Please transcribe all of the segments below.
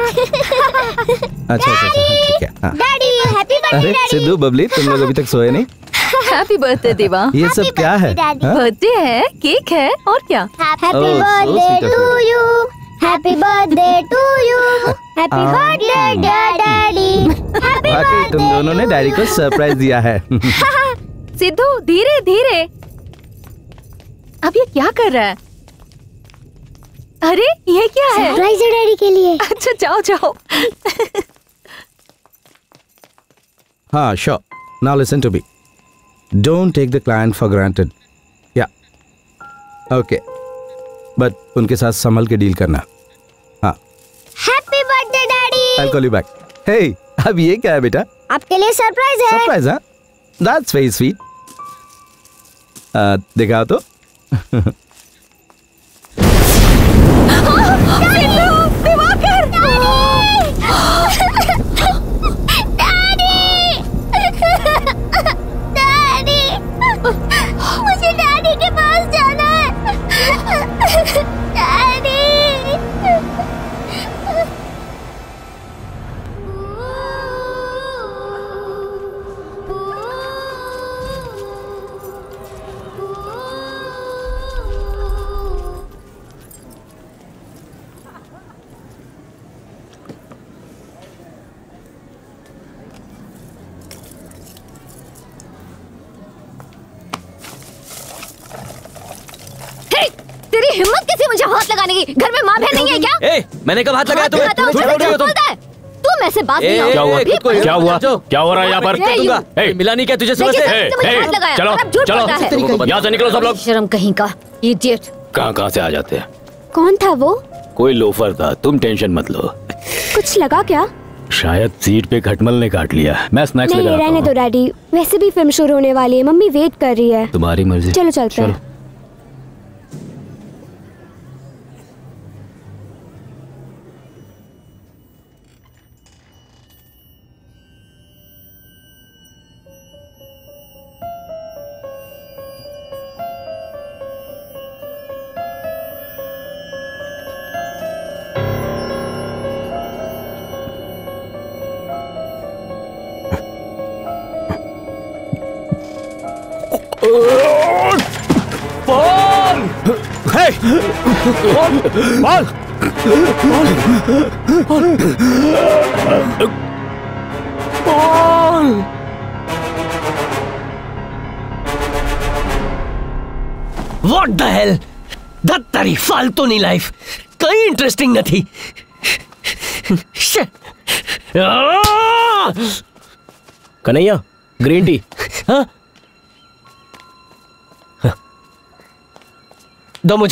अच्छा ठीक है। Daddy happy birthday. अरे सिद्धू बबली, तुम लोग अभी तक सोए नहीं? हैप्पी बर्थडे देवा। ये सब क्या है? बर्थडे है, केक है और क्या? Happy birthday to you, happy birthday to you, happy birthday daddy. वाकई तुम दोनों ने डैडी को सरप्राइज दिया है। सिद्धू धीरे धीरे। अब ये क्या कर रहा है? अरे ये क्या है? सरप्राइज है डैडी के लिए। अच्छा जाओ जाओ। हाँ sure. Now listen to me. Don't take the client for granted. Yeah. Okay. But उनके साथ संभल के डील करना। हाँ। Happy birthday daddy. I'll call you back. Hey, अब ये क्या है बेटा? आपके लिए सरप्राइज है। सरप्राइज हाँ? That's very sweet. दिखाओ तो। मुझे डैडी के पास जाना है। डैडी। तेरी हिम्मत कैसे मुझे हाथ लगाने की? घर में माँ बहन नहीं है क्या? ए, मैंने कब हाथ लगाया तुम्हें? तुम ऐसे बात नहीं। क्या हुआ? क्या हुआ? क्या हो रहा है यहाँ पर? मिला नहीं क्या तुझे सुबह से? चलो चलो यहाँ से निकलो सब लोग। शर्म कहीं का इडियट। कहाँ से आ जाते हैं? कौन था वो? कोई लोफर था, तुम टेंशन मत लो। कुछ लगा क्या? शायद सीट पे खटमल ने काट लिया। मैं स्नैक्स लेकर आता हूँ। रहने दो डैडी, वैसे भी फिल्म शुरू होने वाली है, मम्मी वेट कर रही है। तुम्हारी मर्जी। चलो चलते हैं। What the hell? दत्तरी फालतू नहीं लाइफ, कहीं इंटरेस्टिंग न थी। Kanhaiya green tea. हाँ? दो मुझे।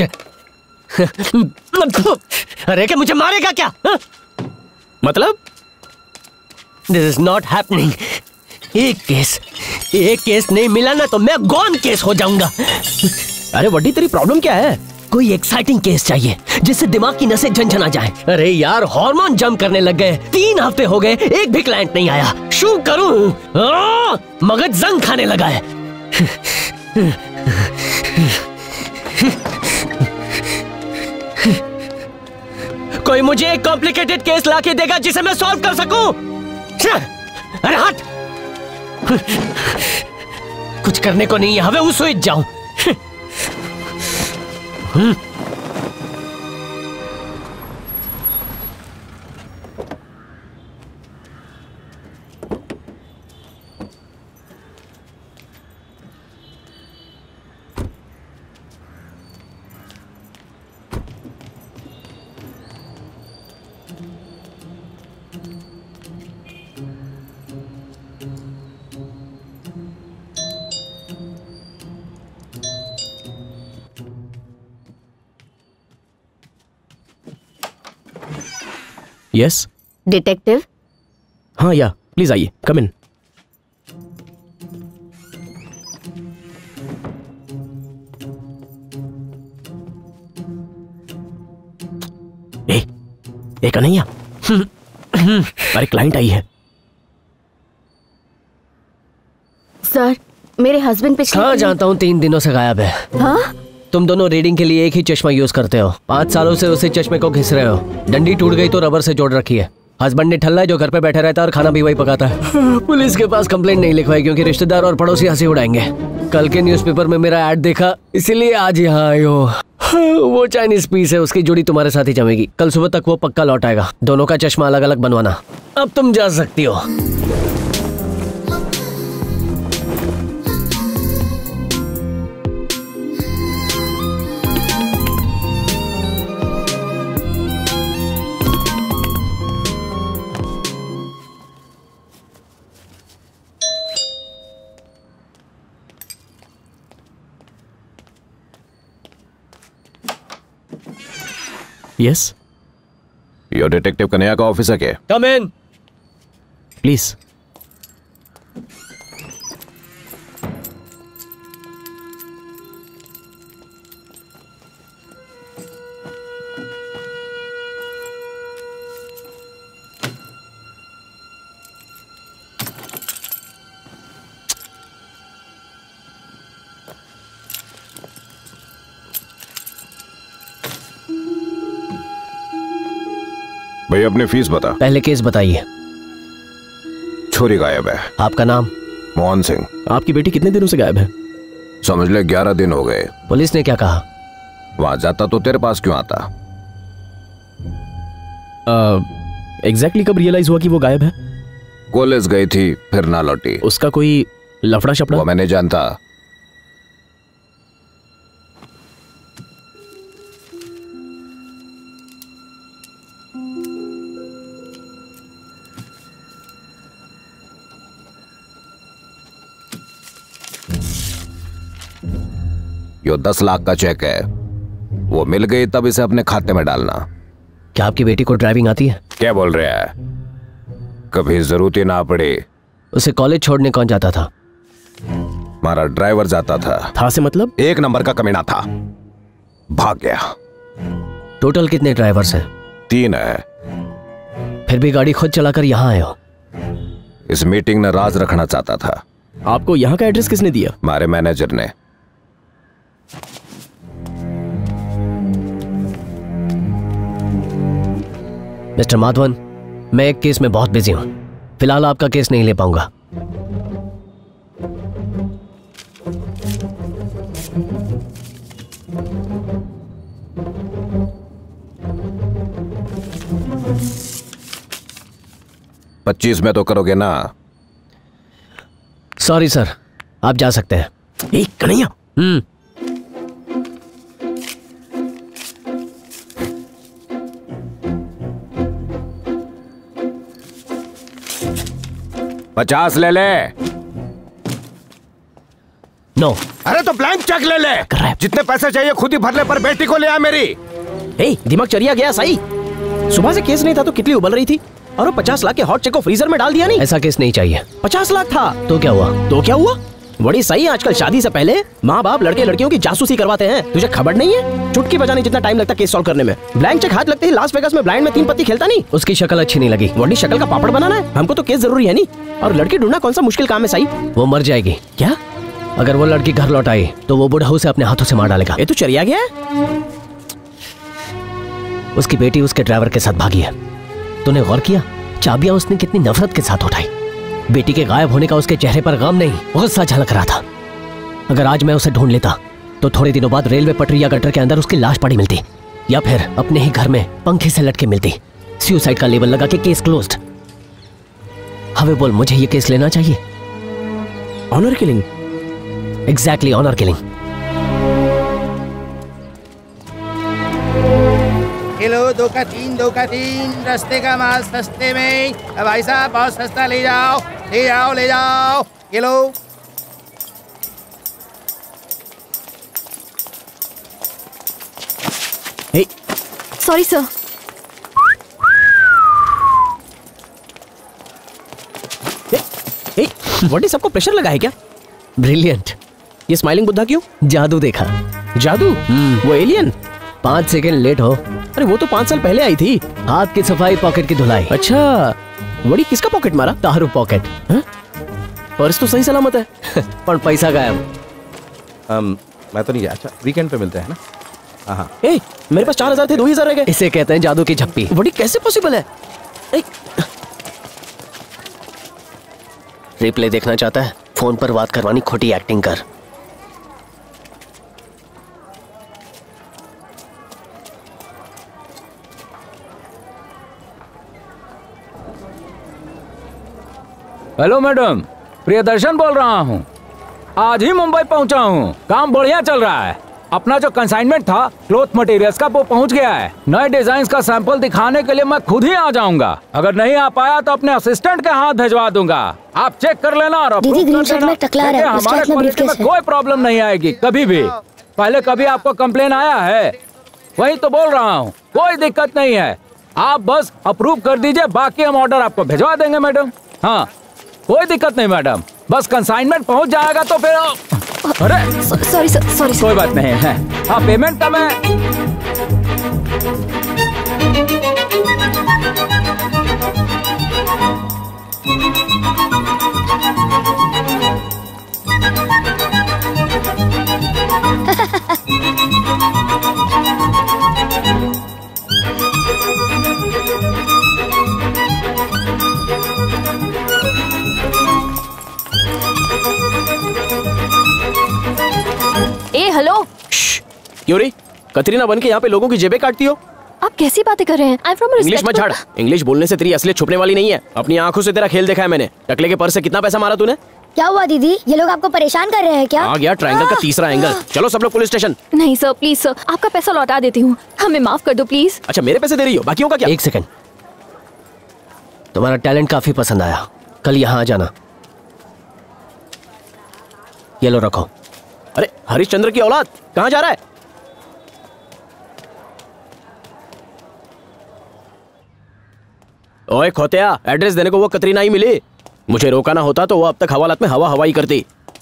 अरे क्या मुझे मारेगा क्या? हा? मतलब? This is not happening. एक केस नहीं मिला ना तो मैं गॉन केस हो जाऊंगा। अरे वड्डी तेरी प्रॉब्लम क्या है? कोई एक्साइटिंग केस चाहिए जिससे दिमाग की नसें झनझना जाए। अरे यार हार्मोन जंप करने लग गए, 3 हफ्ते हो गए, एक भी क्लाइंट नहीं आया। शू करूं? मगज जंग खाने लगा है। कोई मुझे एक कॉम्प्लिकेटेड केस लाके देगा जिसे मैं सॉल्व कर सकूं? अरे हट, कुछ करने को नहीं है, हवे उसो जाऊं। Yes detective. हाँ या प्लीज आइए, कम इन। ए कन्हैया, अरे क्लाइंट आई है। सर मेरे हस्बैंड पिछले हाँ जानता हूँ, 3 दिनों से गायब है। हाँ तुम दोनों रीडिंग के लिए एक ही चश्मा यूज करते हो। 5 सालों से उसी चश्मे को घिस रहे हो। डंडी टूट गई तो रबर से जोड़ रखी है। हस्बैंड ने ठल्ला है जो घर पे बैठा रहता है और खाना भी वही पकाता है। पुलिस के पास कंप्लेंट नहीं लिखवाई क्योंकि रिश्तेदार और पड़ोसी हंसी उड़ाएंगे। कल के न्यूज़पेपर में मेरा ऐड देखा, इसीलिए आज यहाँ आई हो। वो चाइनीज पीस है, उसकी जोड़ी तुम्हारे साथ ही जमेगी। कल सुबह तक वो पक्का लौट आएगा। दोनों का चश्मा अलग अलग बनवाना। अब तुम जा सकती हो। यस, यो डिटेक्टिव कन्हैया का ऑफिस है क्या? Come in. प्लीज। भैया अपनी फीस बता। पहले केस बताइए। छोरी गायब है। आपका नाम? मोहन सिंह। आपकी बेटी कितने दिनों से गायब है? समझ ले 11 दिन हो गए। पुलिस ने क्या कहा? वहां जाता तो तेरे पास क्यों आता? एग्जैक्टली कब रियलाइज हुआ कि वो गायब है? कॉलेज गई थी फिर ना लौटी। उसका कोई लफड़ा शफड़ा? वो मैं नहीं जानता। यो 10 लाख का चेक है, वो मिल गई तब इसे अपने खाते में डालना। क्या आपकी बेटी को ड्राइविंग आती है? क्या बोल रहे हैं? कभी जरूरत ही ना पड़ी। उसे कॉलेज छोड़ने कौन जाता था? हमारा ड्राइवर जाता था से मतलब? 1 नंबर का कमीना था, भाग गया। टोटल कितने ड्राइवर्स हैं? 3 है। फिर भी गाड़ी खुद चलाकर यहाँ आए हो। इस मीटिंग ने राज रखना चाहता था। आपको यहाँ का एड्रेस किसने दिया? हमारे मैनेजर ने। मिस्टर माधवन, मैं एक केस में बहुत बिजी हूं। फिलहाल आपका केस नहीं ले पाऊंगा। $25 में तो करोगे ना? सॉरी सर, आप जा सकते हैं। एक कन्हैया। 50 ले ले। नो। अरे तो ब्लैंक चेक ले ले। जितने पैसे चाहिए खुद ही भर ले, पर बेटी को ले आ मेरी। दिमाग चरिया गया सही। सुबह से केस नहीं था तो कितनी उबल रही थी, और वो 50 लाख के हॉट चेक को फ्रीजर में डाल दिया। नहीं, ऐसा केस नहीं चाहिए। 50 लाख था तो क्या हुआ? तो क्या हुआ? बड़ी सही। आजकल शादी से पहले माँ बाप लड़के लड़कियों की जासूसी करवाते हैं। तुझे खबर नहीं है? चुटकी बजाने जितना टाइम लगता केस सॉल्व करने में। ब्लैंक चेक हाथ लगते ही लास वेगास में ब्लाइंड में 3 पत्ती खेलता नहीं। उसकी शक्ल अच्छी नहीं लगी। वही शक्ल का पापड़ बनाना है हमको, तो केस जरूरी है नहीं। और लड़की ढूंढना कौन सा मुश्किल काम है सही? वो मर जाएगी। क्या? अगर वो लड़की घर लौट आई तो वो बुढ़ऊ से अपने हाथों से मार डालेगा। ये तो चरिया गया है। उसकी बेटी उसके ड्राइवर के साथ भागी है। तूने गौर किया चाबियां उसने कितनी नफरत के साथ उठाई? बेटी के गायब होने का उसके चेहरे पर गम नहीं, गुस्सा झलक रहा था। अगर आज मैं उसे ढूंढ लेता तो थोड़े दिनों बाद रेलवे पटरी या गटर के अंदर उसकी लाश पड़ी मिलती, या फिर अपने ही घर में पंखे से लटके मिलती। सुसाइड का लेबल लगा के केस क्लोज्ड। हवे बोल, मुझे ये केस लेना चाहिए। Honour killing. Exactly, honour killing. Kilo 2 का 3, 2 का 3, रस्ते का माल सस्ते में। भाई साहब बहुत सस्ता, ले जाओ ले जाओ ले जाओ। Kilo sorry sir. What is, सबको प्रेशर लगा है क्या? ब्रिलियंट। ये स्माइलिंग बुद्धा क्यों? जादू देखा। जादू? वो एलियन? 5 सेकंड लेट हो। अरे वो तो 5 साल पहले आई थी। हाथ की सफाई, पॉकेट की धुलाई। अच्छा, बड़ी किसका पॉकेट मारा? तारू पॉकेट। पर्स तो सही सलामत है पर पैसा गायब। मैं तो नहीं गया। अच्छा वीकेंड पे मिलते हैं ना। हाँ ए, मेरे पास 4000 थे, 2000 रह गए। इसे कहते हैं जादू की झप्पी। बड़ी कैसे पॉसिबल है? ए, रिप्ले देखना चाहता है? फोन पर बात करवानी खोटी एक्टिंग कर। हेलो मैडम, प्रियदर्शन बोल रहा हूँ। आज ही मुंबई पहुँचा हूँ। काम बढ़िया चल रहा है। अपना जो कंसाइनमेंट था क्लॉथ मटेरियल्स का वो पहुँच गया है। नए डिजाइन का सैंपल दिखाने के लिए मैं खुद ही आ जाऊंगा। अगर नहीं आ पाया तो अपने असिस्टेंट के हाथ भिजवा दूंगा। आप चेक कर लेना और दीदी ग्रीन शर्ट में टकला रहा है, उसके हमारे हाथ में क्वालिटी में ब्रीफकेस है। कोई प्रॉब्लम नहीं आएगी कभी भी। पहले कभी आपको कंप्लेन आया है? वही तो बोल रहा हूँ, कोई दिक्कत नहीं है। आप बस अप्रूव कर दीजिए, बाकी हम ऑर्डर आपको भिजवा देंगे मैडम। हाँ कोई दिक्कत नहीं मैडम, बस कंसाइनमेंट पहुंच जाएगा तो फिर। अरे सॉरी सॉरी। कोई बात नहीं है। हाँ पेमेंट का मैं ए हेलो, क्यों रे? कतरीना बन के यहाँ पे लोगों की जेबें काटती हो? आप कैसी बातें कर रहे हैं? आई एम फ्रॉम इंग्लिश मत झाड़। इंग्लिश बोलने से तेरी असलियत छुपने वाली नहीं है। अपनी आंखों से तेरा खेल देखा है मैंने। टकले के पर्स से कितना पैसा मारा तूने? क्या हुआ दीदी, ये लोग आपको परेशान कर रहे हैं क्या? आ गया ट्रायंगल का तीसरा एंगल। चलो सब लोग पुलिस स्टेशन। नहीं सर, प्लीज सर, आपका पैसा लौटा देती हूँ, हमें माफ कर दो प्लीज। अच्छा मेरे पैसे दे रही हो, बाकियों का क्या? एक सेकंड, तुम्हारा टैलेंट काफी पसंद आया। कल यहाँ आ जाना। ये लो रखो। अरे हरिश्चंद्र की औलाद कहाँ जा रहा है? ओए खोतिया, एड्रेस देने को वो कतरीना ही मिली। मुझे रोकाना होता तो वो अब तक हवालात में हवा हवाई करती।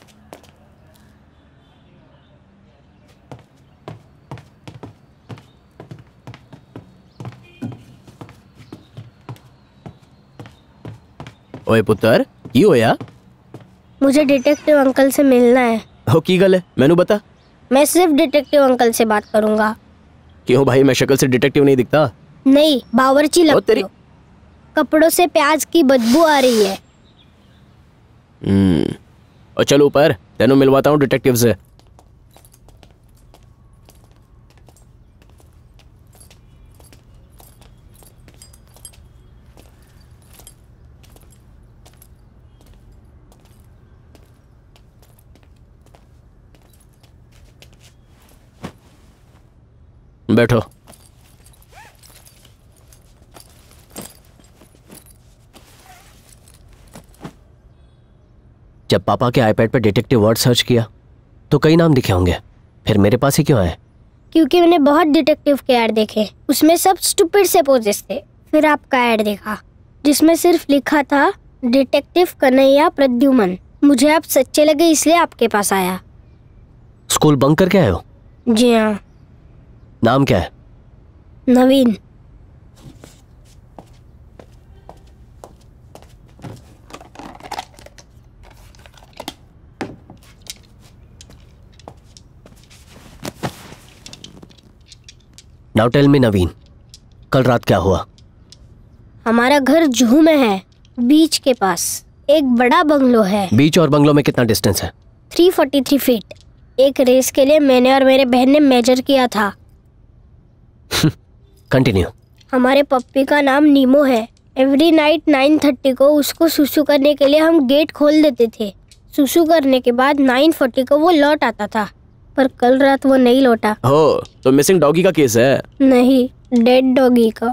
ओए पुत्र, की होया? मुझे डिटेक्टिव अंकल से मिलना है। हो की गल है, मैनू बता। मैं सिर्फ डिटेक्टिव अंकल से बात करूंगा। क्यों भाई, मैं शक्ल से डिटेक्टिव नहीं दिखता? नहीं, बावर्ची लगते तेरी- हो। कपड़ों से प्याज की बदबू आ रही है। और चल ऊपर, तेनू मिलवाता हूँ डिटेक्टिव से। बैठो। जब पापा के आईपैड पे डिटेक्टिव वर्ड सर्च किया तो कई नाम दिखे होंगे, फिर मेरे पास ही क्यों आए? क्योंकि मैंने बहुत डिटेक्टिव के ऐड देखे, उसमें सब स्टूपिड से पोजेस थे। फिर आपका ऐड देखा जिसमें सिर्फ लिखा था डिटेक्टिव कन्हैया प्रद्युमन। मुझे आप सच्चे लगे इसलिए आपके पास आया। स्कूल बंक करके आए हो? जी हाँ। नाम क्या है? नवीन। नाउ टेल मी नवीन, कल रात क्या हुआ? हमारा घर जुहू में है, बीच के पास। एक बड़ा बंगलो है। बीच और बंगलो में कितना डिस्टेंस है? 343 फीट। एक रेस के लिए मैंने और मेरे बहन ने मेजर किया था। कंटिन्यू। हमारे पप्पी का नाम नीमो है। एवरी नाइट 9:30 को उसको सुसु करने के लिए हम गेट खोल देते थे। सुसु करने के बाद 9:40 को वो लौट आता था, पर कल रात वो नहीं लौटा। हो, तो मिसिंग डॉगी का केस है? नहीं, डेड डॉगी का।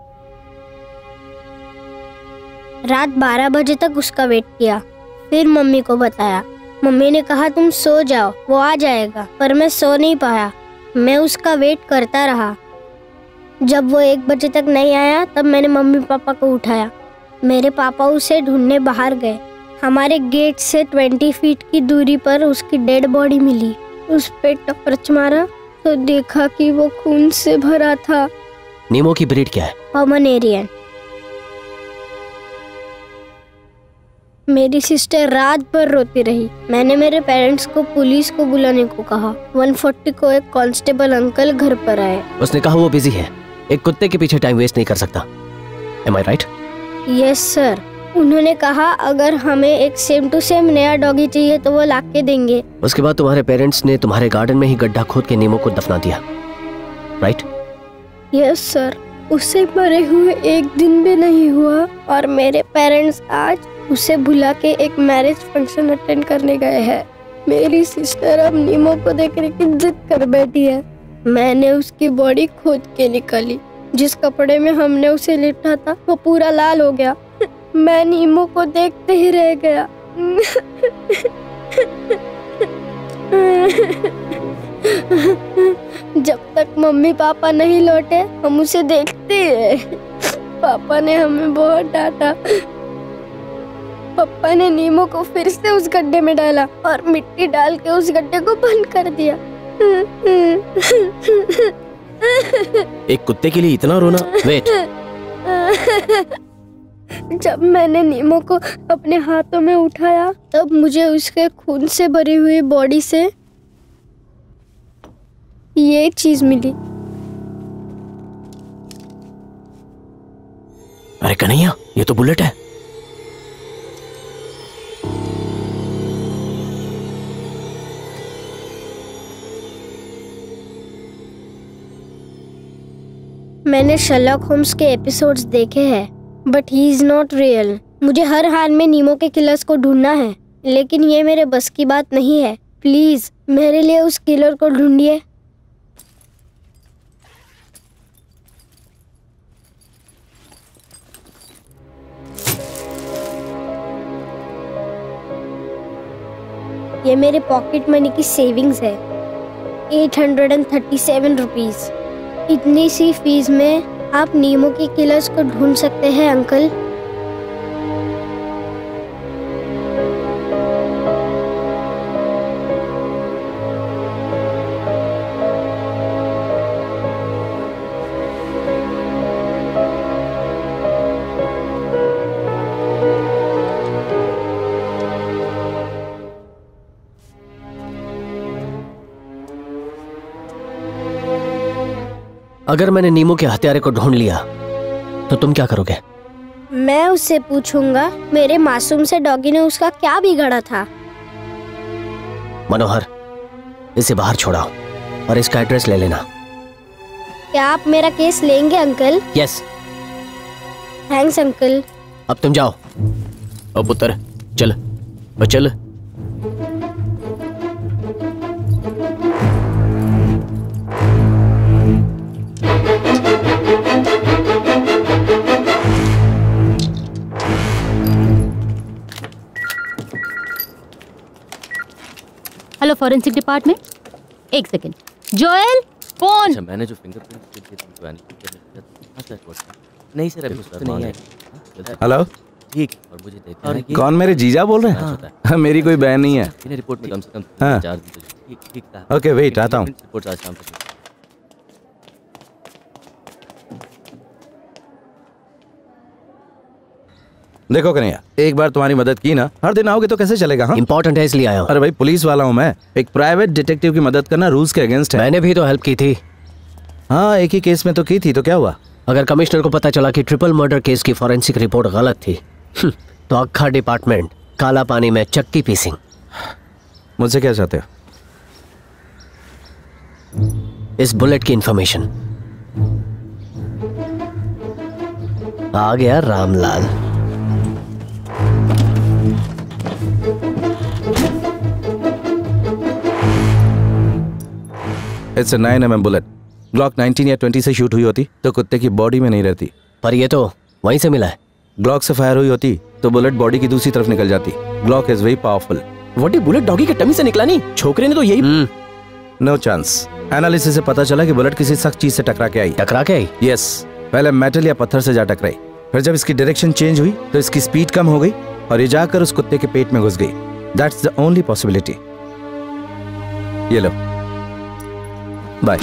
रात 12 बजे तक उसका वेट किया, फिर मम्मी को बताया। मम्मी ने कहा तुम सो जाओ, वो आ जाएगा, पर मैं सो नहीं पाया। मैं उसका वेट करता रहा। जब वो 1 बजे तक नहीं आया तब मैंने मम्मी पापा को उठाया। मेरे पापा उसे ढूंढने बाहर गए। हमारे गेट से 20 फीट की दूरी पर उसकी डेड बॉडी मिली। उस पे टॉर्च मारा तो देखा कि वो खून से भरा था। नीमो की ब्रीड क्या है? पोमेरेनियन। मेरी सिस्टर रात भर रोती रही। मैंने मेरे पेरेंट्स को पुलिस को बुलाने को कहा। 140 को एक कांस्टेबल अंकल घर पर आए। उसने कहा वो बिजी है, एक कुत्ते के पीछे टाइम वेस्ट नहीं कर सकता। Am I right? Yes sir. उन्होंने कहा अगर हमें एक सेम टू सेम नया डॉगी चाहिए तो वो लाके देंगे। उसके बाद तुम्हारे पेरेंट्स ने तुम्हारे गार्डन में ही गड्ढा खोद के नीमो को दफना दिया, राइट? Yes sir. उसे मरे हुए एक दिन भी नहीं हुआ और मेरे पेरेंट्स आज उसे बुला के एक मैरिज फंक्शन अटेंड करने गए हैं। मेरी सिस्टर अब नीमो को देखने की जिद कर बैठी है। मैंने उसकी बॉडी खोद के निकाली। जिस कपड़े में हमने उसे लिटा था वो पूरा लाल हो गया। मैं नीमो को देखते ही रह गया। जब तक मम्मी पापा नहीं लौटे हम उसे देखते रहे। पापा ने हमें बहुत डांटा। पापा ने नीमो को फिर से उस गड्ढे में डाला और मिट्टी डाल के उस गड्ढे को बंद कर दिया। एक कुत्ते के लिए इतना रोना? वेट। जब मैंने नीमो को अपने हाथों में उठाया तब मुझे उसके खून से भरी हुई बॉडी से ये चीज मिली। अरे कन्हैया, ये तो बुलेट है। मैंने शर्लॉक होम्स के एपिसोड्स देखे हैं, but he is not real. मुझे हर हाल में नीमो के किलर्स को ढूंढना है, लेकिन ये मेरे बस की बात नहीं है। प्लीज मेरे लिए उस किलर को ढूंढिए। ये मेरे पॉकेट मनी की सेविंग्स है, 837 रुपीज। इतनी सी फीस में आप नीमो के किलर्स को ढूंढ सकते हैं अंकल। अगर मैंने नीमो के हत्यारे को ढूंढ लिया तो तुम क्या करोगे? मैं उससे पूछूंगा मेरे मासूम से डॉगी ने उसका क्या बिगाड़ा था। मनोहर, इसे बाहर छोड़ाओ और इसका एड्रेस ले लेना। क्या आप मेरा केस लेंगे अंकल? यस। Thanks uncle. अब तुम जाओ। ओ पुत्र, चल चल। हेलो फॉरेंसिक डिपार्टमेंट, एक सेकंड। Joel, phone. अच्छा, मैंने जो फिंगरप्रिंट नहीं सर, अभी उस नहीं है। हेलो, ठीक। और मुझे देखना है कि कौन मेरे जीजा बोल रहे हैं? मेरी कोई बहन नहीं है। इन्हें रिपोर्ट में कम से कम हाँ। 4 दिन तो ठीक था। ओके वेट, आता हूँ। रिपोर्ट आज शाम तक। देखो कन्हैया, एक बार तुम्हारी मदद की ना, हर दिन आओगे तो कैसे चलेगा? हाँ, इंपॉर्टेंट है इसलिए आया हूँ। अरे भाई, पुलिस वाला हूँ मैं। एक प्राइवेट डिटेक्टिव की मदद करना रूल्स के अगेंस्ट है। मैंने भी तो हेल्प की थी। हाँ, एक ही केस में तो की थी, तो क्या हुआ? अगर कमिश्नर को पता चला कि ट्रिपल मर्डर केस की फॉरेंसिक रिपोर्ट गलत थी तो अक्खा डिपार्टमेंट काला पानी में चक्की पीसिंग। मुझसे क्या चाहते हो? इस बुलेट की इंफॉर्मेशन। आ गया Ramlal. It's a 9mm bullet. Glock 19 या 20 से शूट हुई होती तो कुत्ते की बॉडी में नहीं रहती, पर ये तो वहीं से मिला है। ग्लॉक से फायर हुई होती तो बुलेट बॉडी की दूसरी तरफ निकल जाती। Glock is very powerful. What, bullet doggy के टमी से निकला नहीं? छोकरे ने तो यही। No chance. एनालिसिस से पता चला कि बुलेट किसी सख्त चीज से टकरा के आई। टकरा के आई? यस। पहले मेटल या पत्थर से जा टकराई, फिर जब इसकी डायरेक्शन चेंज हुई तो इसकी स्पीड कम हो गई और ये जाकर उस कुत्ते के पेट में घुस गई। That's the only possibility. ये लो, बाय।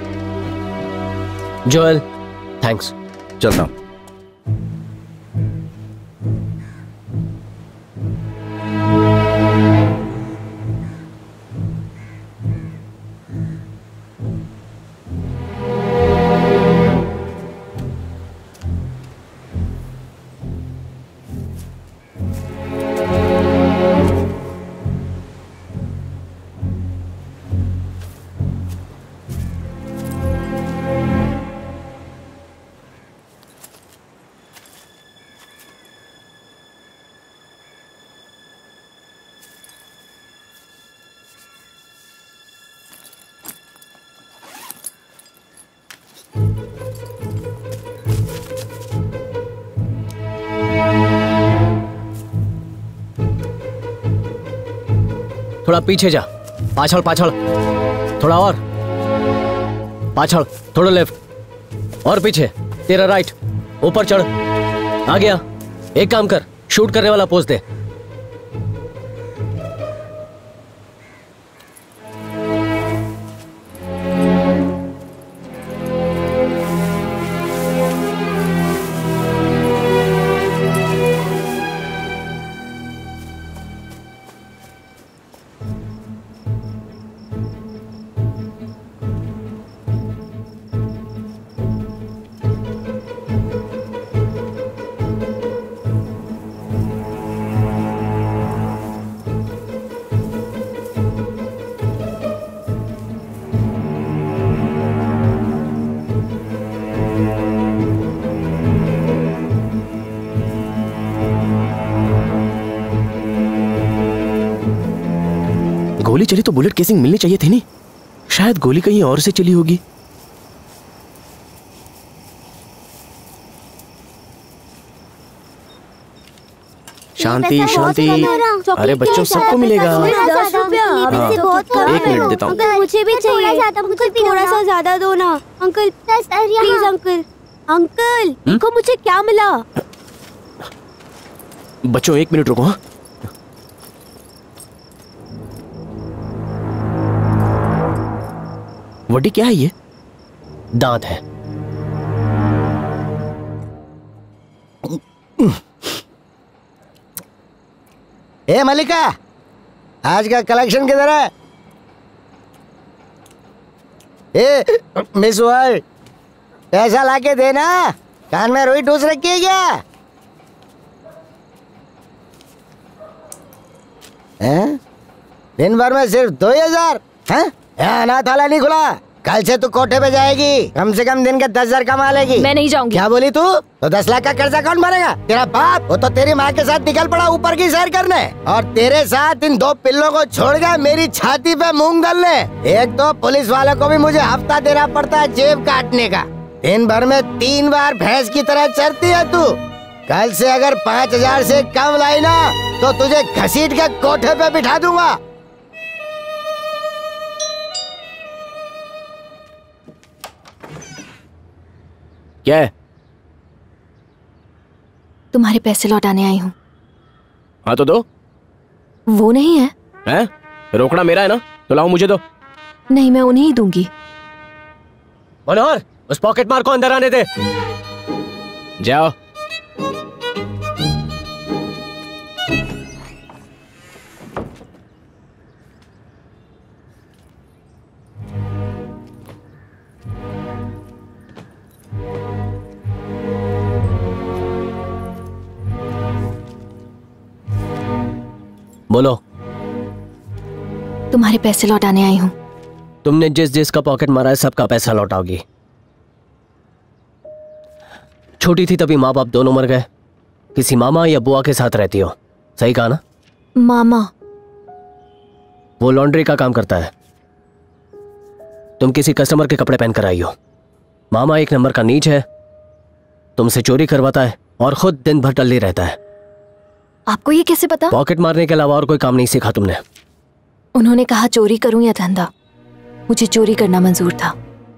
Joel, thanks. चलता हूँ। थोड़ा पीछे जा, पाछड़ पाछड़, थोड़ा और पाछड़, थोड़ा लेफ्ट और पीछे, तेरा राइट, ऊपर चढ़, आ गया। एक काम कर, शूट करने वाला पोज दे। गोली चली तो बुलेट केसिंग मिलनी चाहिए थी नहीं, शायद गोली कहीं और से चली होगी। शांति शांति, अरे बच्चों सबको मिलेगा। एक मिनट देता हूँ। मुझे भी चाहिए, मुझे थोड़ा सा ज्यादा दो ना अंकल, प्लीज अंकल। अंकल देखो मुझे क्या मिला। बच्चों एक मिनट रुको। हाँ वड्डी क्या है ये? दांत है। ए मल्लिका, आज का कलेक्शन किधर है? ए मिस वर्ल्ड, पैसा लाके देना। कान में रुई ठूस रखी है क्या? हैं? दिन भर में सिर्फ 2000? हैं? यहाँ अनाथालय नहीं खुला। कल से तू कोठे पे जाएगी, कम से कम दिन के 10,000 कमा लेगी। मैं नहीं जाऊंगी। क्या बोली तू? तो 10 लाख का कर्जा कौन भरेगा? तेरा बाप। वो तो तेरी माँ के साथ निकल पड़ा ऊपर की सैर करने, और तेरे साथ इन 2 पिल्लों को छोड़ गया मेरी छाती पे मूंग गलने। एक तो पुलिस वालों को भी मुझे हफ्ता देना पड़ता है जेब काटने का। दिन भर में 3 बार भैंस की तरह चरती है तू। कल से अगर 5000 से कम लाई ना तो तुझे घसीट के कोठे पे बिठा दूंगा। क्या है? तुम्हारे पैसे लौटाने आई हूँ। हाँ तो दो। वो नहीं है। हैं? रोकना मेरा है ना, तो लाओ मुझे दो। नहीं, मैं उन्हें ही दूंगी। मनोहर, उस पॉकेट मार को अंदर आने दे। जाओ। बोलो। तुम्हारे पैसे लौटाने आई हूँ। तुमने जिस जिस का पॉकेट मारा है सबका पैसा लौटाओगी। छोटी थी तभी माँ बाप दोनों मर गए। किसी मामा या बुआ के साथ रहती हो, सही कहा ना? मामा। वो लॉन्ड्री का काम करता है। तुम किसी कस्टमर के कपड़े पहन कर आई हो। मामा एक नंबर का नीच है, तुमसे चोरी करवाता है और खुद दिन भर टल्ली रहता है। आपको ये कैसे पता? पॉकेट मारने के अलावा और कोई काम नहीं सीखा तुमने। उन्होंने कहा चोरी करूं या धंधा, मुझे चोरी करना मंजूर था।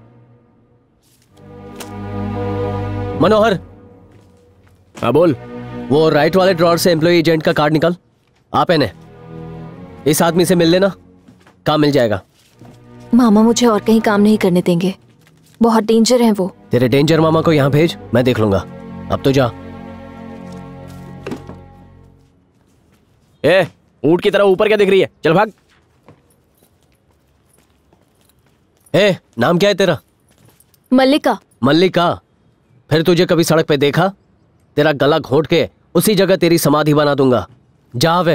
मनोहर। हाँ बोल। वो राइट वाले ड्रॉर से एम्प्लॉय एजेंट का कार्ड निकाल, आप इन्हें इस आदमी से मिल लेना, काम मिल जाएगा। मामा मुझे और कहीं काम नहीं करने देंगे, बहुत डेंजर है वो। तेरे डेंजर मामा को यहाँ भेज, मैं देख लूंगा। अब तो जा। ए, ऊंट की तरह ऊपर क्या दिख रही है? चल भाग। ए, नाम क्या है तेरा? मल्लिका। मल्लिका? फिर तुझे कभी सड़क पे देखा? तेरा गला घोंट के उसी जगह तेरी समाधि बना दूंगा। जा वे।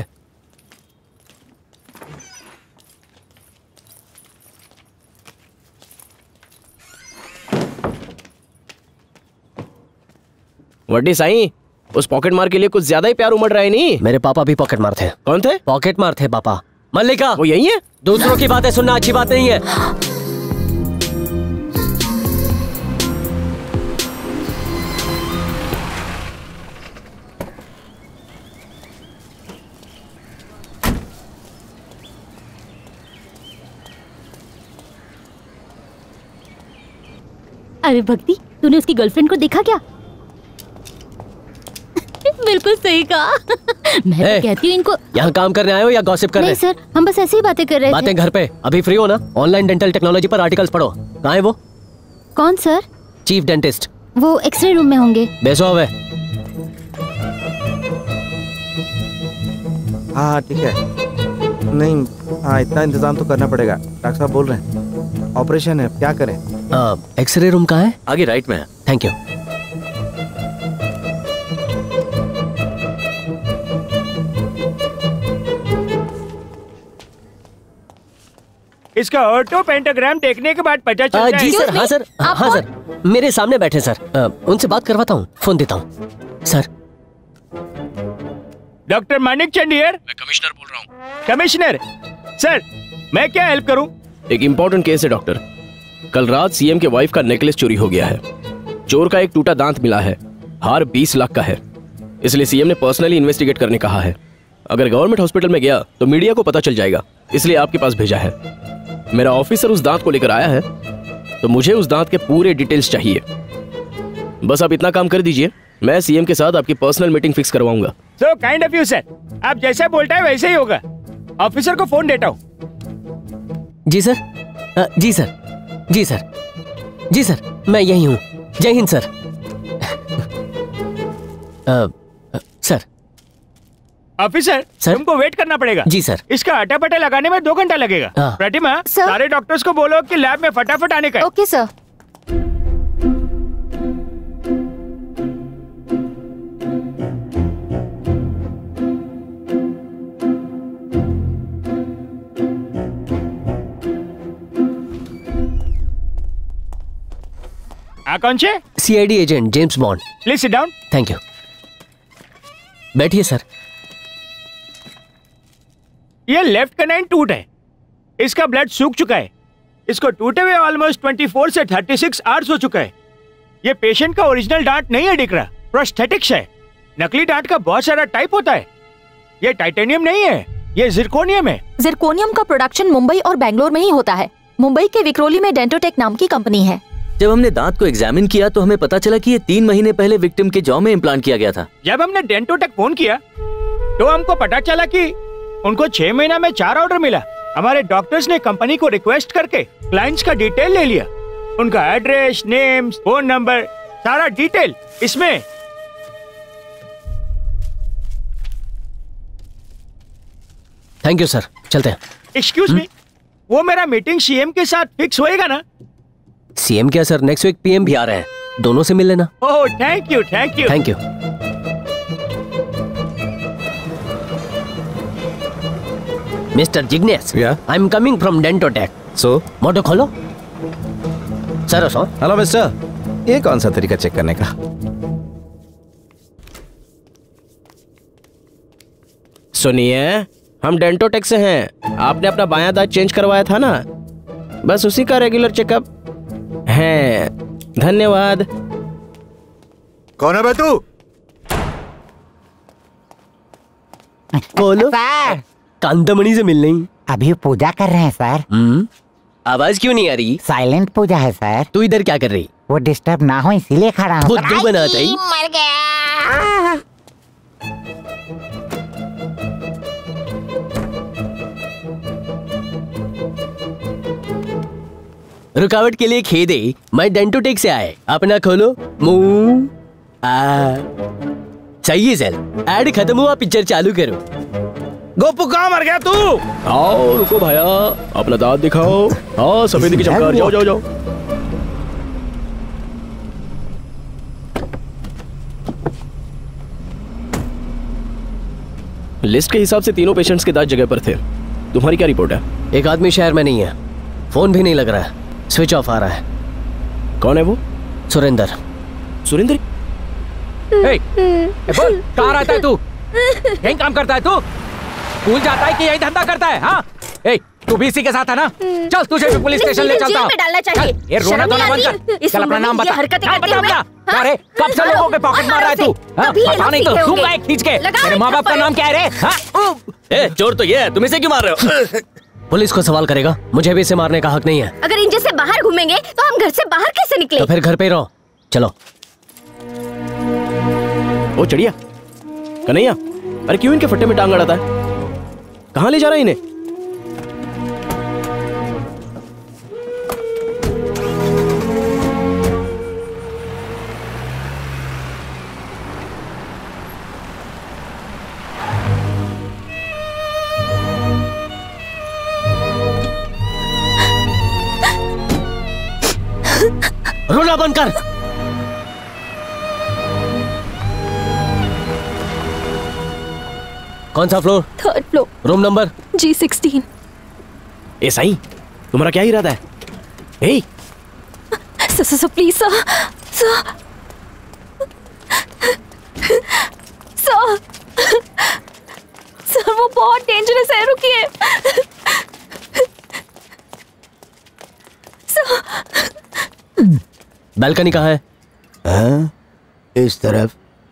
वड्डी साईं, उस पॉकेट मार के लिए कुछ ज्यादा ही प्यार उमड़ रहा है नहीं? मेरे पापा भी पॉकेट मार थे। कौन थे? पॉकेट मार थे पापा। मल्लिका, वो यही है? दूसरों की बातें सुनना अच्छी बात नहीं है। अरे भक्ति, तूने उसकी गर्लफ्रेंड को देखा क्या? बिल्कुल सही कहा। मैं तो कहती हूँ इनको। यहाँ काम करने आए हो या गॉसिप करने? नहीं सर, हम बस ऐसे ही बातें कर रहे थे। बातें घर पे। अभी फ्री हो ना? ऑनलाइन डेंटल टेक्नोलॉजी पर आर्टिकल्स पढ़ो। कहाँ है वो? कौन सर? Chief dentist. वो एक्सरे रूम में होंगे। बेसो हुए। हाँ ठीक है। नहीं, हाँ इतना इंतजाम तो करना पड़ेगा। डॉक्टर साहब बोल रहे हैं ऑपरेशन है, क्या करें? एक्सरे रूम कहाँ है? आगे राइट में है। Thank you. इसका ऑटो पेंटाग्राम देखने के बाद पता चलता है। जी सर, हाँ सर, हाँ सर, मेरे सामने बैठे सर। उनसे बात करवाता हूँ, फोन देता हूँ sir. Doctor Manik Chand here. मैं कमिश्नर बोल रहा हूँ। कमिश्नर सर, मैं क्या हेल्प करूँ? एक इम्पोर्टेंट केस है डॉक्टर। कल रात सीएम के वाइफ का नेकलेस चोरी हो गया है। चोर का एक टूटा दांत मिला है। हार 20 लाख का है। इसलिए सीएम ने पर्सनली इन्वेस्टिगेट करने कहा है। अगर गवर्नमेंट हॉस्पिटल में गया तो मीडिया को पता चल जाएगा, इसलिए आपके पास भेजा है। मेरा ऑफिसर उस दांत को लेकर आया है, तो मुझे उस दांत के पूरे डिटेल्स चाहिए। बस आप इतना काम कर दीजिए, मैं सीएम के साथ आपकी पर्सनल मीटिंग फिक्स करवाऊंगा। So kind of you sir, आप जैसा बोलता है वैसे ही होगा। ऑफिसर को फोन देता हूँ। जी सर, जी सर, जी सर, जी सर, मैं यही हूँ। जय हिंद सर। सर ऑफिसर, तुमको वेट करना पड़ेगा। जी सर। इसका अटापटा लगाने में 2 घंटा लगेगा। प्रतिमा, सारे डॉक्टर्स को बोलो कि लैब में फटाफट आने का। Okay sir. कौन से? CID agent James Bond. Please sit down. Thank you. बैठिए सर। ये लेफ्ट कैनाइन टूट है। इसका ब्लड सूख चुका है। इसको टूटे हुए ऑलमोस्ट 24 से 36 आवर्स हो चुका है। ये पेशेंट का ओरिजिनल दांत नहीं है दिख रहा, प्रोस्थेटिक्स है। नकली दांत का बहुत सारा टाइप होता है। ये टाइटेनियम नहीं है, ये जिरकोनियम है। जिरकोनियम का प्रोडक्शन मुंबई और बेंगलोर में ही होता है। मुंबई के विक्रोली में डेंटोटेक नाम की कंपनी है। जब हमने दांत को एग्जामिन किया तो हमें पता चला कि ये 3 महीने पहले विक्टिम के जॉ में इम्प्लांट किया गया था। जब हमने डेंटोटेक फोन किया तो हमको पता चला कि उनको 6 महीना में 4 ऑर्डर मिला। हमारे डॉक्टर्स ने कंपनी को रिक्वेस्ट करके क्लाइंट्स का डिटेल ले लिया। उनका एड्रेस, नेम, फोन नंबर, सारा डिटेल इसमें। थैंक यू सर, चलते हैं। एक्सक्यूज मी, वो मेरा मीटिंग सीएम के साथ फिक्स होएगा ना? सीएम क्या सर, नेक्स्ट वीक पीएम भी आ रहे हैं, दोनों से मिल लेना। Oh thank you, thank you, thank you. Mister Jignesh, I am coming from Dentotech. So मोटो खोलो। सर हेलो मिस्टर, ये कौन सा तरीका चेक करने का? सुनिए, हम डेंटोटेक से हैं। आपने अपना बायां दांत चेंज करवाया था ना, बस उसी का रेगुलर चेकअप है। धन्यवाद। कौन है बे तू? बोलो। कांतामणि से मिलने। अभी पूजा कर रहे हैं सर। आवाज क्यों नहीं आ रही? साइलेंट पूजा है सर। तू इधर क्या कर रही? वो डिस्टर्ब ना हो इसीलिए खड़ा हूँ। बुद्धू बनाता है। मर गया। रुकावट के लिए खेद है, मैं डेंटोटेक से आए। अपना खोलो मुंह। सही है सर, ऐड खत्म हुआ, पिक्चर चालू करो। गोपू कहाँ मर गया तू? आओ रुको भैया, अपना दांत दिखाओ। हाँ सफेद की चमकार, जाओ जाओ जाओ। लिस्ट के हिसाब से तीनों पेशेंट्स के दांत जगह पर थे। तुम्हारी क्या रिपोर्ट है? एक आदमी शहर में नहीं है, फोन भी नहीं लग रहा है, स्विच ऑफ आ रहा है। कौन है वो? सुरेंद्र। सुरेंद्र? बोल, कहाँ रहता है तू? यहीं काम करता है तू? स्कूल जाता है कि यही धंधा करता है? हाँ, तू भी इसी के साथ है ना? चल तुझे भी पुलिस स्टेशन ले चलता हूँ। डालना चाहिए। ये रोना धोना बंद कर। चल अपना नाम बता। बता। अरे कब से लोगों के पॉकेट मार रहा है तू? पता नहीं तो दूंगा एक खींच के। तेरे माँ बाप का नाम क्या है रे? चोर तो ये है, तुम इसे क्यों मार रहे हो? पुलिस को सवाल करेगा, मुझे भी इसे मारने का हक नहीं है। अगर इंजन से बाहर घूमेंगे तो हम घर से बाहर कैसे निकले? तो फिर घर पे ही रहो। चलो। ओ चढ़िया, कन्हैया, अरे क्यों इनके फट्टे में टांग अड़ाता है? कहाँ ले जा रहा है इन्हें? रोना बंद कर। कौन सा floor? 3rd floor. Room number? G16। ए साईं, तुम्हारा क्या इरादा है? ए सर प्लीज सर। सर वो बहुत डेंजरस है, रुकिए। बालकनी कहाँ है? हाँ, इस तरफ।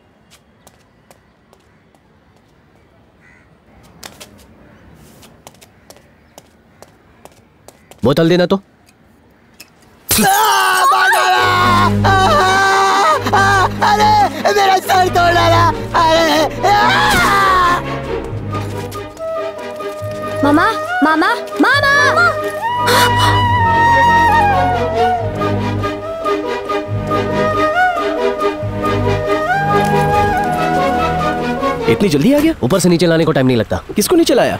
बोतल देना तो। अरे मेरा सर तोड़ डाला। मामा मामा मामा। इतनी जल्दी आ गया? ऊपर से नीचे लाने को टाइम नहीं लगता। किसको नीचे लाया?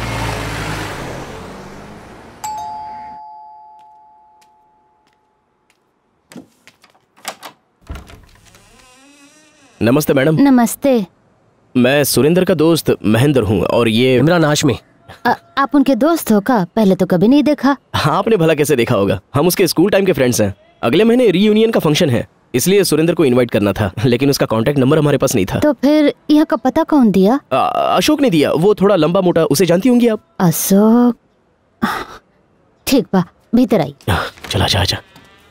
नमस्ते मैडम। नमस्ते। मैं सुरेंद्र का दोस्त महेंद्र हूँ और ये इमरान हाशमी। आप उनके दोस्त हो का? पहले तो कभी नहीं देखा। हाँ, आपने भला कैसे देखा होगा? हम उसके स्कूल टाइम के फ्रेंड्स हैं। अगले महीने रीयूनियन का फंक्शन है, इसलिए सुरेंद्र को इनवाइट करना था, लेकिन उसका कांटेक्ट नंबर हमारे पास नहीं था। तो फिर यहाँ का पता कौन दिया? अशोक ने दिया। वो थोड़ा लंबा मोटा, उसे जानती होंगी आप। अशोक। ठीक बा, भीतर आई। चला जा।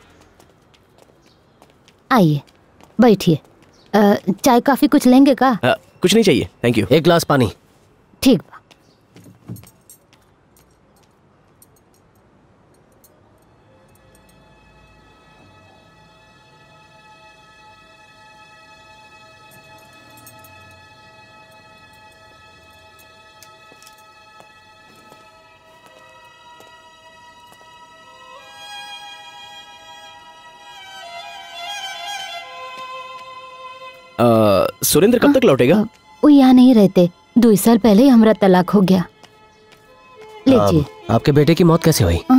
आइए, बैठिए। चाय कॉफी कुछ लेंगे का? कुछ नहीं चाहिए, थैंक यू। एक ग्लास पानी। ठीक बा। सुरेंद्र कब तक लौटेगा? वो यहाँ नहीं रहते। 2 साल पहले ही हमारा तलाक हो गया। लीजिए। आपके बेटे की मौत कैसे हुई?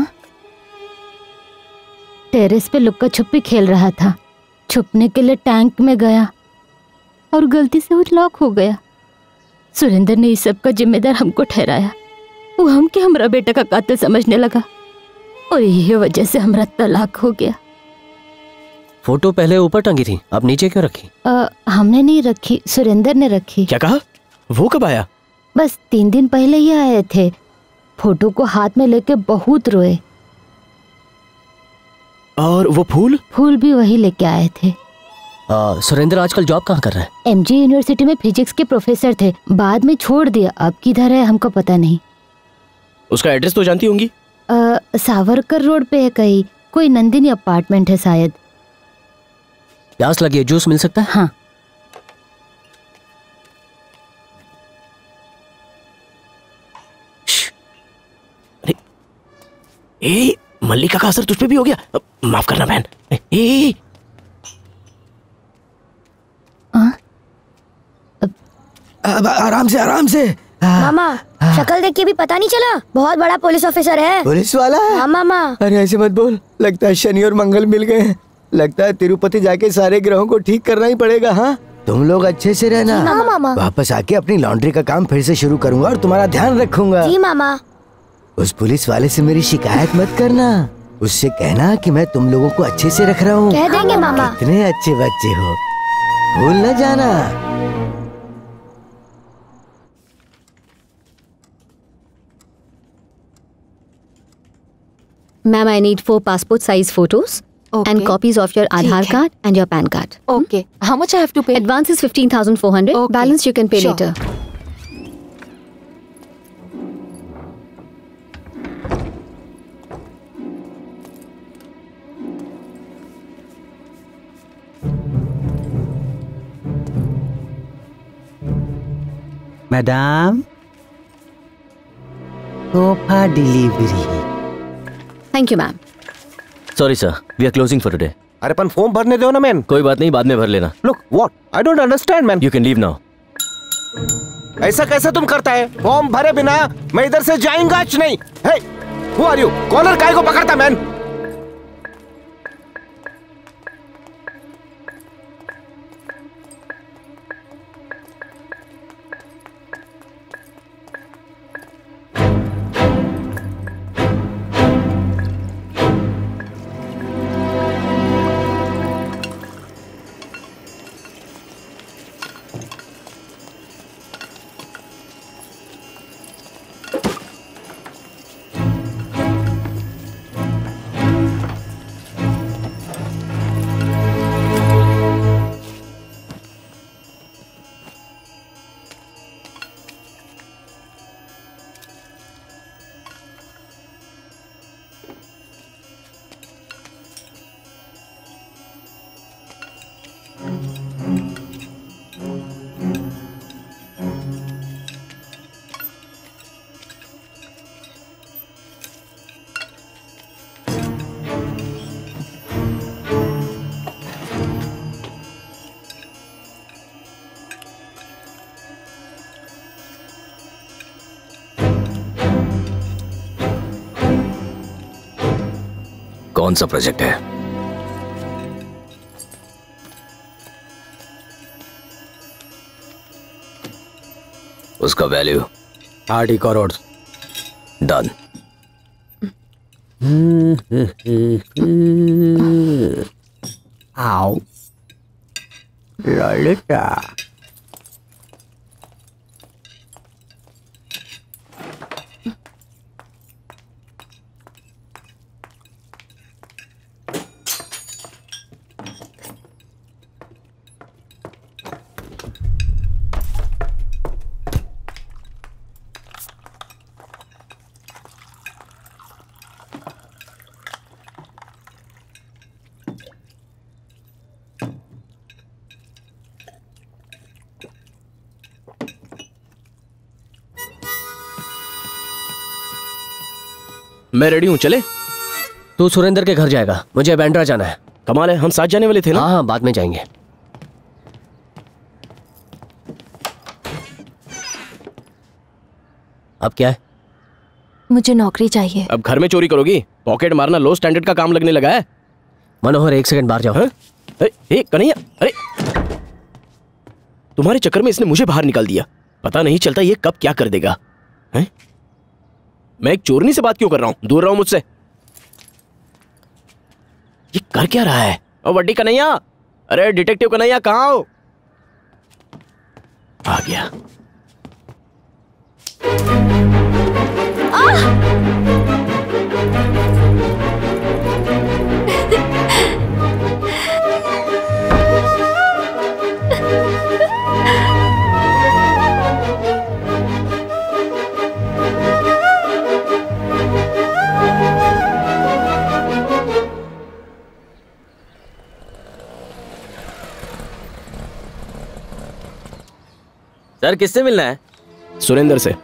टेरेस पे लुक्का छुपी खेल रहा था। छुपने के लिए टैंक में गया और गलती से वो लॉक हो गया। सुरेंद्र ने इस सब का जिम्मेदार हमको ठहराया। वो हमके हमारा बेटा का कातिल समझने लगा और यही वजह से हमारा तलाक हो गया। फोटो पहले ऊपर टंगी थी, आप नीचे क्यों रखी? हमने नहीं रखी, सुरेंद्र ने रखी। क्या कहा? वो कब आया? बस 3 दिन पहले ही आए थे। फोटो को हाथ में लेके बहुत रोए। और वो फूल? फूल भी वही लेके आए थे। सुरेंद्र आजकल जॉब कहाँ कर रहा है? MG यूनिवर्सिटी में फिजिक्स के प्रोफेसर थे, बाद में छोड़ दिया। अब किधर है हमको पता नहीं। उसका एड्रेस तो जानती होंगी? सावरकर रोड पे है कहीं, कोई नंदिनी अपार्टमेंट है शायद। प्यास लगी है, जूस मिल सकता है? हाँ। ए, मल्लिका का असर तुझ पे भी हो गया? माफ करना बहन। आराम से। मामा, शक्ल देख के भी पता नहीं चला? बहुत बड़ा पुलिस ऑफिसर है। पुलिस वाला? हाँ मामा। अरे ऐसे मत बोल, लगता है शनि और मंगल मिल गए हैं। लगता है तिरुपति जाके सारे ग्रहों को ठीक करना ही पड़ेगा। हाँ, तुम लोग अच्छे से रहना। हाँ मामा। वापस आके अपनी लॉन्ड्री का काम फिर से शुरू करूंगा और तुम्हारा ध्यान रखूंगा। जी मामा। उस पुलिस वाले से मेरी शिकायत मत करना। उससे कहना कि मैं तुम लोगों को अच्छे से रख रहा हूँ। कह देंगे मामा। इतने अच्छे बच्चे हो, भूल न जाना। Ma'am, I need 4 passport size photos and copies of your Aadhaar card and your PAN card. Okay. How much I have to pay? Advance is 15,400. Okay. Balance you can pay Sure. later. Madam, sofa delivery. Thank you ma'am. Sorry sir, we are closing for today. अरे अपन form भरने दो ना man. कोई बात नहीं, बाद में भर लेना। Look what, I don't understand man. You can leave now. ऐसा कैसे तुम करता है? फॉर्म भरे बिना मैं इधर से जाऊंगा नहीं। Hey, who are you? Collar काय को पकड़ता मैन? कौन सा प्रोजेक्ट है? उसका वैल्यू 80 करोड़। डन। आओ ललिता। मैं रेडी हूँ, चले? तू सुरेंद्र के घर जाएगा, मुझे बैंड्रा जाना है। कमाल है, हम साथ जाने वाले थे ना? हाँ, बाद में जाएंगे। अब क्या है? मुझे नौकरी चाहिए। अब घर में चोरी करोगी? पॉकेट मारना लो स्टैंडर्ड का काम लगने लगा है। मनोहर, 1 सेकंड बाहर जाओ। कन्हैया, अरे तुम्हारे चक्कर में इसने मुझे बाहर निकाल दिया। पता नहीं चलता ये कब क्या कर देगा। है? मैं एक चोरनी से बात क्यों कर रहा हूं? दूर रहो मुझसे। ये कर क्या रहा है? ओ वड्डी कन्हैया, अरे डिटेक्टिव कन्हैया कहाँ हो? आ गया। सर, किससे मिलना है? सुरेंद्र से।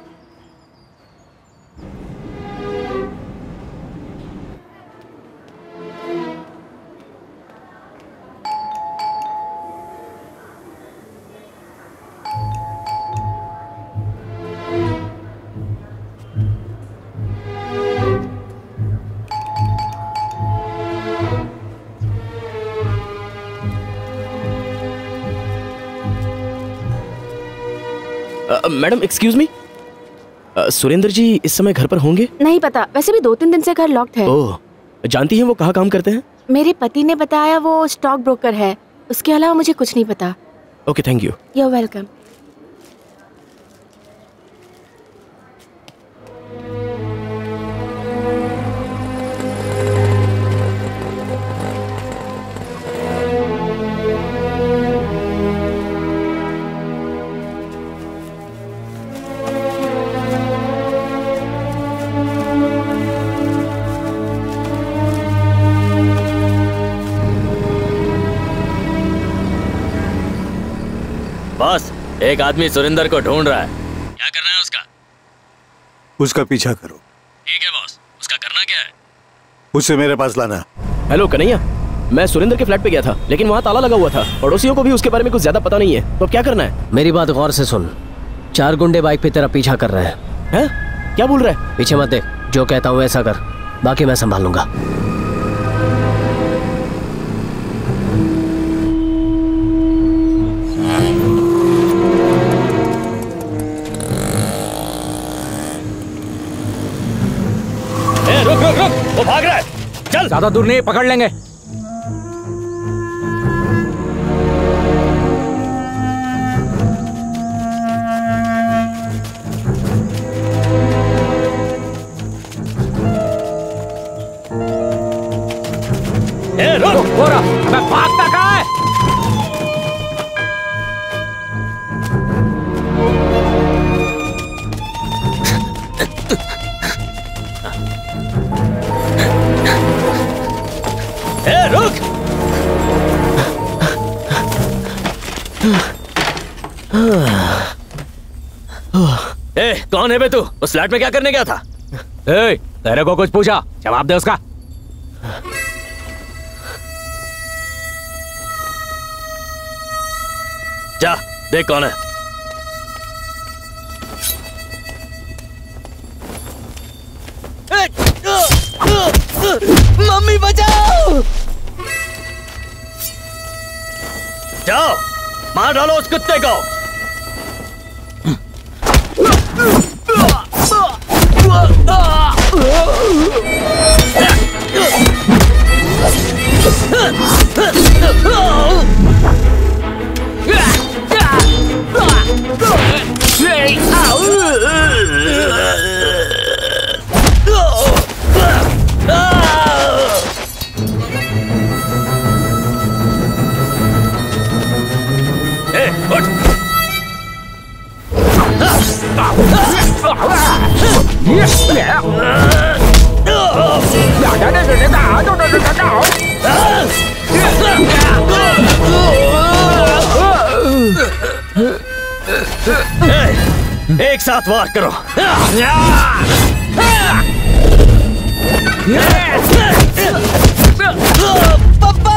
Madam excuse me, Surendra ji इस समय घर पर होंगे? नहीं पता, वैसे भी 2-3 दिन से घर लॉक्ड है। ओह, जानती हैं वो कहाँ काम करते हैं? मेरे पति ने बताया वो स्टॉक ब्रोकर है, उसके अलावा मुझे कुछ नहीं पता। Okay, thank you. You are welcome. Boss, एक आदमी सुरेंद्र को ढूंढ रहा है। क्या करना है उसका? उसका पीछा करो। ठीक है बॉस, उसका करना क्या है? उसे मेरे पास लाना। हेलो कन्हैया, मैं सुरेंद्र के फ्लैट पे गया था, लेकिन वहाँ ताला लगा हुआ था। पड़ोसियों को भी उसके बारे में कुछ ज्यादा पता नहीं है, तो अब क्या करना है? मेरी बात गौर से सुन। 4 गुंडे बाइक पे तेरा पीछा कर रहे हैं। हैं? क्या बोल रहा है? पीछे मत देख, जो कहता हूँ ऐसा कर, बाकी मैं संभाल लूंगा। रुक रुक रुक, वो भाग रहा है। चल, ज्यादा दूर नहीं, पकड़ लेंगे। रुक, हो रहा, मैं भागता कहाँ है? रुक! कौन है बे तू? उस फ्लैट में क्या करने गया था? तेरे को कुछ पूछा, जवाब दे उसका। जा देख कौन है। मम्मी बचाओ! जाओ, मार डालो उस कुत्ते को। एक साथ वार करो। पापा!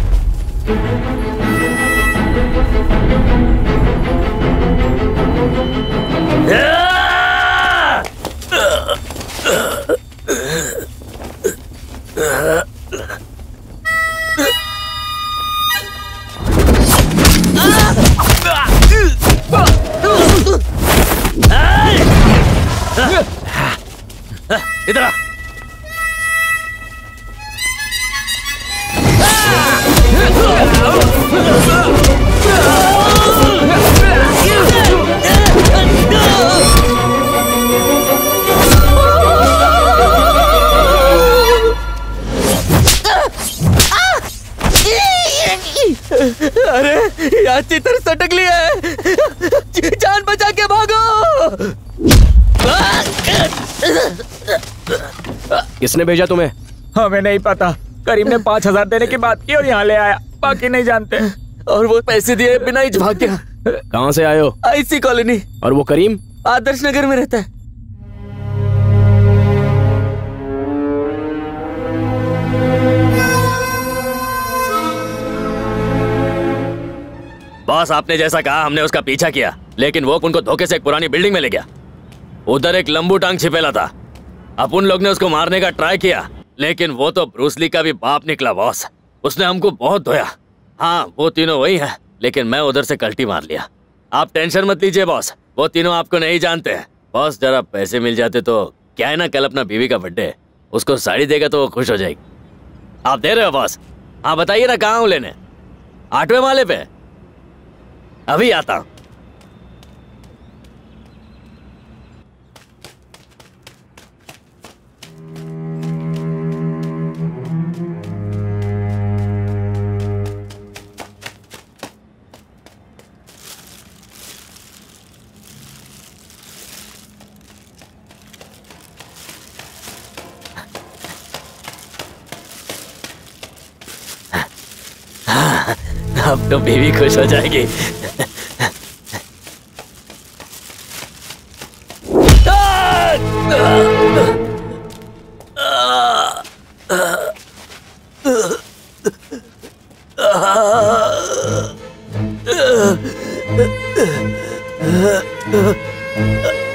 इधर आ। अरे यार चित्र सटक लिया है, जान बचा के भागो। किसने भेजा तुम्हें? हमें नहीं पता। करीम ने 5000 देने की बात की और यहाँ ले आया, बाकी नहीं जानते। और वो पैसे दिए बिना ही भाग गया। कहाँ से आए हो? IC colony. और वो करीम? आदर्श नगर में रहता है। बॉस, आपने जैसा कहा हमने उसका पीछा किया, लेकिन वो उनको धोखे से एक पुरानी बिल्डिंग में ले गया। उधर एक लंबू टांग छिपेला था। अब उन लोग ने उसको मारने का ट्राई किया, लेकिन वो तो ब्रूस ली का भी बाप निकला बॉस। उसने हमको बहुत धोया। हाँ, वो तीनों वही है, लेकिन मैं उधर से कल्टी मार लिया। आप टेंशन मत लीजिए बॉस, वो तीनों आपको नहीं जानते हैं। बॉस, जरा पैसे मिल जाते तो क्या है ना, कल अपना बीवी का बर्थडे है, उसको साड़ी देगा तो वो खुश हो जाएगी। आप दे रहे हो बॉस? हाँ बताइए ना, कहाँ हूँ लेने? 8वें माले पे? अभी आता हूँ। अब तो बीवी खुश हो जाएगी।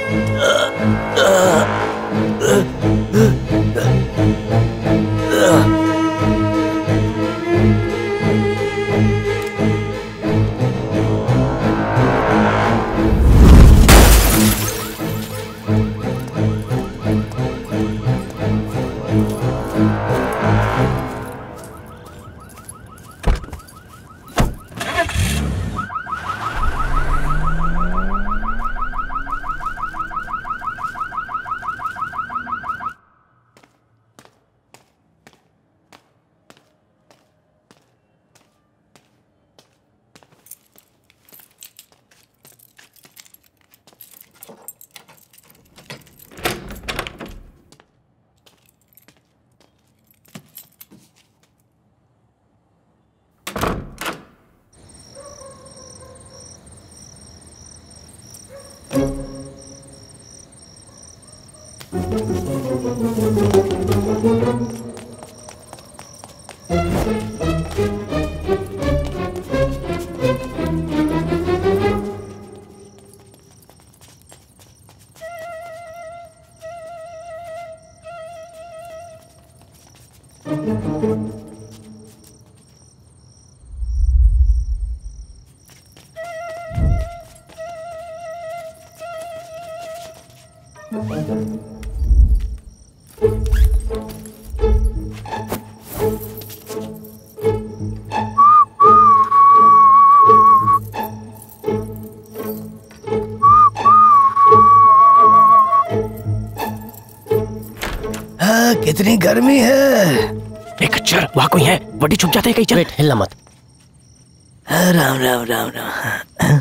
कितनी गर्मी है। एक खच्चर, वहाँ कोई है। बड़ी छुप जाते हैं कहीं। वेट, हिलना मत। राम राम राम राम।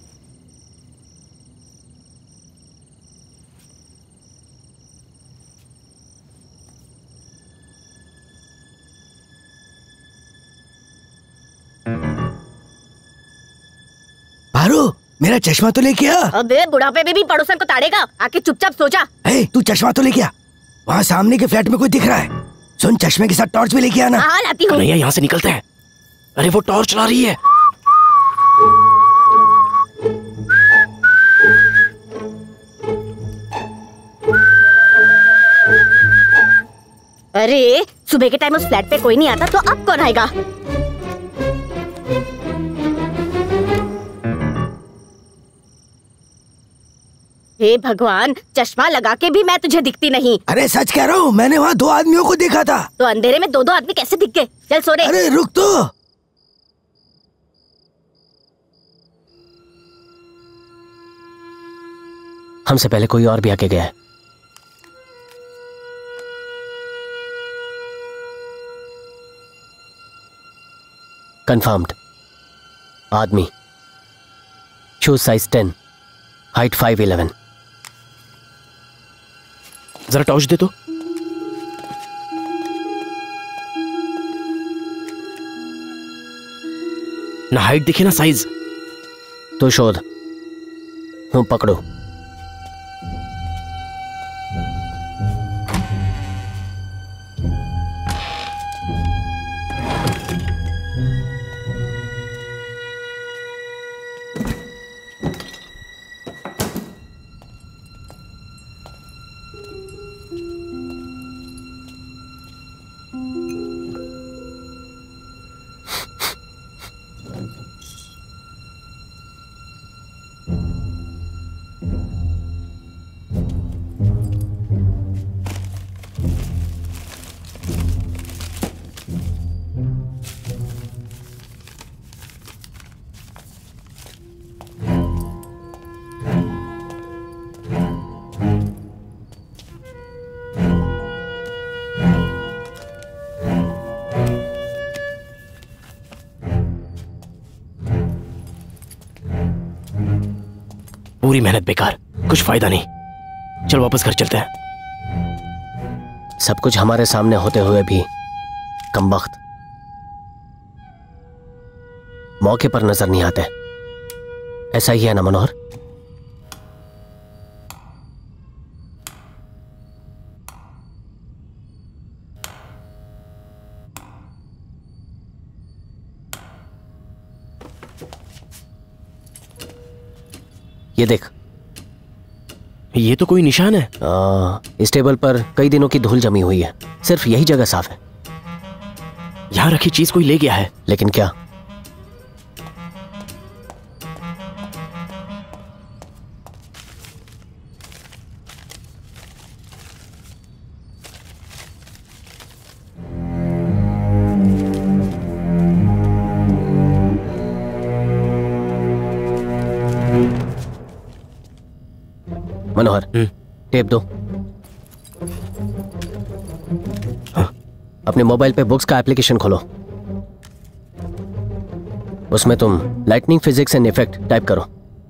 पारो, मेरा चश्मा तो लेके आ। अबे बुढ़ापे में भी पड़ोसन को ताड़ेगा, आके चुपचाप सो जा। तू चश्मा तो लेके आ। वहाँ सामने के फ्लैट में कोई दिख रहा है। सुन, चश्मे के साथ टॉर्च भी लेके आना। हाँ, लाती हूँ। कन्हैया, यहाँ से निकलते हैं। अरे वो टॉर्च चला रही है। अरे सुबह के टाइम उस फ्लैट पे कोई नहीं आता तो अब कौन आएगा? हे भगवान, चश्मा लगा के भी मैं तुझे दिखती नहीं। अरे सच कह रहा हूँ, मैंने वहाँ 2 आदमियों को देखा था। तो अंधेरे में 2 आदमी कैसे दिख गए? चल सो रे। अरे रुक तो। हमसे पहले कोई और भी आके गया है। कंफर्म्ड। आदमी, शूज साइज 10, हाइट 5'11". जरा टॉर्च दे तो। ना हाइट दिखे ना साइज। तो शोध, तुम पकड़ो। पूरी मेहनत बेकार, कुछ फायदा नहीं। चल वापस घर चलते हैं। सब कुछ हमारे सामने होते हुए भी कमबख्त मौके पर नजर नहीं आते। ऐसा ही है ना मनोहर? ये देख, ये तो कोई निशान है। इस टेबल पर कई दिनों की धूल जमी हुई है, सिर्फ यही जगह साफ है। यहाँ रखी चीज कोई ले गया है। लेकिन क्या? मनोहर, टेप दो। अपने मोबाइल पे बुक्स का एप्लीकेशन खोलो। उसमें तुम lightning physics and effect type करो।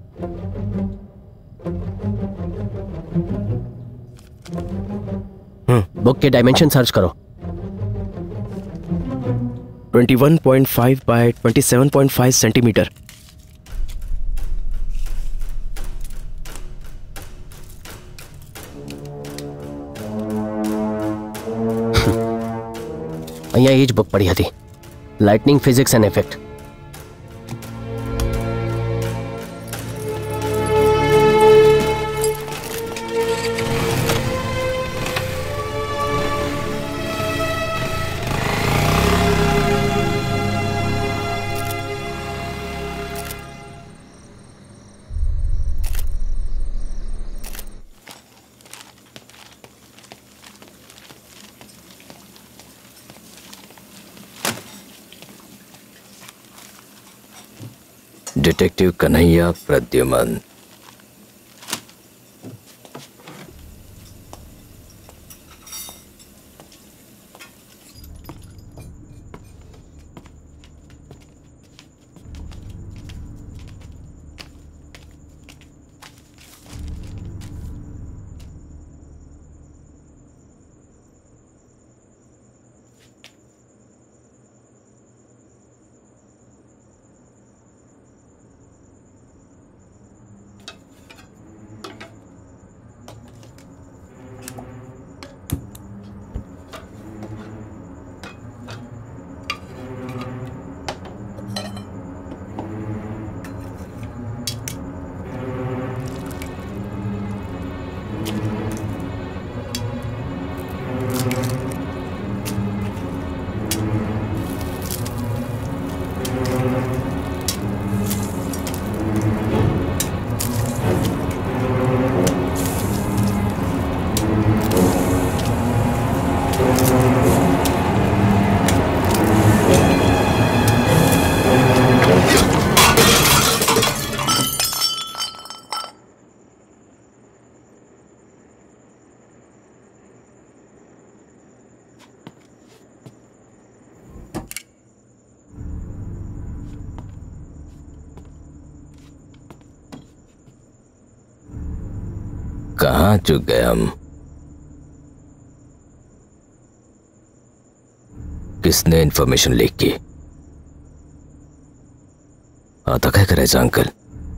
बुक के डायमेंशन सर्च करो। 21.5 बाय 27.5 सेंटीमीटर। અહીંયા એ જ બુક પડી હતી, lightning physics and effect. Detective Kanhaiya Pradyuman. कहाँ चुक गए हम? किसने इंफॉर्मेशन लीक की? आता क्या करे अंकल?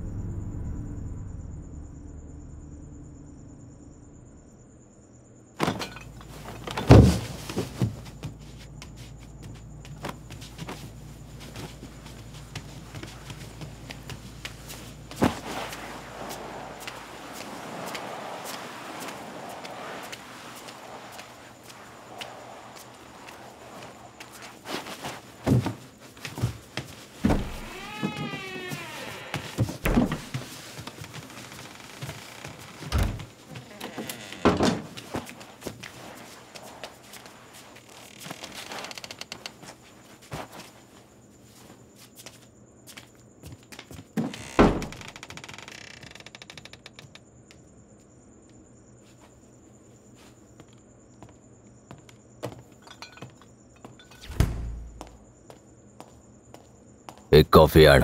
एक कॉफी आड़.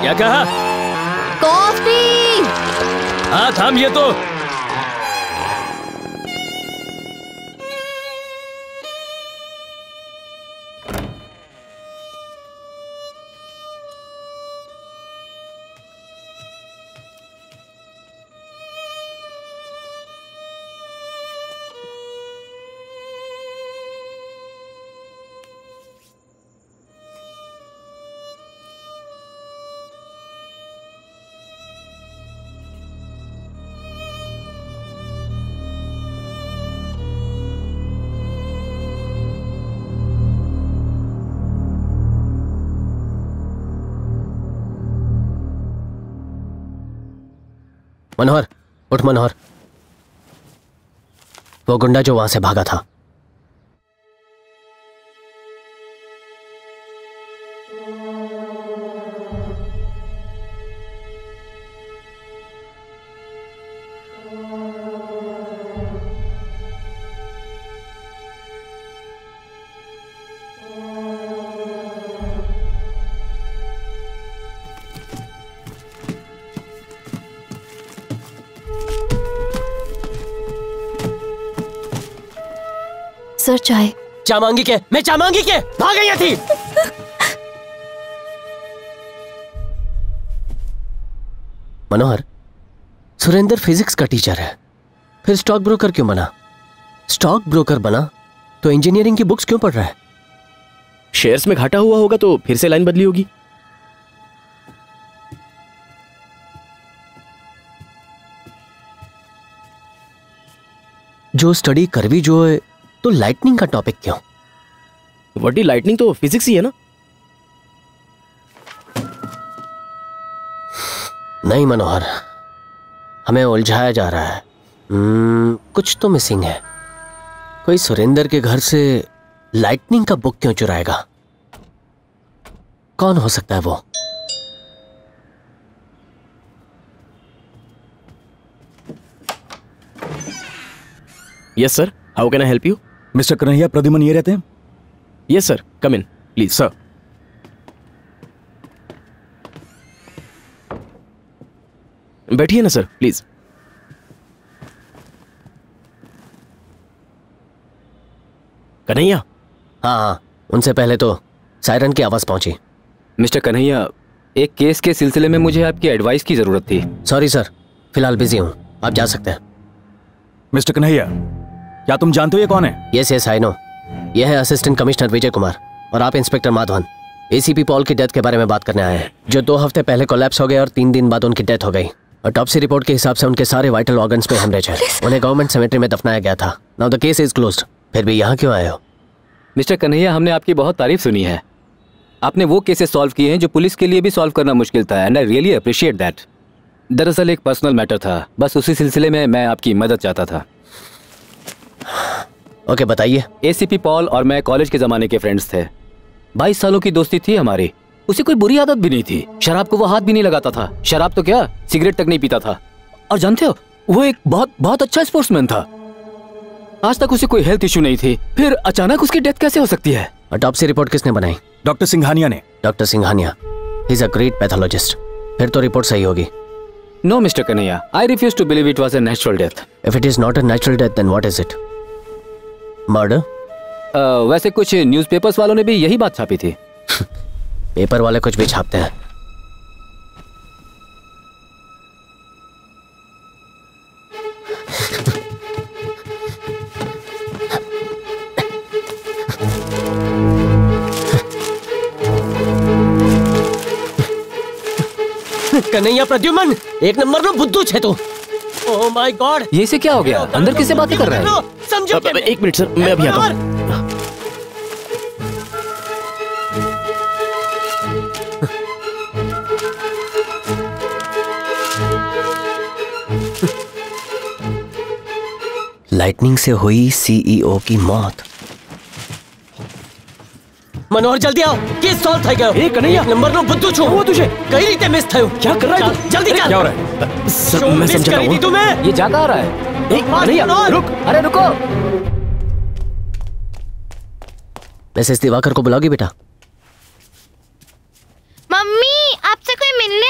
क्या कहा? कॉफी। हाँ थाम ये तो। मनोहर, उठ मनोहर। वो गुंडा जो वहां से भागा था। सर चाय। चा मांगी के? मैं चा मांगी के? भाग गई थी। मनोहर, सुरेंद्र फिजिक्स का टीचर है, फिर स्टॉक ब्रोकर क्यों बना? स्टॉक ब्रोकर बना तो इंजीनियरिंग की बुक्स क्यों पढ़ रहा है? शेयर्स में घाटा हुआ होगा तो फिर से लाइन बदली होगी। जो स्टडी करवी जो है तो लाइटनिंग का टॉपिक क्यों? वड्डी लाइटनिंग तो फिजिक्स ही है ना? नहीं मनोहर, हमें उलझाया जा रहा है। कुछ तो मिसिंग है। कोई सुरेंद्र के घर से लाइटनिंग का बुक क्यों चुराएगा? कौन हो सकता है वो? Yes sir, how can I help you? Mister Kanhaiya Pradyuman ये रहते हैं? Yes sir, come in please sir. बैठिए ना सर प्लीज। कन्हैया? हाँ, उनसे पहले तो सायरन की आवाज पहुंची। मिस्टर कन्हैया, एक केस के सिलसिले में मुझे आपकी एडवाइस की जरूरत थी। सॉरी सर, फिलहाल बिजी हूं, आप जा सकते हैं। मिस्टर कन्हैया, क्या तुम जानते हो ये कौन है? Yes yes I know. यह है असिस्टेंट कमिश्नर विजय कुमार और आप इंस्पेक्टर माधवन। एसीपी पॉल की डेथ के बारे में बात करने आए हैं, जो 2 हफ्ते पहले कोलैप्स हो गए और 3 दिन बाद उनकी डेथ हो गई। ऑटोप्सी रिपोर्ट के हिसाब से उनके सारे वाइटल ऑर्गन्स में हेमरेज है। उन्हें गवर्नमेंट सेमेट्री में दफनाया गया था। Now the case is closed. फिर भी यहाँ क्यों आए हो? मिस्टर कन्हैया, हमने आपकी बहुत तारीफ सुनी है। आपने वो केसेस सॉल्व किए हैं जो पुलिस के लिए भी सॉल्व करना मुश्किल था, and I really appreciate that. दरअसल एक पर्सनल मैटर था, बस उसी सिलसिले में मैं आपकी मदद चाहता था। ओके बताइए। एसीपी पॉल और मैं कॉलेज के जमाने के फ्रेंड्स थे। 22 सालों की दोस्ती थी हमारी। उसे कोई बुरी आदत भी नहीं थी। शराब को वो हाथ भी नहीं लगाता था। शराब तो क्या, सिगरेट तक नहीं पीता था। और जानते हो, वो एक बहुत अच्छा स्पोर्ट्समैन था। आज तक उसे कोई हेल्थ इश्यू नहीं थी, फिर अचानक उसकी डेथ कैसे हो सकती है? ऑटोप्सी रिपोर्ट किसने बनाई? डॉक्टर सिंघानिया ने। Doctor Singhania, he is a great pathologist. फिर तो रिपोर्ट सही होगी। No mister Kanhaiya, I refuse to believe it was a natural death. If it is not a natural death then what is it? Murder? वैसे कुछ newspapers वालों ने भी यही बात छापी थी। पेपर वाले कुछ भी छापते हैं। कन्हैया प्रद्युमन, एक नंबर में बुद्धू छे तू। ओह माय गॉड, ये इसे क्या हो गया? अंदर किससे बातें कर रहा है? समझो। एक मिनट सर, मैं अभी आता हूँ। लाइटनिंग से हुई सीईओ की मौत। मनोहर जल्दी आओ, केस सॉल्व થઈ ગયો। ए कन्हैया, नंबर नो बुद्धू छो। वो तुझे कई रीते मिस થયું। क्या कर रहा है तू? जल्दी चल। क्या हो रहा है? सर मैं समझा रही थी तुम्हें। ये जा कहाँ रहा है? कन्हैया रुक, अरे रुको। मिसेस दिवाकर को बुलाओगी बेटा? मम्मी, आपसे कोई मिलने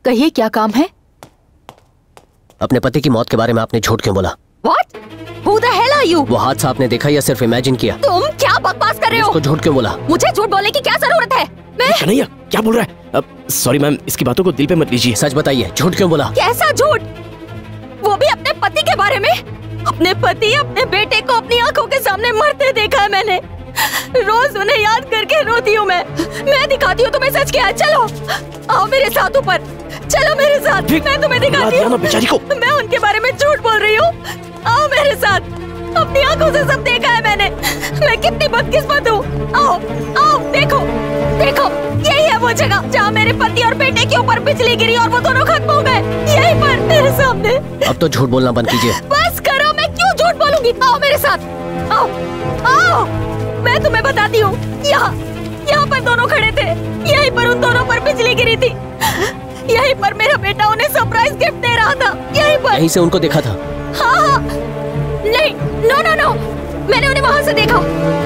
कहिए क्या काम है? अपने पति की मौत के बारे में आपने झूठ क्यों बोला? What? Who the hell are you? वो हादसा आपने देखा या सिर्फ इमेजिन किया? तुम क्या बकवास कर रहे हो? इसको झूठ क्यों बोला? मुझे झूठ बोलने की क्या जरूरत है? मैं कन्हैया क्या बोल रहा है? सॉरी मैम, इसकी बातों को दिल पे मत लीजिए। सच बताइए, झूठ क्यों बोला? कैसा झूठ? वो भी अपने पति के बारे में? अपने पति, अपने बेटे को अपनी आंखों के सामने मरते देखा है मैंने। रोज उन्हें याद करके रोती हूँ मैं दिखाती हूँ तुम्हें सच क्या है। चलो आओ मेरे साथ ऊपर, चलो मेरे साथ, मैं तुम्हें दिखाती हूँ। मैं उनके बारे में झूठ बोल रही हूँ। आओ मेरे साथ, अपनी आंखों से सब देखा है मैंने। मैं कितनी बदकिस्मत हूँ। आओ आओ, देखो देखो, यही है वो जगह जहाँ मेरे पति और बेटे के ऊपर बिजली गिरी और वो दोनों खत्म हो गए, यही पर मेरे सामने। अब तो झूठ बोलना बंद कीजिए। बस करो, मैं क्यों झूठ बोलूंगी? आओ मेरे साथ, आओ आओ, मैं तुम्हें बताती हूँ। यहाँ पर दोनों खड़े थे, यहीं पर उन दोनों पर बिजली गिरी थी, यहीं पर मेरा बेटा उन्हें सरप्राइज गिफ्ट दे रहा था, यहीं पर। यहीं से उनको देखा था? हाँ, नहीं, नो, मैंने उन्हें वहां से देखा।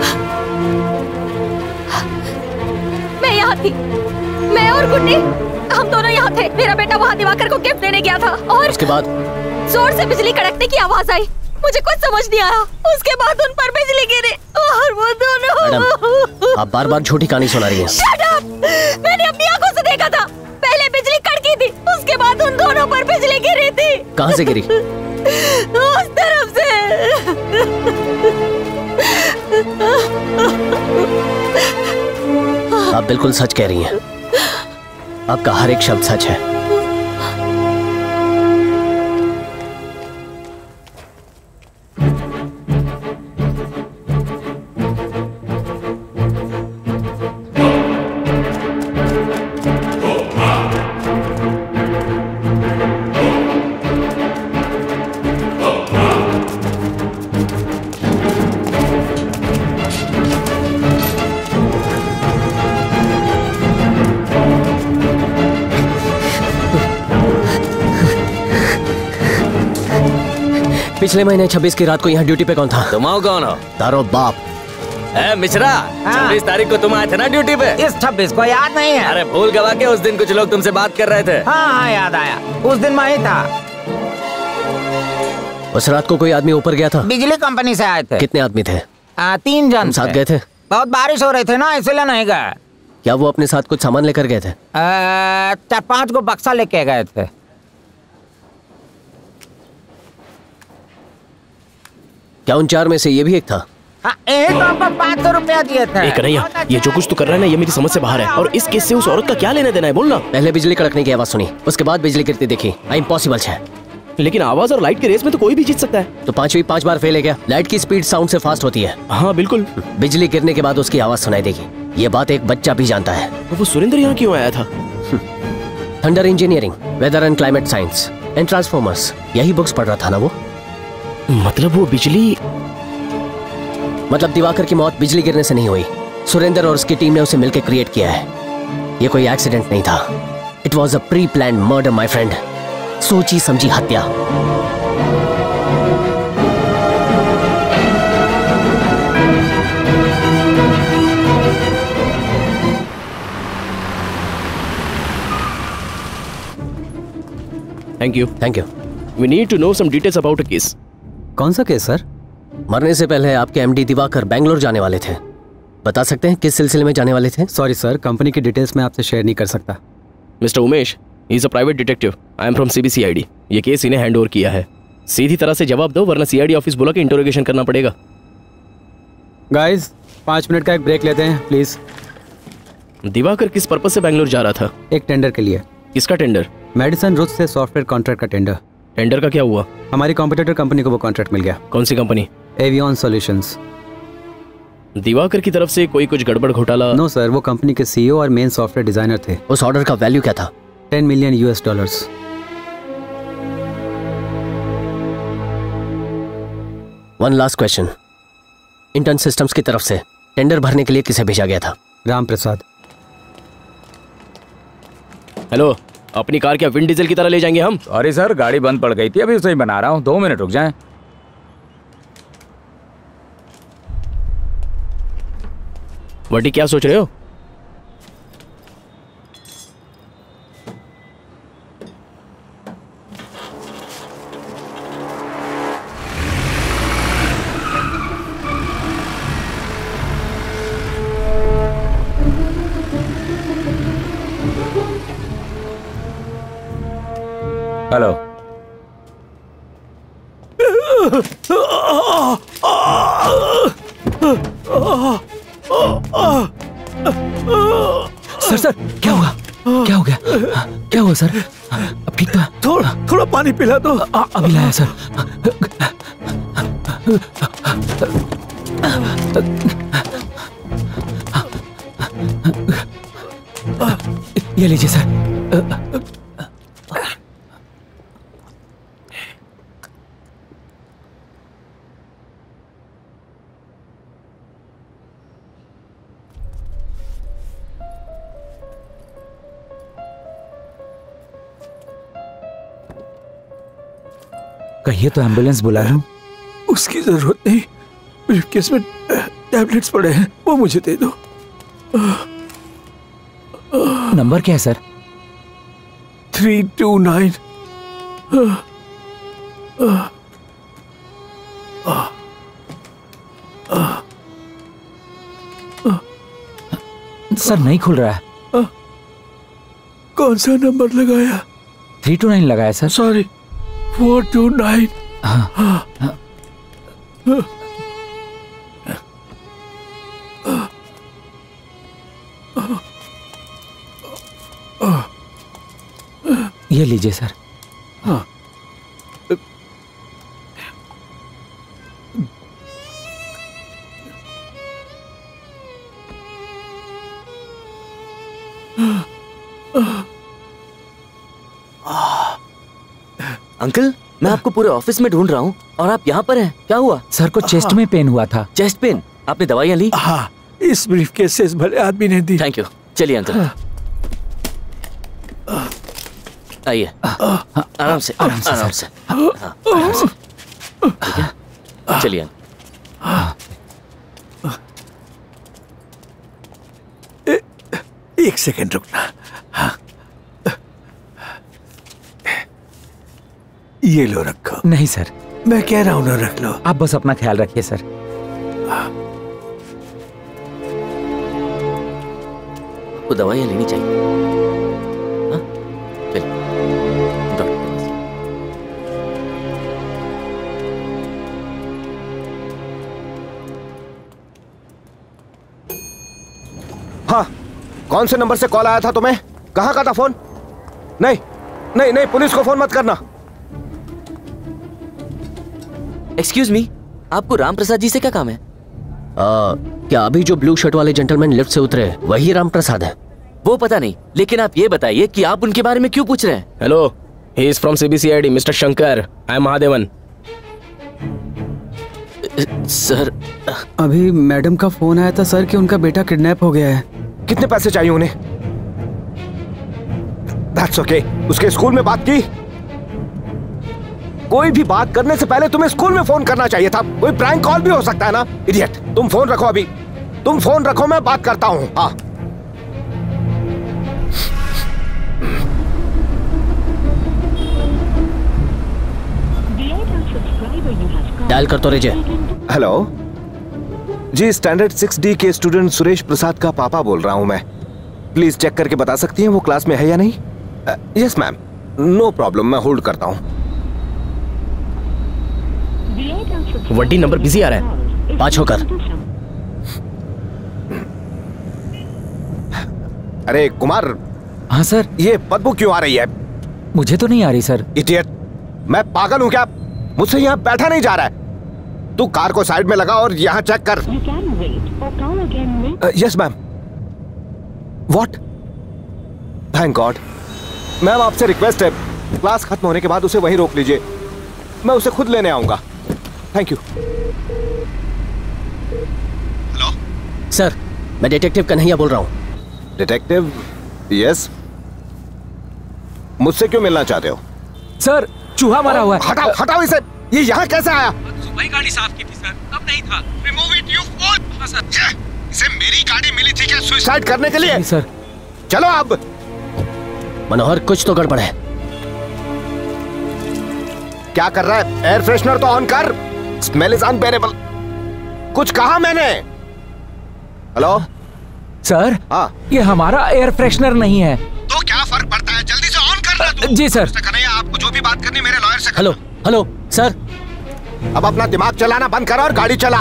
मैं यहाँ थी, मैं और गुड्डी, हम दोनों यहाँ थे। मेरा बेटा वहाँ दिवाकर को गिफ्ट देने गया था और उसके बाद जोर से बिजली कड़कने की आवाज आई। मुझे कुछ समझ नहीं आया। उसके बाद उन पर बिजली गिरी और वो दोनों। मैडम, आप बार-बार झूठी कहानी सुना रही हैं। Shut up! मैंने अपनी आंखों से देखा था। पहले बिजली कड़की थी, उसके बाद उन दोनों पर बिजली गिरी थी। कहाँ से गिरी? उस तरफ से। आप बिल्कुल सच कह रही हैं। आपका हर एक शब्द सच है। पिछले महीने 26 की रात को यहाँ ड्यूटी पे कौन था? तुम आओ कौन हो? तारो बाप। मिश्रा, 26 तारीख को तुम आए थे ना ड्यूटी पे? इस 26 को याद नहीं है। अरे भूल गवा के उस दिन कुछ लोग तुमसे बात कर रहे थे। हाँ, याद आया, उस दिन मैं ही था। उस रात को कोई आदमी ऊपर गया था? बिजली कंपनी से आए थे। कितने आदमी थे? 3 जन साथ गए थे? बहुत बारिश हो रही थी ना, इसलिए नहीं गए। क्या वो अपने साथ कुछ सामान लेकर गए थे? 4-5 को बक्सा लेके गए थे। क्या उन 4 में से ये भी एक था? एक तो आपको 500 रुपया दिए थे। कन्हैया, ये जो कुछ तू कर रहा है ना, ये मेरी समझ से बाहर है। और इस केस से उस औरत का क्या लेना देना है, बोलना। पहले बिजली कड़कने की आवाज सुनी, उसके बाद बिजली गिरती देखी। इम्पॉसिबल है। लेकिन आवाज और लाइट के रेस में तो कोई भी जीत सकता है। तो 5 बार फेल है क्या? लाइट की स्पीड साउंड से फास्ट होती है। हाँ बिल्कुल। बिजली गिरने के बाद उसकी आवाज सुनाई देगी। ये बात एक बच्चा भी जानता है। वो सुरेंद्र यहाँ क्यों आया था? Thunder engineering, weather and climate science and transformers, यही बुक्स पढ़ रहा था ना वो। मतलब वो बिजली, मतलब दिवाकर की मौत बिजली गिरने से नहीं हुई। सुरेंद्र और उसकी टीम ने उसे मिलकर क्रिएट किया है। ये कोई एक्सीडेंट नहीं था। It was a pre planned murder my friend. सोची समझी हत्या। Thank you. We need to know some details about a case. कौन सा केस सर? मरने से पहले आपके एमडी दिवाकर बेंगलोर जाने वाले थे। बता सकते हैं किस सिलसिले में जाने वाले थे? सॉरी सर, कंपनी की डिटेल्स मैं आपसे शेयर नहीं कर सकता। Mister Umesh, he is a private detective. I am from CBCID. ये केस इन्हें हैंड ओवर किया है। सीधी तरह से जवाब दो, वरना सीआईडी ऑफिस बुला के इंटरोगेशन करना पड़ेगा। गाइस, 5 मिनट का एक ब्रेक लेते हैं प्लीज। दिवाकर किस पर्पस से बेंगलोर जा रहा था? एक टेंडर के लिए। किसका टेंडर? मेडिसन रूट से सॉफ्टवेयर कॉन्ट्रैक्ट का टेंडर। टेंडर का क्या हुआ? हमारी कॉम्पिटिटर कंपनी को वो कॉन्ट्रैक्ट मिल गया। कौन सी कंपनी? Avian solutions. दिवाकर की तरफ से कोई कुछ गड़बड़ घोटाला? नो सर, वो कंपनी के सीईओ और मेन सॉफ्टवेयर डिजाइनर थे। उस ऑर्डर का वैल्यू क्या था? $10 million US। One last question. Intern systems की तरफ से टेंडर भरने के लिए किसे भेजा गया था? राम प्रसाद। हेलो, अपनी कार क्या विंड डीजल की तरह ले जाएंगे हम? सॉरी सर, गाड़ी बंद पड़ गई थी, अभी उसे ही बना रहा हूँ। 2 मिनट रुक जाएं। वटी, क्या सोच रहे हो? हेलो। सर सर क्या हुआ? क्या हो गया? क्या हुआ सर? अब ठीक था? थोड़ा पानी पिला दो। अभी लाया सर। ये लीजिए सर। कहिए तो एम्बुलेंस बुला लूं? उसकी जरूरत नहीं, ब्रीफकेस में टैबलेट्स पड़े हैं, वो मुझे दे दो। नंबर क्या है सर? 329। सर नहीं खुल रहा है। कौन सा नंबर लगाया? 329 लगाया सर। सॉरी, 429। ये लीजिए सर। अंकल, मैं आपको पूरे ऑफिस में ढूंढ रहा हूँ और आप यहाँ पर हैं। क्या हुआ? सर को चेस्ट में पेन हुआ था। Chest pain? आपने दवाइयाँ ली? हाँ, इस ब्रीफकेस से इस भले आदमी ने दी। Thank you. चलिए अंकल, आइए। आराम से, आराम से, आराम से। आराम से। ठीक है, चलिए। एक सेकंड रुकना। ये लो, रखो। नहीं सर, मैं कह रहा हूं ना, रख लो। आप बस अपना ख्याल रखिए सर। आपको दवाइयाँ लेनी चाहिए। हाँ? चलिए डॉक्टर के पास। हाँ, कौन से नंबर से कॉल आया था तुम्हें? कहाँ का था फोन? नहीं नहीं नहीं, पुलिस को फोन मत करना। एक्सक्यूज मी, आपको राम प्रसाद जी से क्या काम है? क्या अभी जो ब्लू शर्ट वाले जेंटलमैन लिफ्ट से उतरे वही राम प्रसाद है? वो पता नहीं, लेकिन आप ये बताइए कि आप उनके बारे में क्यों पूछ रहे हैं? Hello, he is from CBCID, mister Shankar. I am Mahadevan. Sir, अभी मैडम का फोन आया था सर कि उनका बेटा किडनैप हो गया है। कितने पैसे चाहिए उन्हें? That's okay. उसके स्कूल में बात की? कोई भी बात करने से पहले तुम्हें स्कूल में फोन करना चाहिए था। कोई प्रैंक कॉल भी हो सकता है ना, इडियट। तुम फोन रखो अभी, तुम फोन रखो, मैं बात करता हूँ। हाँ, डायल कर तो रहिए। हेलो जी, स्टैंडर्ड 6D के स्टूडेंट सुरेश प्रसाद का पापा बोल रहा हूँ मैं। प्लीज चेक करके बता सकती हैं वो क्लास में है या नहीं? यस मैम, नो प्रॉब्लम, मैं होल्ड करता हूँ। वड्डी नंबर बिजी आ रहा है। 5 होकर। अरे कुमार। हाँ सर। ये बदबू क्यों आ रही है? मुझे तो नहीं आ रही सर। इडियट, मैं पागल हूँ क्या? मुझसे यहाँ बैठा नहीं जा रहा है। तू कार को साइड में लगा और यहाँ चेक कर। Yes ma'am. What? Thank God. Ma'am आपसे रिक्वेस्ट है, क्लास खत्म होने के बाद उसे वहीं रोक लीजिए, मैं उसे खुद लेने आऊंगा। Thank you. हेलो सर, मैं डिटेक्टिव कन्हैया बोल रहा हूँ। डिटेक्टिव? यस। मुझसे क्यों मिलना चाहते हो? सर, चूहा मारा हुआ है। हटाओ हटाओ इसे। ये यहाँ कैसे आया? सुबह ही गाड़ी साफ की थी सर, तब नहीं था। Remove it you fool. हाँ सर। इसे मेरी गाड़ी मिली थी क्या सुसाइड करने के लिए? सर। चलो अब। मनोहर, कुछ तो गड़बड़ है। क्या कर रहा है? एयर फ्रेशनर तो ऑन कर। Smell is unbearable. कुछ कहा मैंने? Hello sir. हाँ, ये हमारा एयर फ्रेशनर नहीं है। तो क्या फर्क पड़ता है? जल्दी से ऑन कर जी सर। कन्हैया, आपको जो भी बात करनी मेरे लॉयर से। Hello hello sir. अब अपना दिमाग चलाना बंद करो और गाड़ी चला।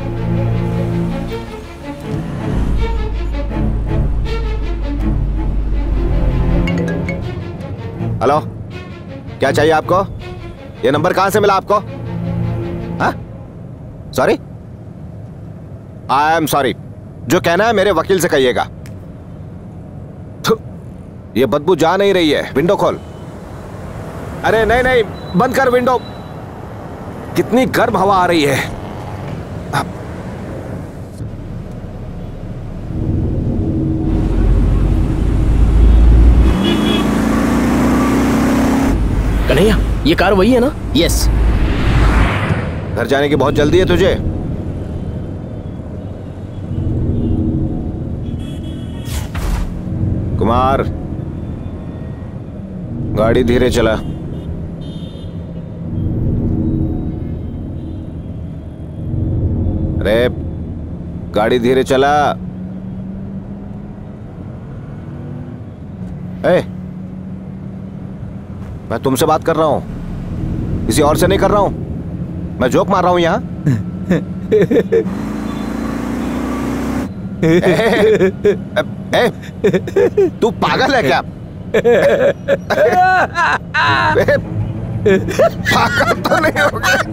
हेलो, क्या चाहिए आपको? ये नंबर कहां से मिला आपको? हाँ? सॉरी? I am sorry. जो कहना है मेरे वकील से कहिएगा। ये बदबू जा नहीं रही है, विंडो खोल। अरे नहीं नहीं, बंद कर विंडो। कितनी गर्म हवा आ रही है। कन्हैया, ये कार वही है ना? यस। घर जाने की बहुत जल्दी है तुझे? कुमार, गाड़ी धीरे चला। अरे गाड़ी धीरे चला। मैं तुमसे बात कर रहा हूं, किसी और से नहीं कर रहा हूं। मैं जोक मार रहा हूं यहाँ। तू पागल है क्या? पागल तो नहीं हो गया?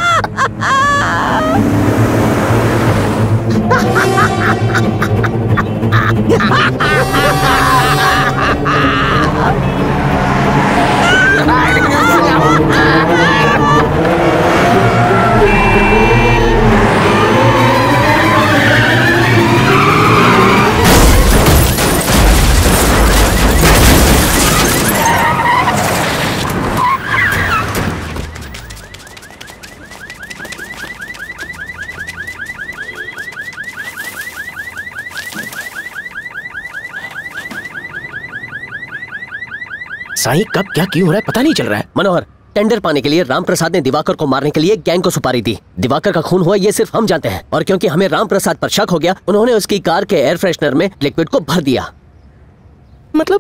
साईं, कब क्या क्यों हो रहा है पता नहीं चल रहा है। मनोहर, टेंडर पाने के लिए राम प्रसाद ने दिवाकर को मारने के लिए गैंग को सुपारी दी। दिवाकर का खून हुआ ये सिर्फ हम जानते हैं, और क्योंकि हमें राम प्रसाद पर शक हो गया, उन्होंने उसकी कार के एयर फ्रेशनर में लिक्विड को भर दिया। मतलब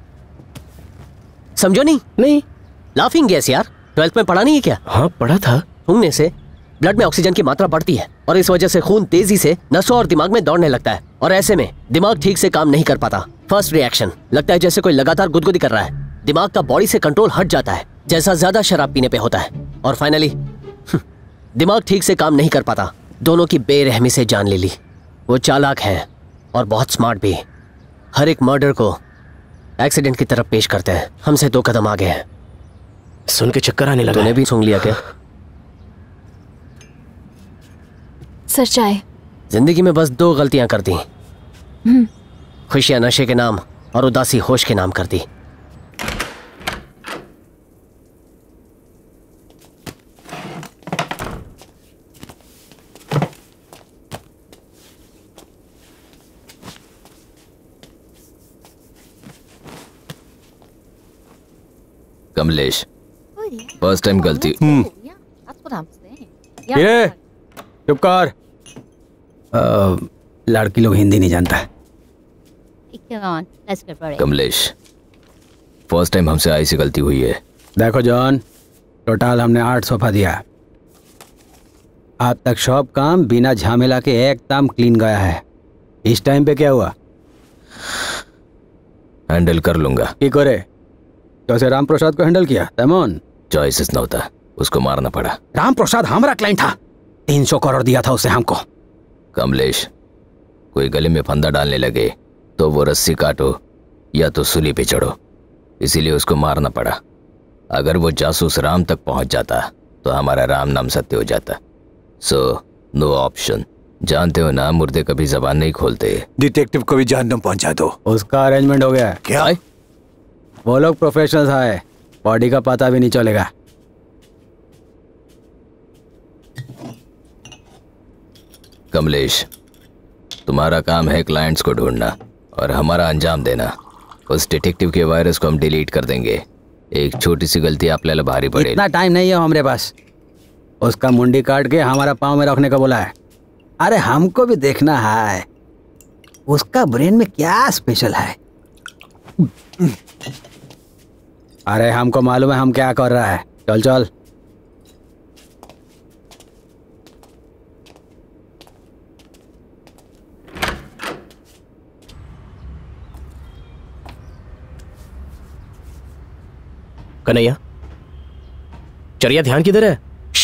समझो नहीं? नहीं। लाफिंग गैस यार, 12th में पढ़ा नहीं है क्या? हाँ पढ़ा था। सूंघने से ब्लड में ऑक्सीजन की मात्रा बढ़ती है और इस वजह से खून तेजी से नसों और दिमाग में दौड़ने लगता है, और ऐसे में दिमाग ठीक से काम नहीं कर पाता। फर्स्ट रिएक्शन लगता है जैसे कोई लगातार गुदगुदी कर रहा है। दिमाग का बॉडी से कंट्रोल हट जाता है, जैसा ज्यादा शराब पीने पे होता है। और फाइनली दिमाग ठीक से काम नहीं कर पाता। दोनों की बेरहमी से जान ले ली। वो चालाक है और बहुत स्मार्ट भी। हर एक मर्डर को एक्सीडेंट की तरफ पेश करते हैं। हमसे 2 कदम आगे हैं। सुन के चक्कर आने लगा। तूने भी सूंघ लिया क्या? सर चाय। जिंदगी में बस 2 गलतियां कर दी। खुशियां नशे के नाम और उदासी होश के नाम कर दी। कमलेश, फर्स्ट टाइम गलती। ये चुप कर। लड़की लोग हिंदी नहीं जानता है। कमलेश, फर्स्ट टाइम हमसे ऐसी गलती हुई है। देखो जॉन, टोटल हमने 8 सोफा दिया। आज तक शॉप काम बिना झमेला के एकदम क्लीन गया है। इस टाइम पे क्या हुआ? हैंडल कर लूंगा। की करे? कैसे राम प्रसाद को हैंडल किया? तेमन चॉइसेस न होता, उसको मारना पड़ा। राम प्रसाद हमारा क्लाइंट था, 300 करोड़ दिया था उसे हमको। कमलेश, कोई गले में फंदा डालने लगे तो वो रस्सी काटो या तो सूली पे चढ़ो, इसीलिए उसको मारना पड़ा। अगर वो जासूस राम तक पहुंच जाता तो हमारा राम नाम सत्य हो जाता। So no option. जानते हो ना, मुर्दे कभी जबान नहीं खोलते। डिटेक्टिव को भी जहन्नुम पहुंचा दो। उसका अरेंजमेंट हो गया है। क्या? वो लोग प्रोफेशनल्स आए, बॉडी का पता भी नहीं चलेगा। कमलेश, तुम्हारा काम है क्लाइंट्स को ढूंढना और हमारा अंजाम देना। उस डिटेक्टिव के वायरस को हम डिलीट कर देंगे। एक छोटी सी गलती आपल्याला भारी पड़ेगी। इतना टाइम नहीं है हमारे पास। उसका मुंडी काट के हमारा पाँव में रखने का बोला है। अरे हमको भी देखना है उसका ब्रेन में क्या स्पेशल है। अरे हमको मालूम है हम क्या कर रहा है। चल चल। कन्हैया, चरिया ध्यान किधर है?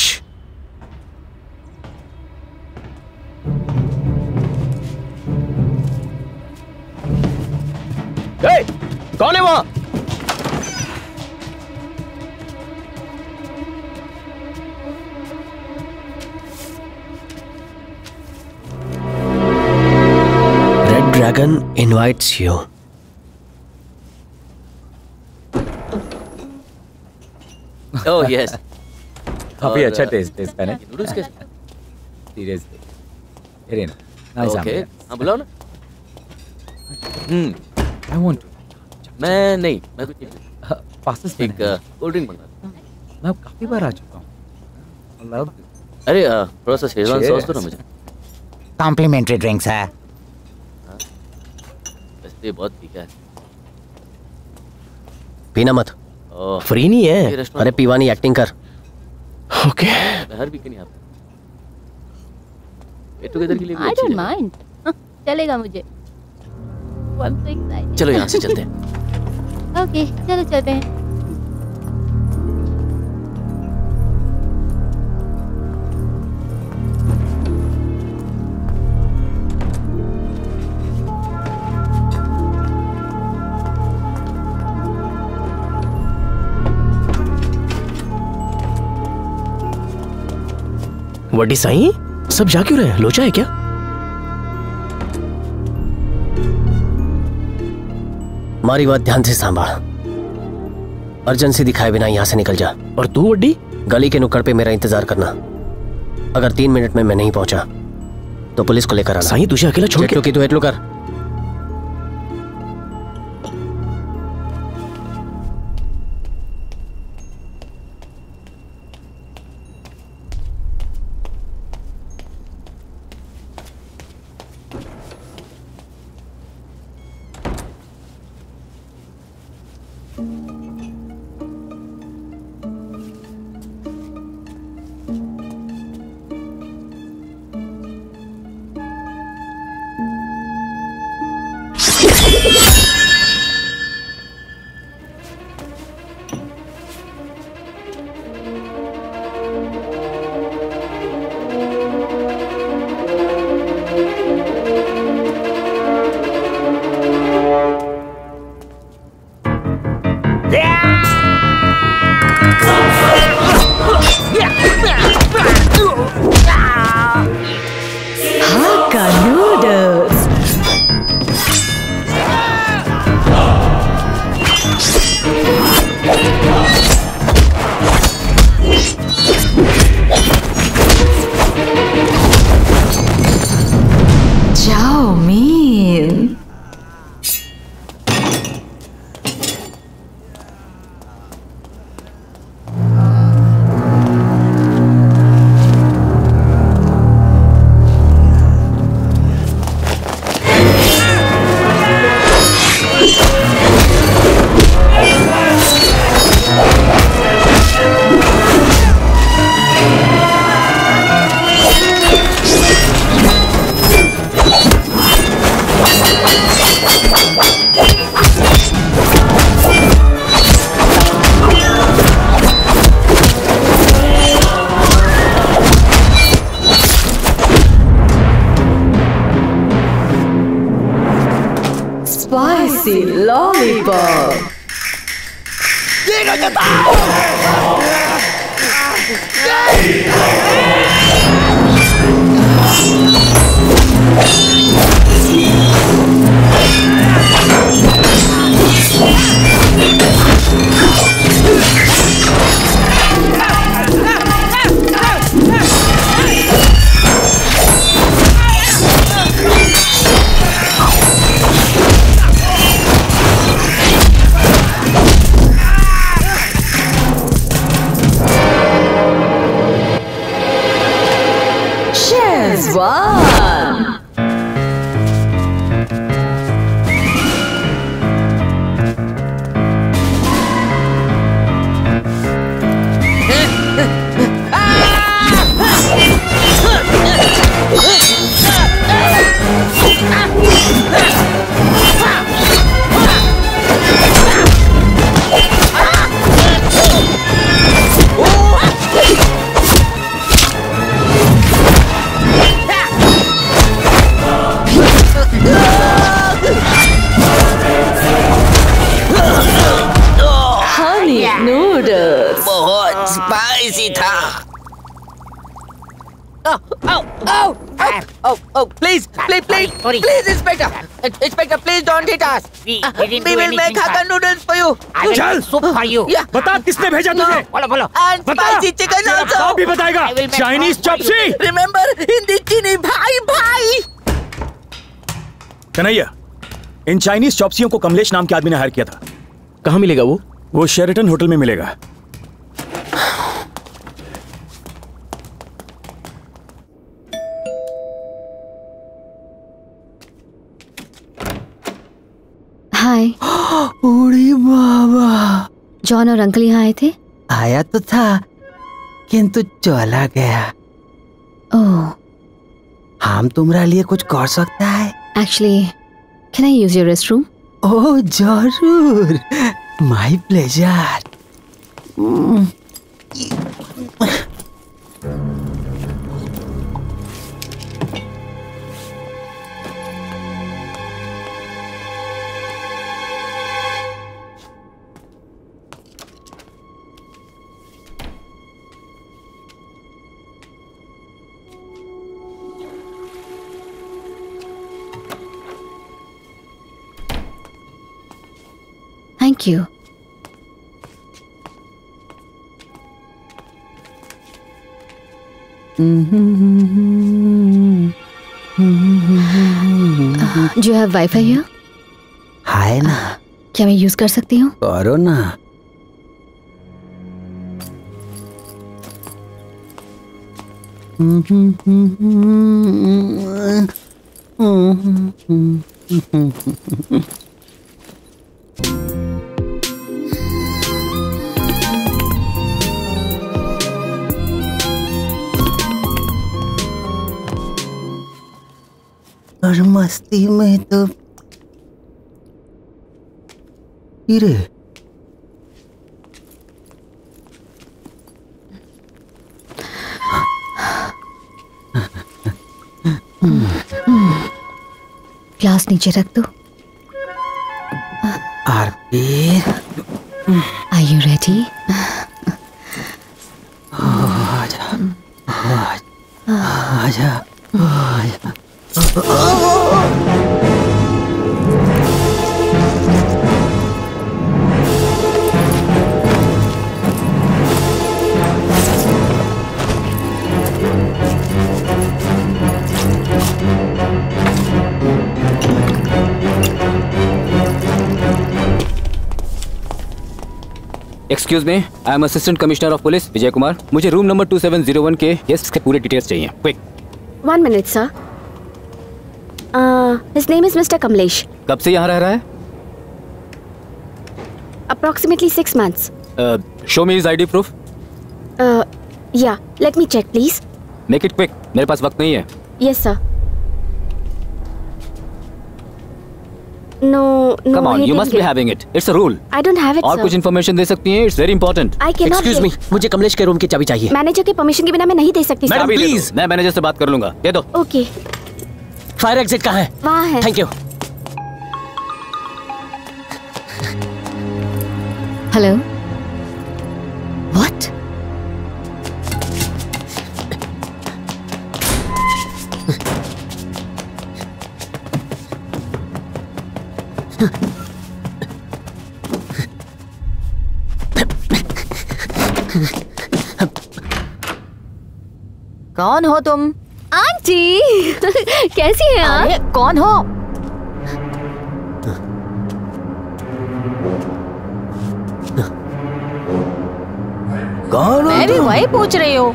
कौन है वहां? Red dragon invites you. Oh yes, काफी अच्छा टेस्ट है ना नूडल्स के। Seriously very nice. ओके, हाँ बुलाओ ना। I want to. मैं नहीं, मैं कुछ पास्ता एक कोल्ड ड्रिंक मंगा। मैं काफी बार आ चुका हूँ। अरे थोड़ा सा शेजवान सॉस दो ना मुझे। कॉम्प्लीमेंट्री ड्रिंक्स है। वैसे ये बहुत ठीक है। पीना मत, फ्री नहीं है। अरे पीवानी, एक्टिंग कर। ओके। मैं हर वीकेंड यहाँ पे गेट टुगेदर के लिए भी आई अच्छी डोंट जगह है। माइंड। चलेगा मुझे। I'm so excited. चलो यहाँ से चलते हैं। ओके, चलो चलते हैं। वड्डी साईं, सब जा क्यों रहे हैं? लोचा है क्या? हमारी बात ध्यान से संभाल। अर्जेंसी दिखाए बिना यहाँ से निकल जा। और तू वड्डी? गली के नुक्कड़ पे मेरा इंतजार करना। अगर 3 मिनट में मैं नहीं पहुंचा तो पुलिस को लेकर आना। साईं तुझे अकेला छोड़ के? तू एटलू कर। Spicy lollipop. One. Please, Inspector, please don't hit us. We will make Hakka noodles for you. चल soup for you. बता किसने भेजा तुझे? बोलो And spicy chicken also. आप भी बताएगा। Chinese chop suey. Remember हिंदी चीनी भाई। कन्हैया, इन चाइनीज चॉपसियों को कमलेश नाम के आदमी ने हायर किया था। कहाँ मिलेगा वो? वो शेरेटन होटल में मिलेगा। हाय। उड़ी बाबा। जॉन और अंकल यहाँ आए थे? आया तो था किंतु चला गया। ओह। हम तुम्हारे लिए कुछ कर सकता है? Actually can I use your restroom? Oh जरूर, my pleasure. Thank you. Do you have Wi-Fi here? है ना। क्या मैं यूज कर सकती हूँ? करो ना। और मस्ती में तो रे ग्लास नीचे रख दो। RP, Are you ready? आजा, आजा, आजा। Excuse me, I am assistant commissioner of police Vijay Kumar. मुझे रूम नंबर 2701 के गेस्ट के पूरे डिटेल्स चाहिए। Quick. 1 minute, sir. His name is Mr. Kamlesh. कब से यहाँ रह रहा है? Approximately 6 months. Show me his ID proof. Yeah, let me check, please. Make it quick. मेरे पास वक्त नहीं है। Yes, sir. No, Come on, he you didn't must be give- having it. It's a rule. I don't have it, और sir. कुछ information दे सकती हैं? It's very important. I cannot Excuse me, give- मुझे कमलेश के रूम की चाबी चाहिए। मैनेजर की परमिशन के बिना मैं नहीं दे सकती, sir. चाबी दे दो। मैं मैनेजर से बात कर लूंगा। दे दो। Okay. फायर एग्जिट कहाँ है? वहाँ है। Thank you. Hello? What? कौन हो तुम? आंटी कैसी हैं आप? अरे कौन हो? कौन? मैं भी वही पूछ रही हूँ।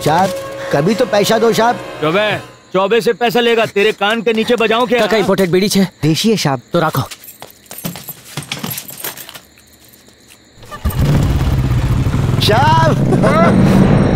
साहब कभी तो पैसा दो साहब। चौबे से पैसा लेगा, तेरे कान के नीचे बजाऊं क्या? काका इंपोर्टेड बीड़ी छे देशी है साहब। तो रखो। साहब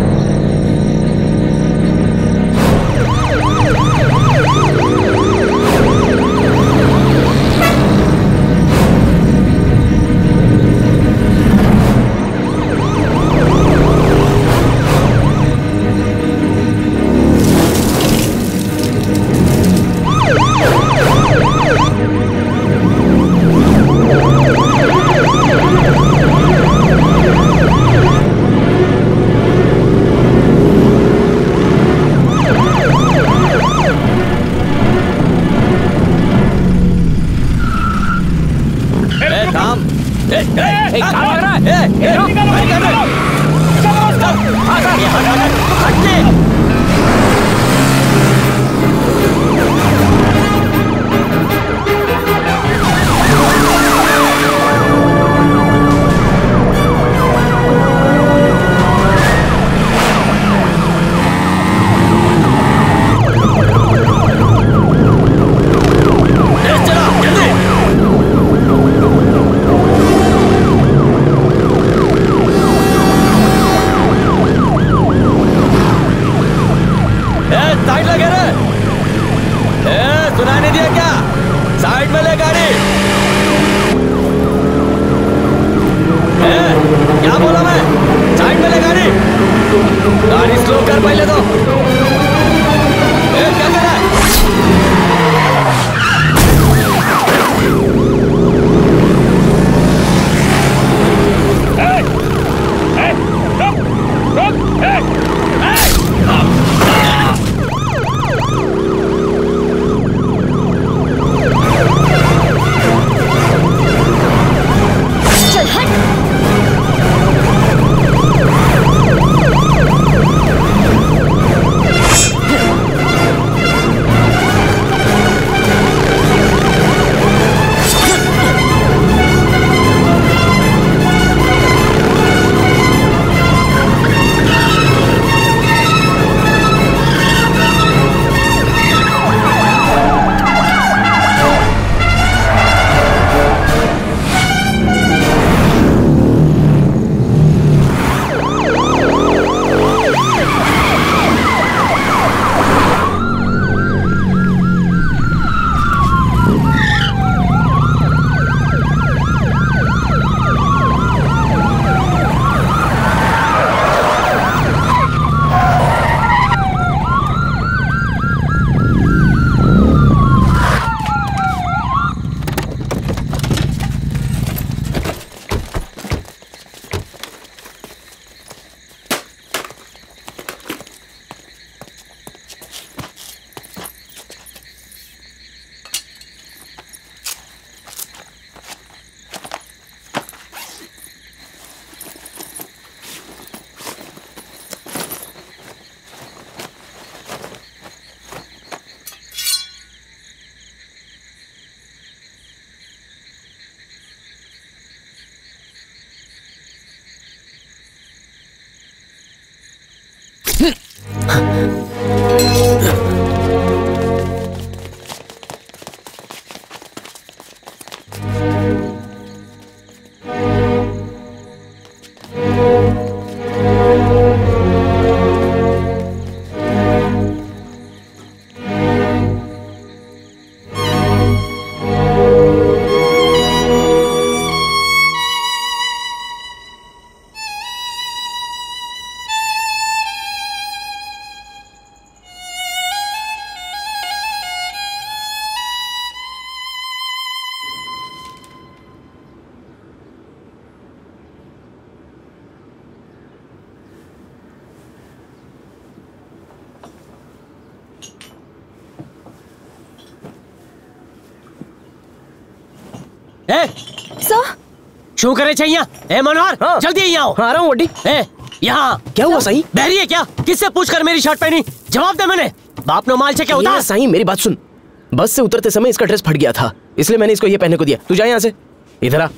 शू करे चाहिए? ए मनोहर, हाँ। जल्दी यहाँ आओ। आ रहा हूँ वड्डी। यहाँ क्या हुआ सही? बहरी है क्या? किससे पूछ कर मेरी शर्ट पहनी? जवाब दे। मैंने बाप नो माल से क्या होता? सही मेरी बात सुन, बस से उतरते समय इसका ड्रेस फट गया था, इसलिए मैंने इसको ये पहनने को दिया। तू जा यहाँ से, इधर आ।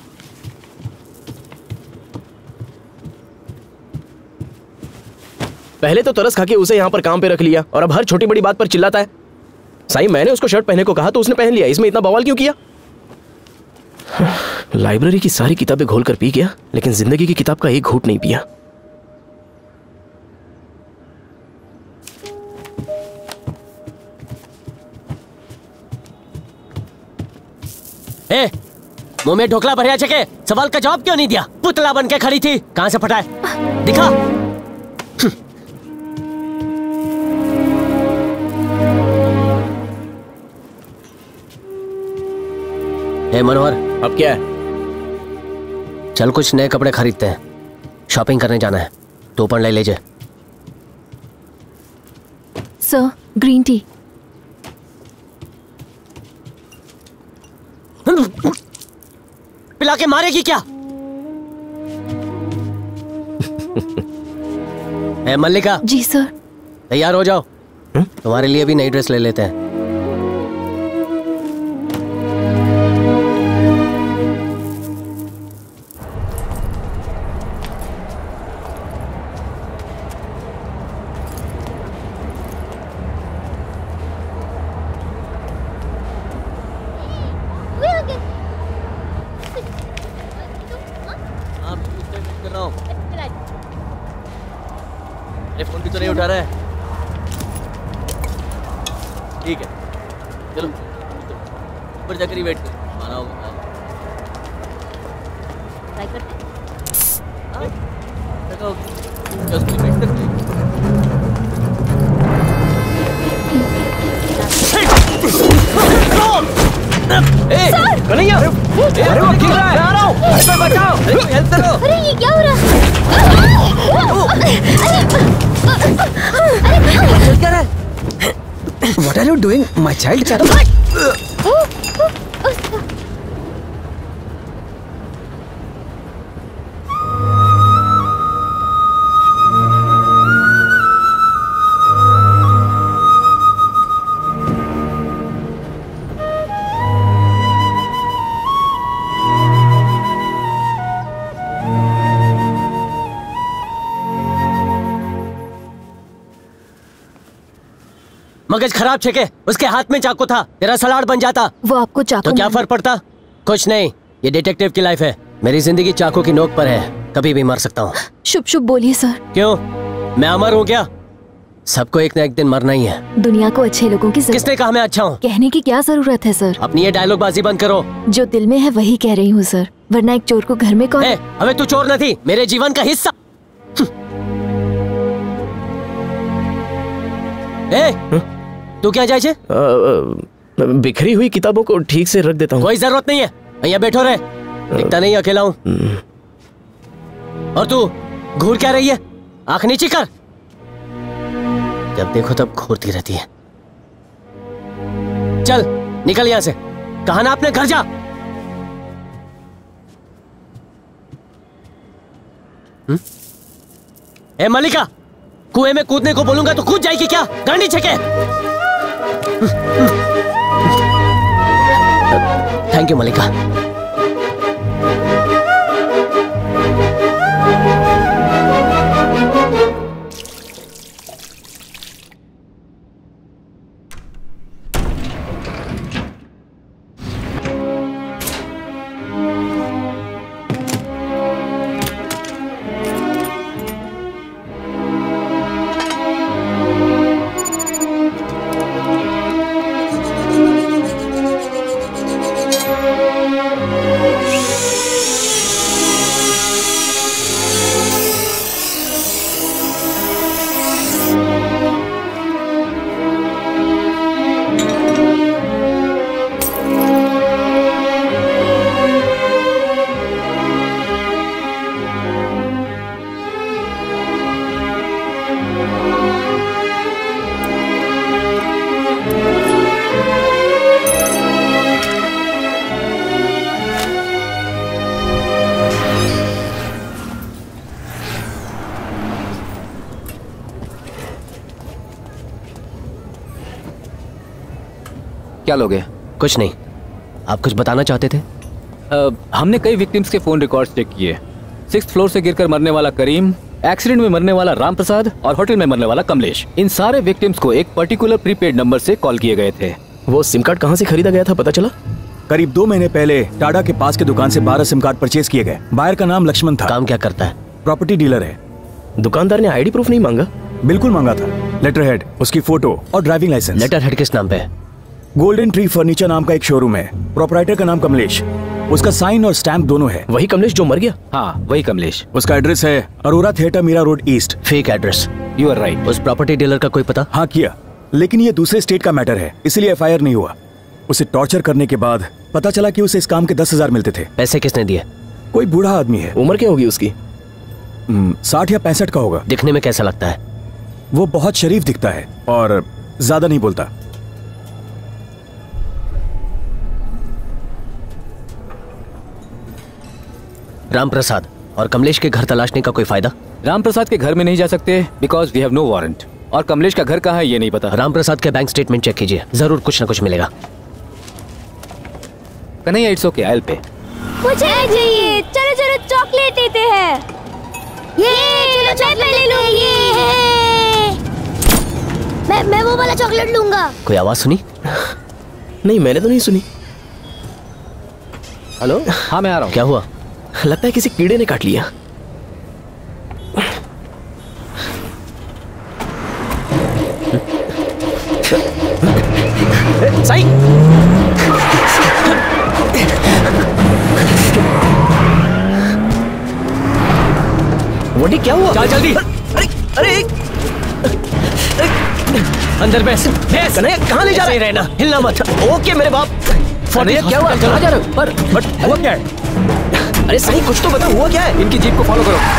पहले तो तरस खा के उसे यहाँ पर काम पे रख लिया और अब हर छोटी बड़ी बात पर चिल्लाता है। साईं, मैंने उसको शर्ट पहनने को कहा तो उसने पहन लिया, इसमें इतना बवाल क्यों किया? लाइब्रेरी की सारी किताबें घोल कर पी गया, लेकिन जिंदगी की किताब का एक घूंट नहीं पिया। ए, मुंह में ढोकला भरिया चके, सवाल का जवाब क्यों नहीं दिया? पुतला बन के खड़ी थी, कहां से फटा है? दिखा। ए मनोहर, अब क्या है? चल कुछ नए कपड़े खरीदते हैं, शॉपिंग करने जाना है। तो ऊपर ले लीजिए। Sir, green tea. पिला के मारेगी क्या? ए मल्लिका। जी सर। तैयार हो जाओ, तुम्हारे लिए भी नई ड्रेस ले लेते हैं। फोन भी तो नहीं उठा रहा है। ठीक है, चलो ऊपर जाकर ही वेट कर, आना होगा। कन्हैया, अरे वो गिर रहा है, आ रहा हूँ, बचाओ, हेल्प करो। अरे ये क्या हो रहा है? क्या है? What are you doing, my child? मगज खराब छके, उसके हाथ में चाकू था, तेरा सलाड बन जाता। वो आपको चाकू तो क्या फर्क पड़ता? कुछ नहीं, ये डिटेक्टिव की लाइफ है। मेरी जिंदगी चाकू की नोक पर है, कभी भी मर सकता हूँ। शुभ शुभ बोलिए सर। क्यों, मैं अमर हूँ क्या? सबको एक न एक दिन मरना ही है। दुनिया को अच्छे लोगों की किसने कहा मैं अच्छा हूँ? कहने की क्या जरूरत है सर? अपनी ये डायलॉग बाजी बंद करो। जो दिल में है वही कह रही हूँ सर, वरना एक चोर को घर में कौन? अबे तू चोर न थी, मेरे जीवन का हिस्सा। तू क्या जाए? बिखरी हुई किताबों को ठीक से रख देता हूँ। कोई जरूरत नहीं है, यहाँ बैठो रहे, दिखता नहीं अकेला हूँ। और तू घूर क्या रही है? आंख नीची कर, जब देखो तब घूरती रहती है। चल निकल यहाँ से, कहा ना अपने घर जा। ए मल्लिका, कुएं में कूदने को बोलूंगा तो कूद जाएगी क्या? गांडी छके। Thank you Mallika. क्या लोगे? कुछ नहीं, आप कुछ बताना चाहते थे? हमने कई विक्टिम्स के फोन रिकॉर्ड्स चेक किए। 6th फ्लोर से गिरकर मरने वाला करीम एक्सीडेंट में मरने वाला राम प्रसाद और होटल में मरने वाला कमलेश, इन सारे विक्टिम्स को एक पर्टिकुलर प्रीपेड नंबर से कॉल किए गए थे। वो सिम कार्ड कहाँ से खरीदा गया था पता चला? करीब 2 महीने पहले टाडा के पास के दुकान से 12 सिम कार्ड परचेज किए गए। बायर का नाम लक्ष्मण था। काम क्या करता है? प्रॉपर्टी डीलर है। दुकानदार ने आईडी प्रूफ नहीं मांगा? बिल्कुल मांगा था। लेटर हेड, उसकी फोटो और ड्राइविंग लाइसेंस। लेटर हेड किस नाम पे है? गोल्डन ट्री फर्नीचर नाम का एक शोरूम है। प्रोपराइटर का नाम कमलेश। उसका साइन और स्टैम्प दोनों है। वही कमलेश जो मर गया? हाँ, वही कमलेश। उसका एड्रेस है Arora theatre, Meera road east. Fake address. You are right. उस प्रॉपर्टी डीलर का कोई पता? हाँ किया, लेकिन ये दूसरे स्टेट का मैटर है, इसलिए FIR नहीं हुआ। उसे टॉर्चर करने के बाद पता चला कि उसे इस काम के 10,000 मिलते थे। पैसे किसने दिए? कोई बूढ़ा आदमी है। उम्र क्या होगी उसकी? 60 या 65 का होगा। दिखने में कैसा लगता है? वो बहुत शरीफ दिखता है और ज्यादा नहीं बोलता। राम प्रसाद और कमलेश के घर तलाशने का कोई फायदा? राम प्रसाद के घर में नहीं जा सकते because we have no warrant. और कमलेश का घर कहाँ है ये नहीं पता। राम प्रसाद के बैंक स्टेटमेंट चेक कीजिए, जरूर कुछ ना कुछ मिलेगा। Kanhaiya, it's okay, I will pay. मुझे चाहिए। चलो चलो चॉकलेट लेते हैं। ये चलो चॉकलेट ले लो। ये मैं वो वाला चॉकलेट लूंगा। कोई आवाज सुनी? नहीं, मैंने तो नहीं सुनी। हेलो? हाँ, मैं आ रहा हूँ। क्या हुआ? लगता है किसी कीड़े ने काट लिया। साई! वडी क्या हुआ? चल जल्दी। अरे अंदर बैठ। कन्हैया कहाँ ले जा रहे? रहना, हिलना मत। ओके मेरे बाप। कन्हैया क्या हुआ? चला जा रहा पर बट हुआ क्या है? अरे सही कुछ तो बता, हुआ क्या है? इनकी जीप को फॉलो करो।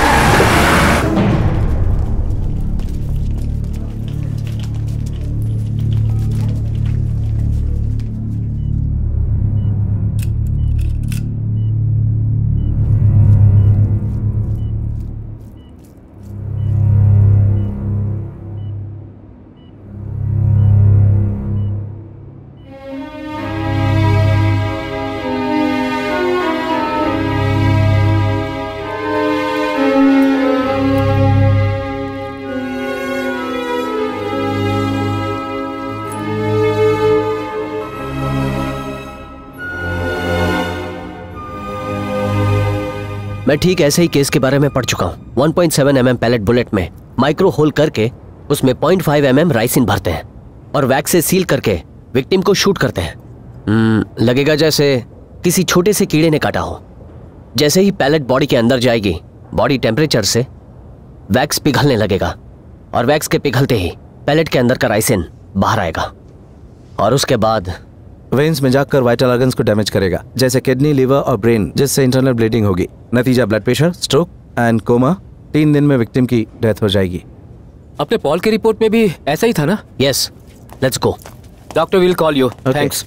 मैं ठीक ऐसे ही केस के बारे में पढ़ चुका हूँ। 1.7 mm पैलेट बुलेट में माइक्रो होल करके उसमें 0.5 mm राइसिन भरते हैं और वैक्स से सील करके विक्टिम को शूट करते हैं। लगेगा जैसे किसी छोटे से कीड़े ने काटा हो। जैसे ही पैलेट बॉडी के अंदर जाएगी, बॉडी टेम्परेचर से वैक्स पिघलने लगेगा और वैक्स के पिघलते ही पैलेट के अंदर का राइसिन बाहर आएगा और उसके बाद वेन्स में जाकर वाइटल ऑर्गन्स को डैमेज करेगा, जैसे किडनी, लिवर और ब्रेन, जिससे इंटरनल ब्लीडिंग होगी। नतीजा blood pressure, stroke and coma. 3 दिन में विक्टिम की डेथ हो जाएगी। अपने पॉल के रिपोर्ट में भी ऐसा ही था ना? Yes, let's go. Doctor will call you. Thanks.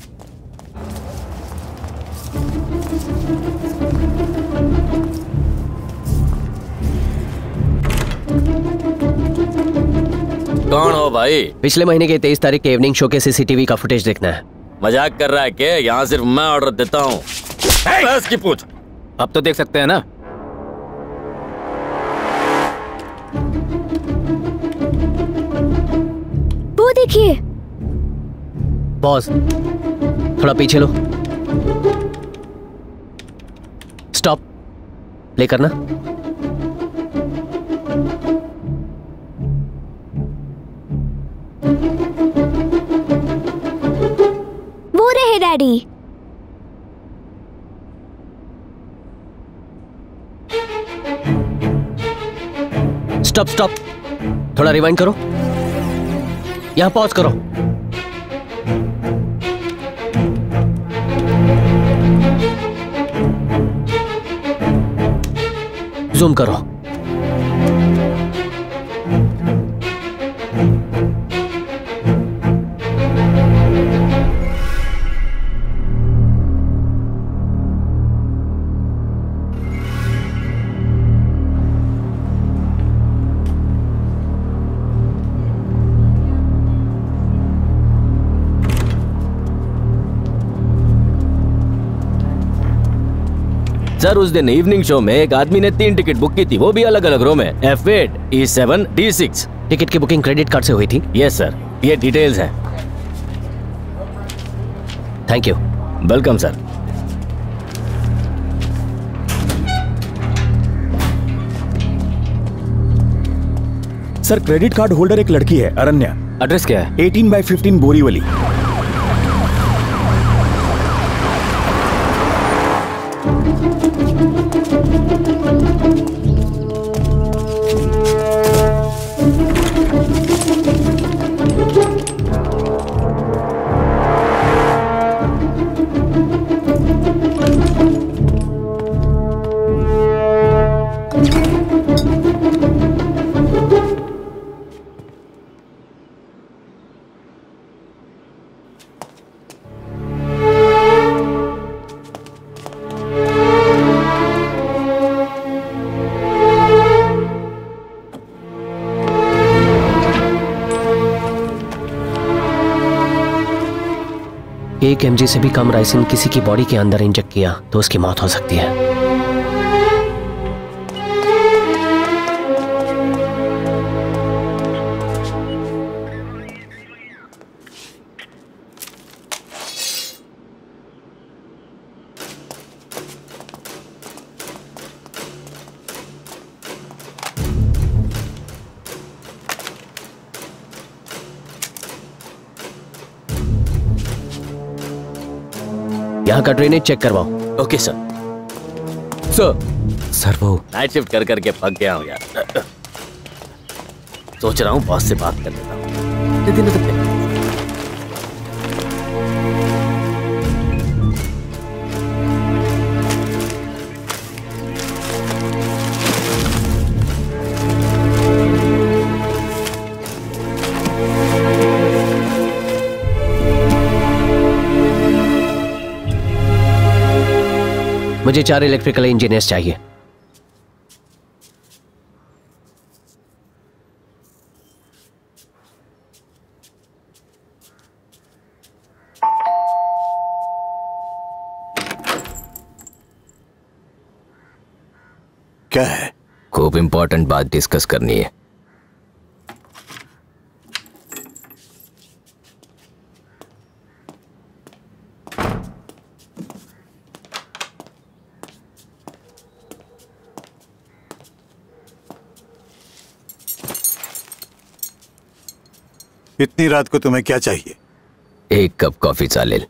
कौन हो भाई? पिछले महीने के 23 तारीख के इवनिंग शो के CCTV का फुटेज देखना है। मजाक कर रहा है क्या? यहाँ सिर्फ मैं ऑर्डर देता हूँ। की पूछ। अब तो देख सकते हैं ना? वो देखिए। पॉज, थोड़ा पीछे लो। स्टॉप, प्ले करना। वो रहे डैडी। स्टॉप स्टॉप, थोड़ा रिवाइंड करो। यहां पॉज करो। जूम करो। सर उस दिन इवनिंग शो में एक आदमी ने 3 टिकट बुक की थी, वो भी अलग अलग रो में, F8, E7, D6। टिकट की बुकिंग क्रेडिट कार्ड से हुई थी? यस सर, ये डिटेल्स हैं। Thank you. Welcome sir. Sir credit card holder एक लड़की है, अरण्या। एड्रेस क्या है? 18/15 बोरीवली। एक mg से भी कम राइसिन किसी की बॉडी के अंदर इंजेक्ट किया तो उसकी मौत हो सकती है। यहाँ का ड्रेनेज चेक करवाओ। Okay sir. सर वो नाइट शिफ्ट कर करके पक गया हूँ यार। सोच रहा हूँ बॉस से बात कर लेता हूँ। मुझे 4 इलेक्ट्रिकल इंजीनियर्स चाहिए। क्या है? खूब इंपॉर्टेंट बात डिस्कस करनी है। इतनी रात को तुम्हें क्या चाहिए? 1 कप कॉफी चालेल।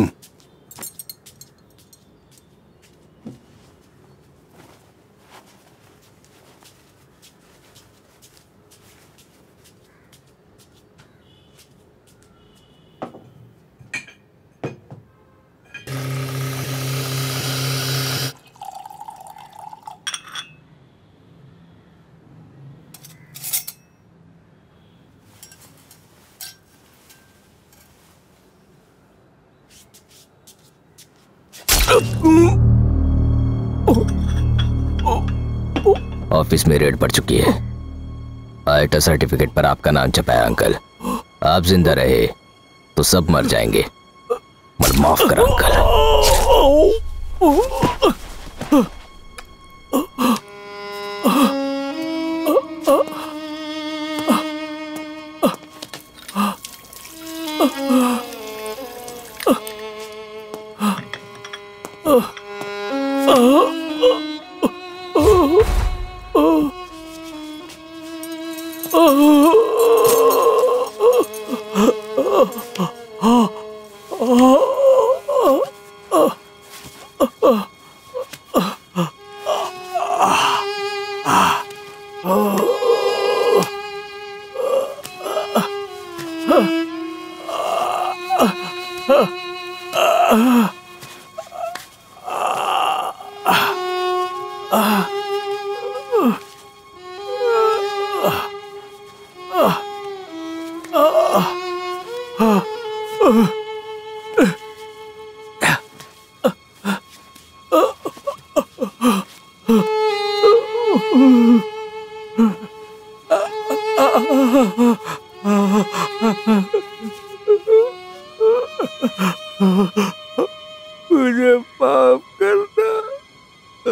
ऑफिस में रेड पड़ चुकी है। आईटा सर्टिफिकेट पर आपका नाम छपा है अंकल। आप जिंदा रहे तो सब मर जाएंगे, मगर माफ कर अंकल। मुझे माफ करना।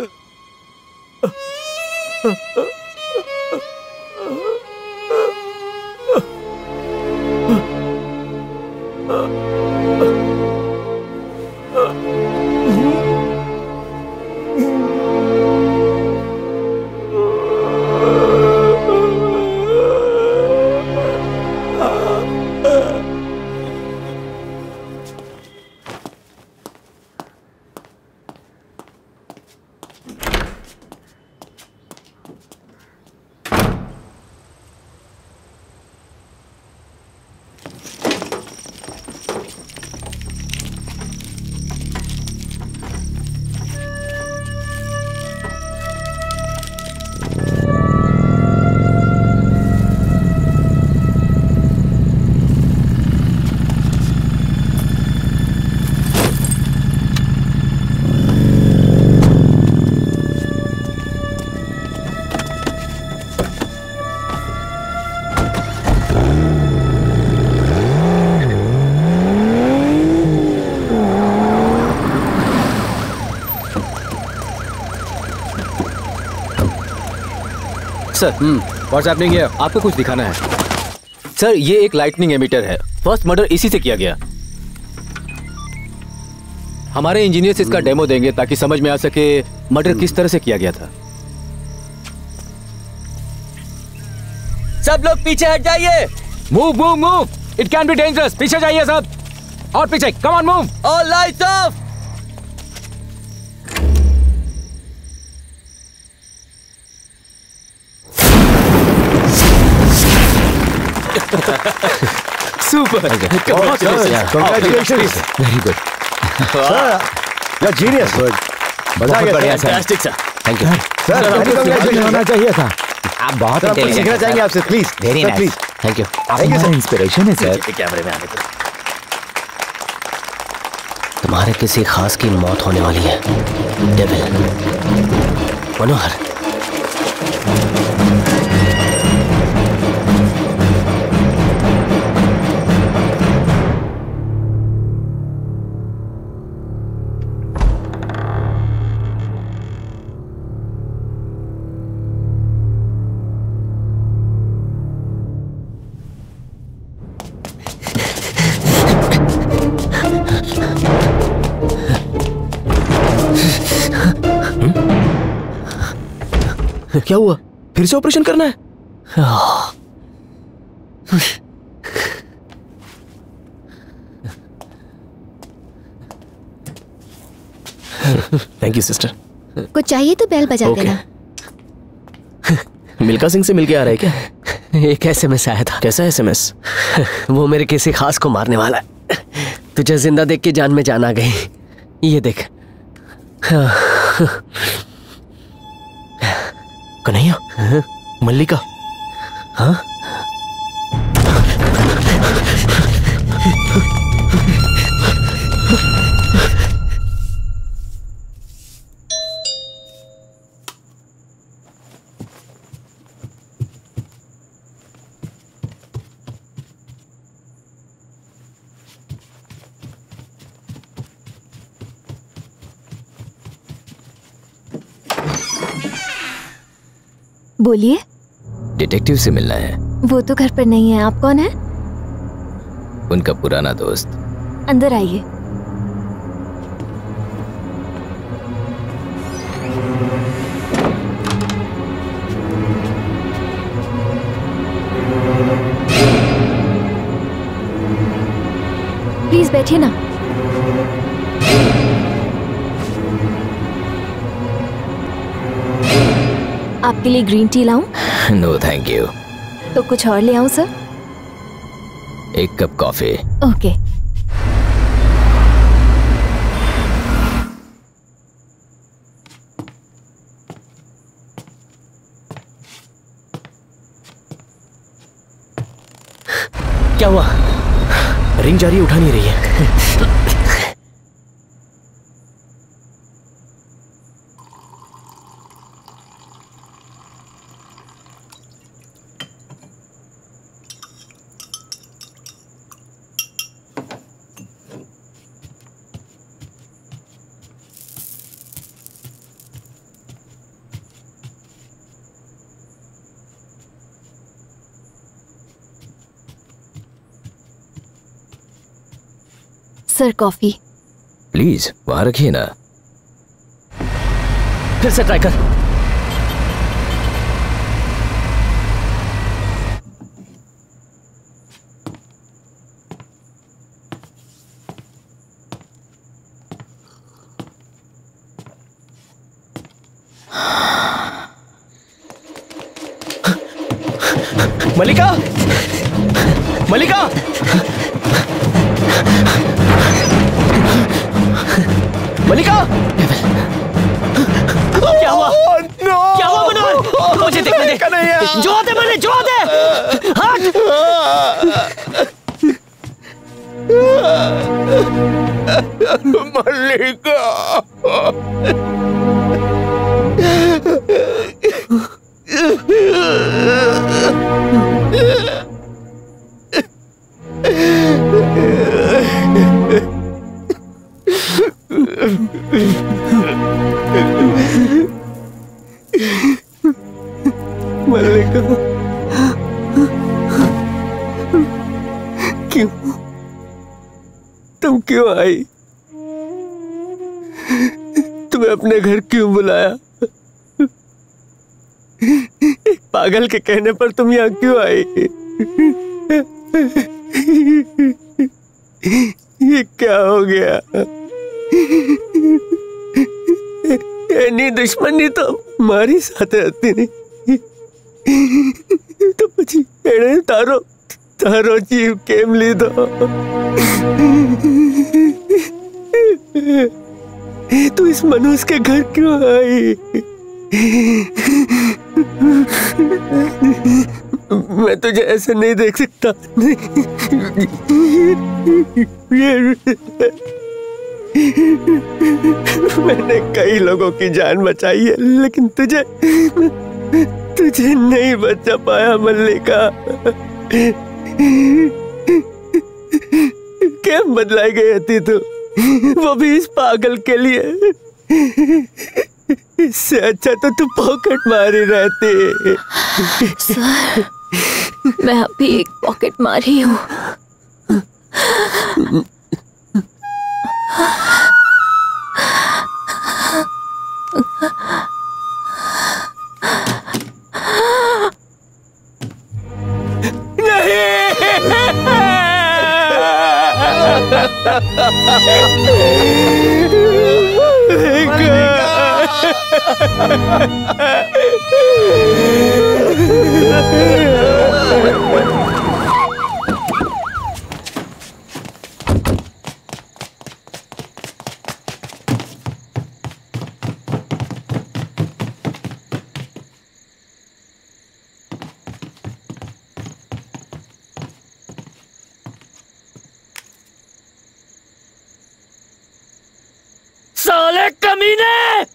Sir what's happening here? आपको कुछ दिखाना है सर। ये एक लाइटनिंग एमिटर है। फर्स्ट मर्डर इसी से किया गया। हमारे इंजीनियर्स इसका डेमो देंगे ताकि समझ में आ सके मर्डर किस तरह से किया गया था। सब लोग पीछे हट जाइए। Move move move, it can be dangerous. पीछे जाइए सब, और पीछे। Come on move. All lights off. Super. Congratulations. Very good. You're genius. बहुत बढ़िया sir. Fantastic sir. Thank you. Sir congratulations होना चाहिए था। आप बहुत सीखना चाहेंगे आपसे please. Very nice. Thank you. आपका इंस्पिरेशन है सर। कैमरे में आने दो। तुम्हारे किसी खास की मौत होने वाली है डेविल। मनोहर, क्या हुआ? फिर से ऑपरेशन करना है? Thank you sister. कुछ चाहिए तो बेल बजा देना। मिल्खा सिंह से मिलके आ रहा है क्या? एक एसएमएस आया था। कैसा एसएमएस? वो मेरे किसी खास को मारने वाला है। तुझे जिंदा देख के जान में जान आ गई। ये देख। कन्हैया, मल्लिका। हाँ? बोलिए। डिटेक्टिव से मिलना है। वो तो घर पर नहीं है। आप कौन है? उनका पुराना दोस्त। अंदर आइए। प्लीज बैठिए ना। आपके लिए ग्रीन टी लाऊं? No thank you. तो कुछ और ले आऊं सर? एक कप कॉफी। ओके। क्या हुआ? रिंग जा रही है, उठा नहीं रही है। Sir coffee. प्लीज वहां रखिए ना। फिर से ट्राई कर। मलिका, मलिका, मलिका, क्या हुआ? क्या हुआ मनोहर? मुझे देखने दे। जो दे मैंने, जो दे। हट। मल्लिका। मल्लिका, क्यों? तुम क्यों आई? तुम्हें अपने घर क्यों बुलाया? एक पागल के कहने पर तुम यहाँ क्यों आई? ये क्या हो गया? एनी दुश्मनी तो हमारी साथ रहती नहीं। तो પછી એણે તારો જીવ કેમ લીધો? तू इस मनुष्य के घर क्यों आई? मैं तुझे ऐसे नहीं देख सकता। मैंने कई लोगों की जान बचाई है, लेकिन तुझे नहीं बचा पाया मल्लिका। क्या बदलाई गई थी तू, वो भी इस पागल के लिए। इससे अच्छा तो तू पॉकेट मारी रहती। सर, मैं अभी एक पॉकेट मारी हूँ। साले कमीने!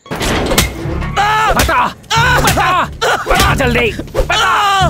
बता, बता, बता जल्दी, बता।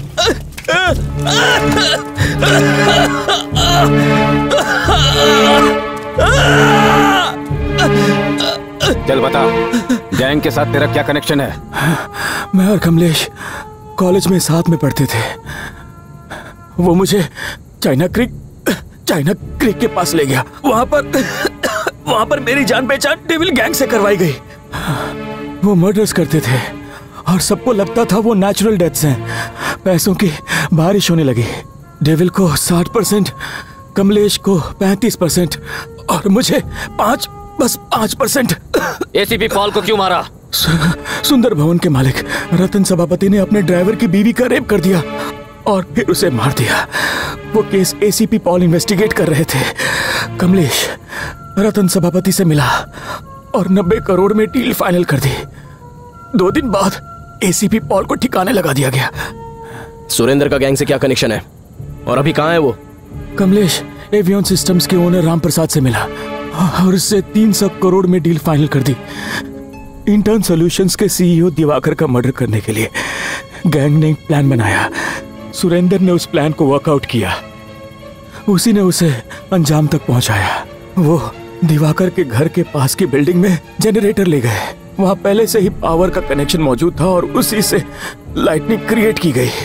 चल बता, गैंग के साथ तेरा क्या कनेक्शन है? मैं और कमलेश कॉलेज में साथ में पढ़ते थे। वो मुझे चाइना क्रीक के पास ले गया। वहां पर मेरी जान पहचान डेविल गैंग से करवाई गई। वो मर्डर्स करते थे और सबको लगता था वो नेचुरल डेथ्स हैं। पैसों की बारिश होने लगी। डेविल को 60%, कमलेश को 35% और मुझे 5%। एसीपी पॉल को क्यों मारा? सुंदर भवन के मालिक रतन सभापति ने अपने ड्राइवर की बीवी का रेप कर दिया और फिर उसे मार दिया। वो केस एसीपी पॉल इन्वेस्टिगेट कर रहे थे। कमलेश रतन सभापति से मिला और 90 करोड़ में डील फाइनल कर दी। 2 दिन बाद एसीपी पॉल को ठिकाने लगा दिया गया। सुरेंद्र का गैंग से क्या कनेक्शन है और अभी कहाँ है वो? कमलेश एवियन सिस्टम्स के ओनर राम प्रसाद से मिला और उससे 300 करोड़ में डील फाइनल कर दी। इंटर्न सॉल्यूशंस के सीईओ दिवाकर का मर्डर करने के लिए गैंग ने एक प्लान बनाया। सुरेंद्र ने उस प्लान को वर्कआउट किया। उसी ने उसे अंजाम तक पहुंचाया। वो दिवाकर के घर के पास की बिल्डिंग में जनरेटर ले गए। वहां पहले से ही पावर का कनेक्शन मौजूद था और उसी से लाइटनिंग क्रिएट की गई।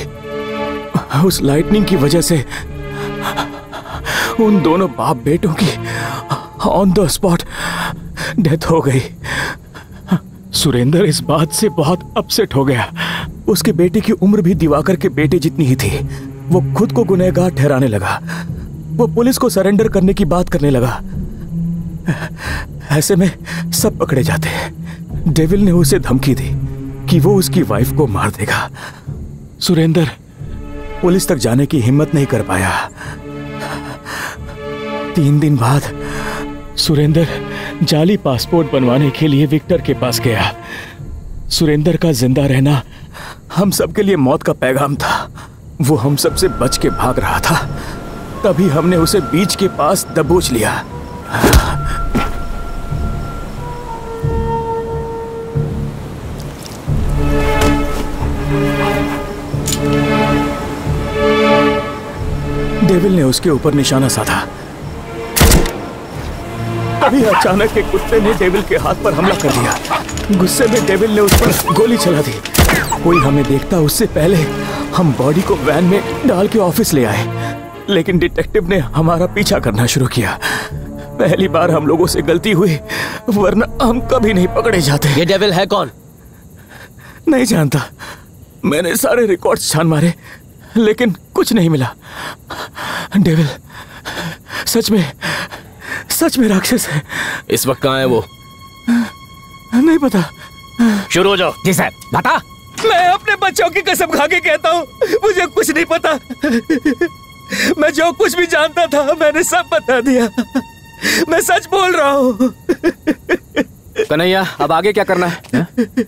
उस लाइटनिंग की वजह से उन दोनों बाप बेटों की ऑन द स्पॉट डेथ हो गई। सुरेंद्र इस बात से बहुत अपसेट हो गया। उसके बेटे की उम्र भी दिवाकर के बेटे जितनी ही थी। वो खुद को गुनहगार ठहराने लगा। वो पुलिस को सरेंडर करने की बात करने लगा। ऐसे में सब पकड़े जाते। डेविल ने उसे धमकी दी कि वो उसकी वाइफ को मार देगा। सुरेंद्र पुलिस तक जाने की हिम्मत नहीं कर पाया। 3 दिन बाद सुरेंद्र जाली पासपोर्ट बनवाने के लिए विक्टर के पास गया। सुरेंद्र का जिंदा रहना हम सबके लिए मौत का पैगाम था। वो हम सबसे बच के भाग रहा था, तभी हमने उसे बीच के पास दबोच लिया। डेविल ने उसके ऊपर निशाना साधा। तभी अचानक एक कुत्ते ने डेविल के हाथ पर हमला कर दिया। गुस्से में डेविल ने उस पर गोली चला दी। कोई हमें देखता उससे पहले हम बॉडी को वैन में डाल के ऑफिस ले आए, लेकिन डिटेक्टिव ने हमारा पीछा करना शुरू किया। पहली बार हम लोगों से गलती हुई, वरना हम कभी नहीं पकड़े जाते। ये डेविल है कौन? नहीं जानता। मैंने सारे रिकॉर्ड्स छान मारे, लेकिन कुछ नहीं मिला। डेविल सच में राक्षस है। इस वक्त कहाँ है वो? नहीं पता। शुरू हो जाओ। जी सर, बता। मैं अपने बच्चों की कसम खा के कहता हूँ, मुझे कुछ नहीं पता। मैं जो कुछ भी जानता था मैंने सब बता दिया। मैं सच बोल रहा हूँ। कन्हैया, अब आगे क्या करना है?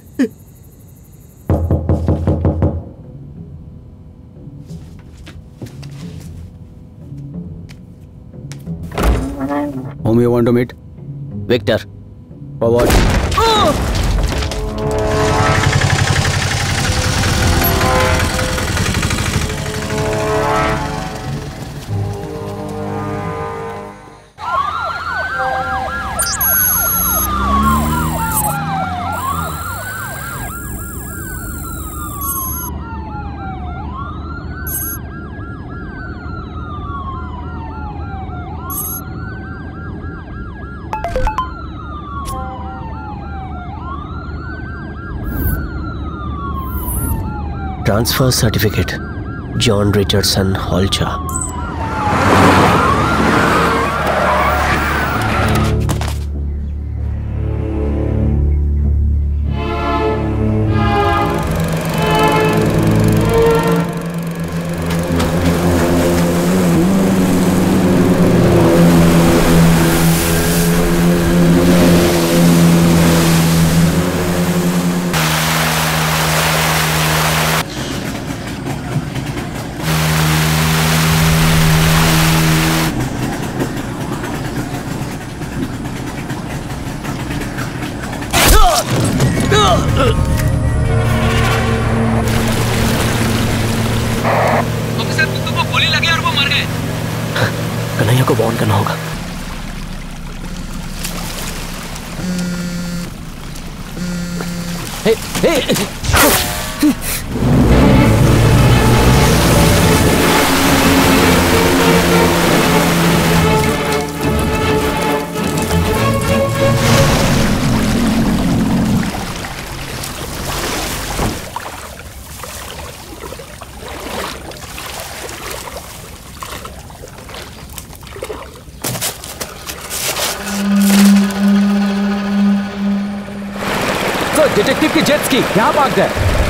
Whom you want to meet? Victor. Forward. Transfer certificate, John Richardson Holcha. Kanhaiya को वार्न करना होगा। हे, हे। डिटेक्टिव की जेट्स की यहाँ भाग गए।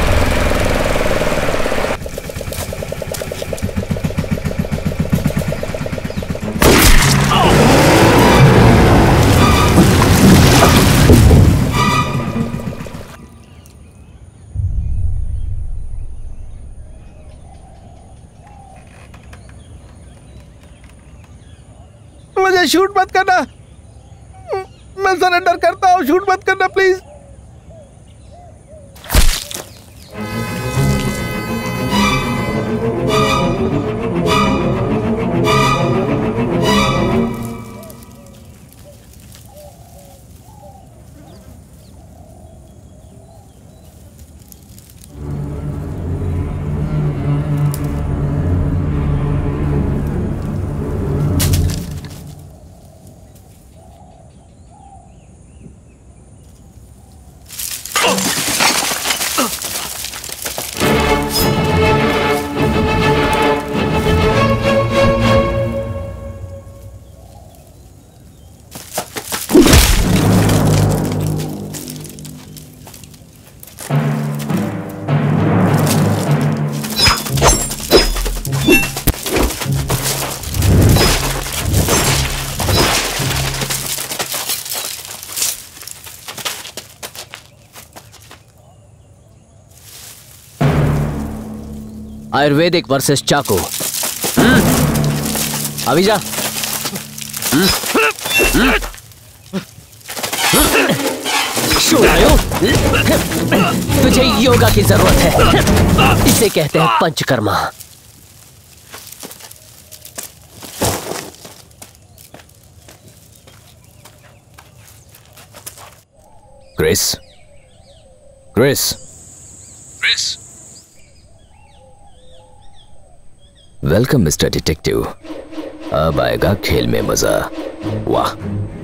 मुझे शूट मत करना। मैं सरेंडर करता हूँ, शूट मत करना प्लीज। आयुर्वेदिक वर्सेस चाकू। अभी जा। तुझे योगा की जरूरत है, इसे कहते हैं panchakarma. Chris, Chris, Chris. Welcome mister detective. अब आएगा खेल में मजा। वाह।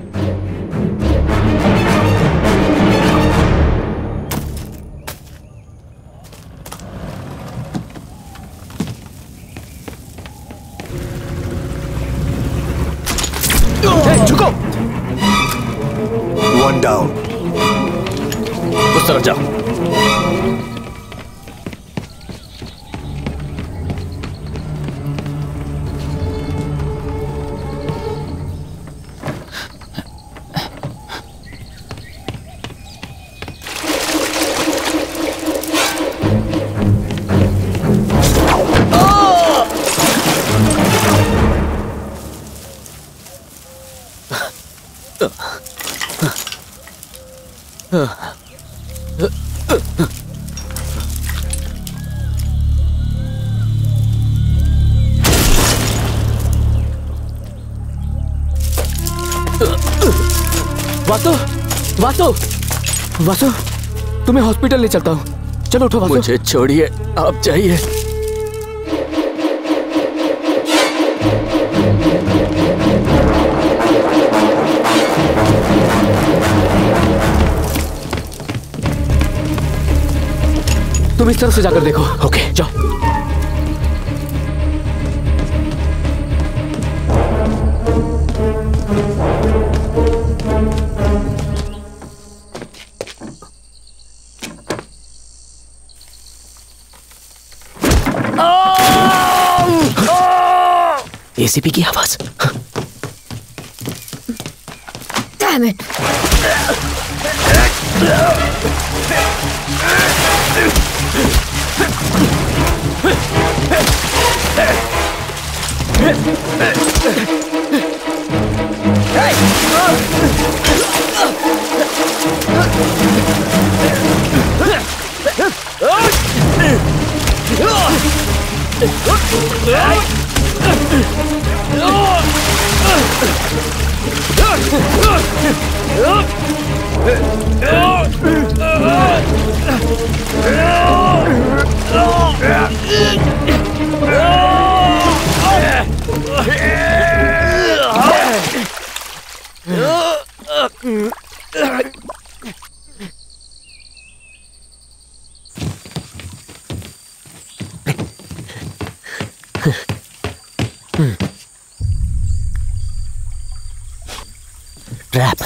झुको। One down. उस तरफ जाओ। वासु, वासु, वासु, तुम्हें हॉस्पिटल ले चलता हूँ। चलो उठो वासु। मुझे छोड़िए, आप जाइए। तुम इस तरफ से जाकर देखो। ओके, जाओ। एसीपी की आवाज। Damn it! Trap.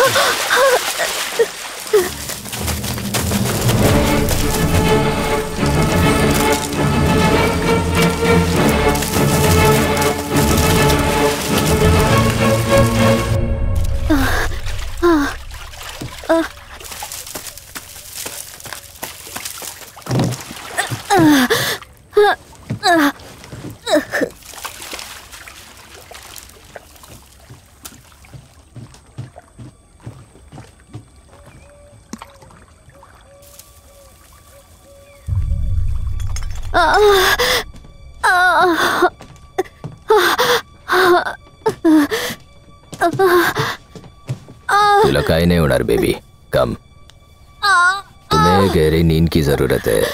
तुला काही नाही होणार बेबी, कम. तुम्हें गहरी नींद की जरूरत है.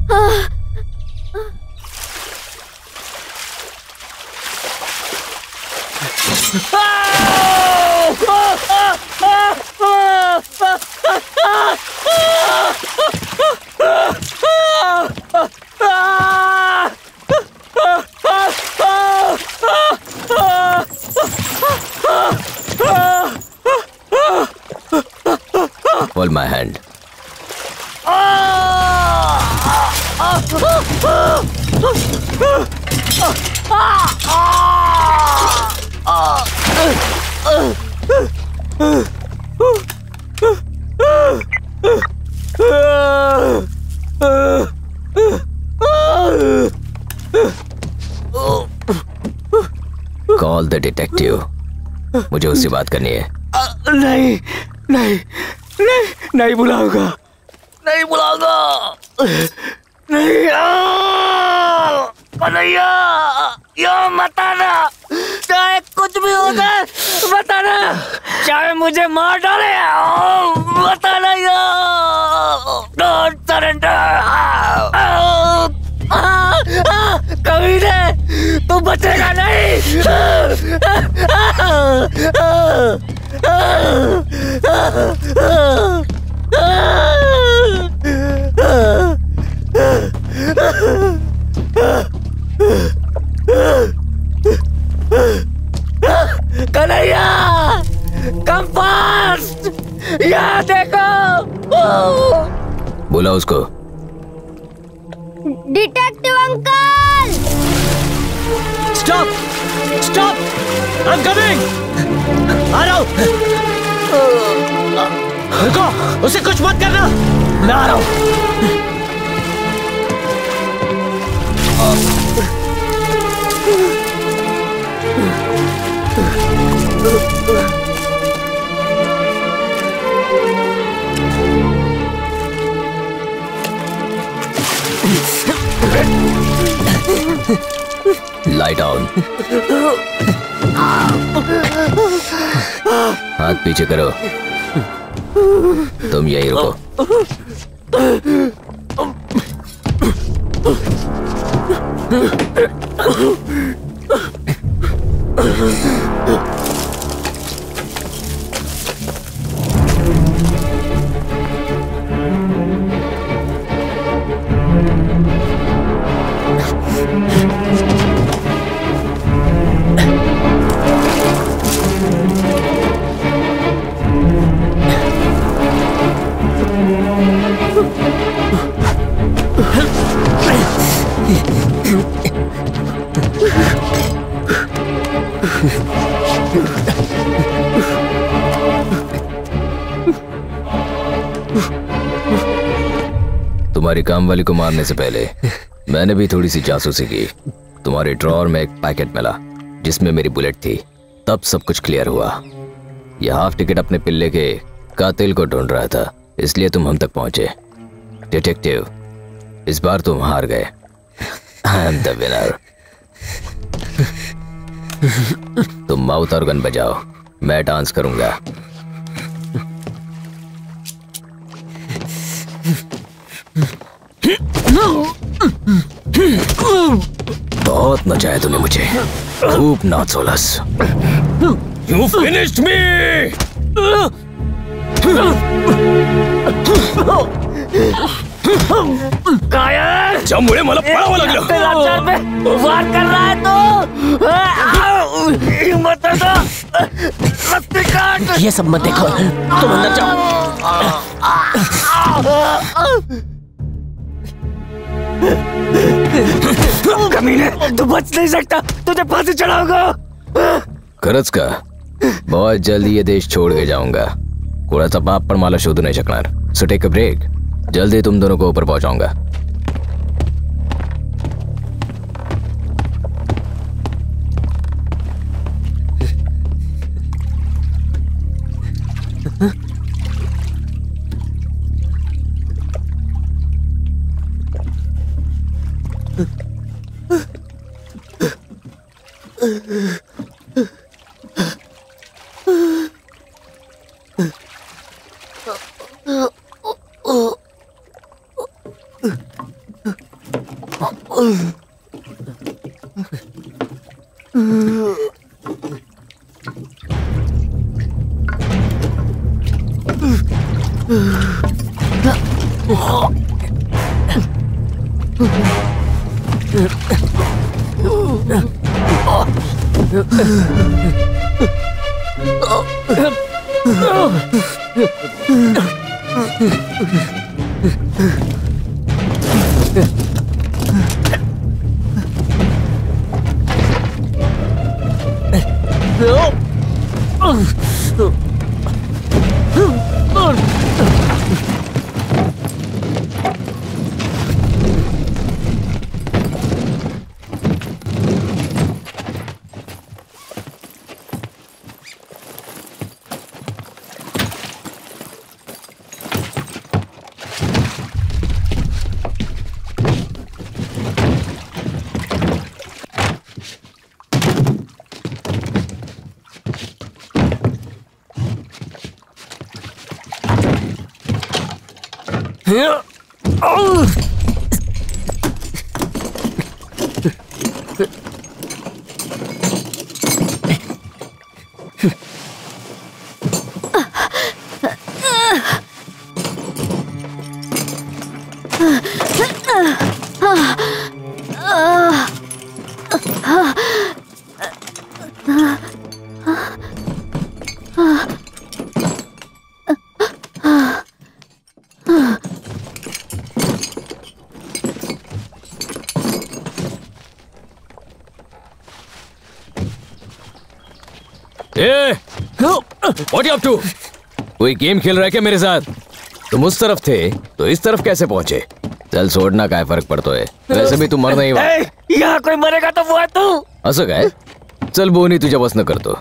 Hold my hand. Call the detective. मुझे उससे बात करनी है. नहीं नहीं नहीं नहीं बुलाऊंगा, नहीं बुलाऊंगा, नहीं. कन्हैया, यो मत आना, चाहे कुछ भी हो जाए मत आना, चाहे मुझे मार डाले मत आना. Don't surrender. कभी नहीं, तू बचेगा नहीं. कन्हैया, कम फास्ट, यहाँ देखो. बोला उसको. Detective uncle. Stop, stop, I am coming. आ रहा हूँ. रुको, उसे कुछ मत करना. मैं आ रहा हूँ. Lie down. हाथ पीछे करो. तुम यहीं रुको. तुम्हारी काम वाली को मारने से पहले मैंने भी थोड़ी सी जासूसी की. तुम्हारे ड्रॉअर में एक पैकेट मिला जिसमें मेरी बुलेट थी. तब सब कुछ क्लियर हुआ. यह हाफ टिकट अपने पिल्ले के कातिल को ढूंढ रहा था, इसलिए तुम हम तक पहुंचे. डिटेक्टिव, इस बार तुम हार गए. I am the winner. तुम माउथ ऑर्गन बजाओ, मैं डांस करूंगा. बहुत मचाया तूने मुझे. खूब नाच सोलस. You finished me. कायर, ज्यामुळे मला पळावं लागलं. वार कर रहा है तो हिम्मत है तो रस्ते काट. ये सब मत देखो, तुम अंदर जाओ। कमीने, तू बच नहीं सकता, तुझे फांसी चढ़ाऊंगा। खरंच का बहुत जल्दी ये देश छोड़ के जाऊंगा. कोणाचा बाप पण मला शोधू नाही शकणार. So take a break. जल्दी तुम दोनों को ऊपर पहुंचाऊंगा. What are you up to? कोई गेम खेल रहा है क्या मेरे साथ? तुम उस तरफ थे तो इस तरफ कैसे पहुंचे? चल छोड़ना, काय फरक पड़तो है, वैसे भी तू मर नहीं हुआ. यहाँ कोई मरेगा तो वो है तू. असं काय? चल बोनी तुझ्या बसनं करतो.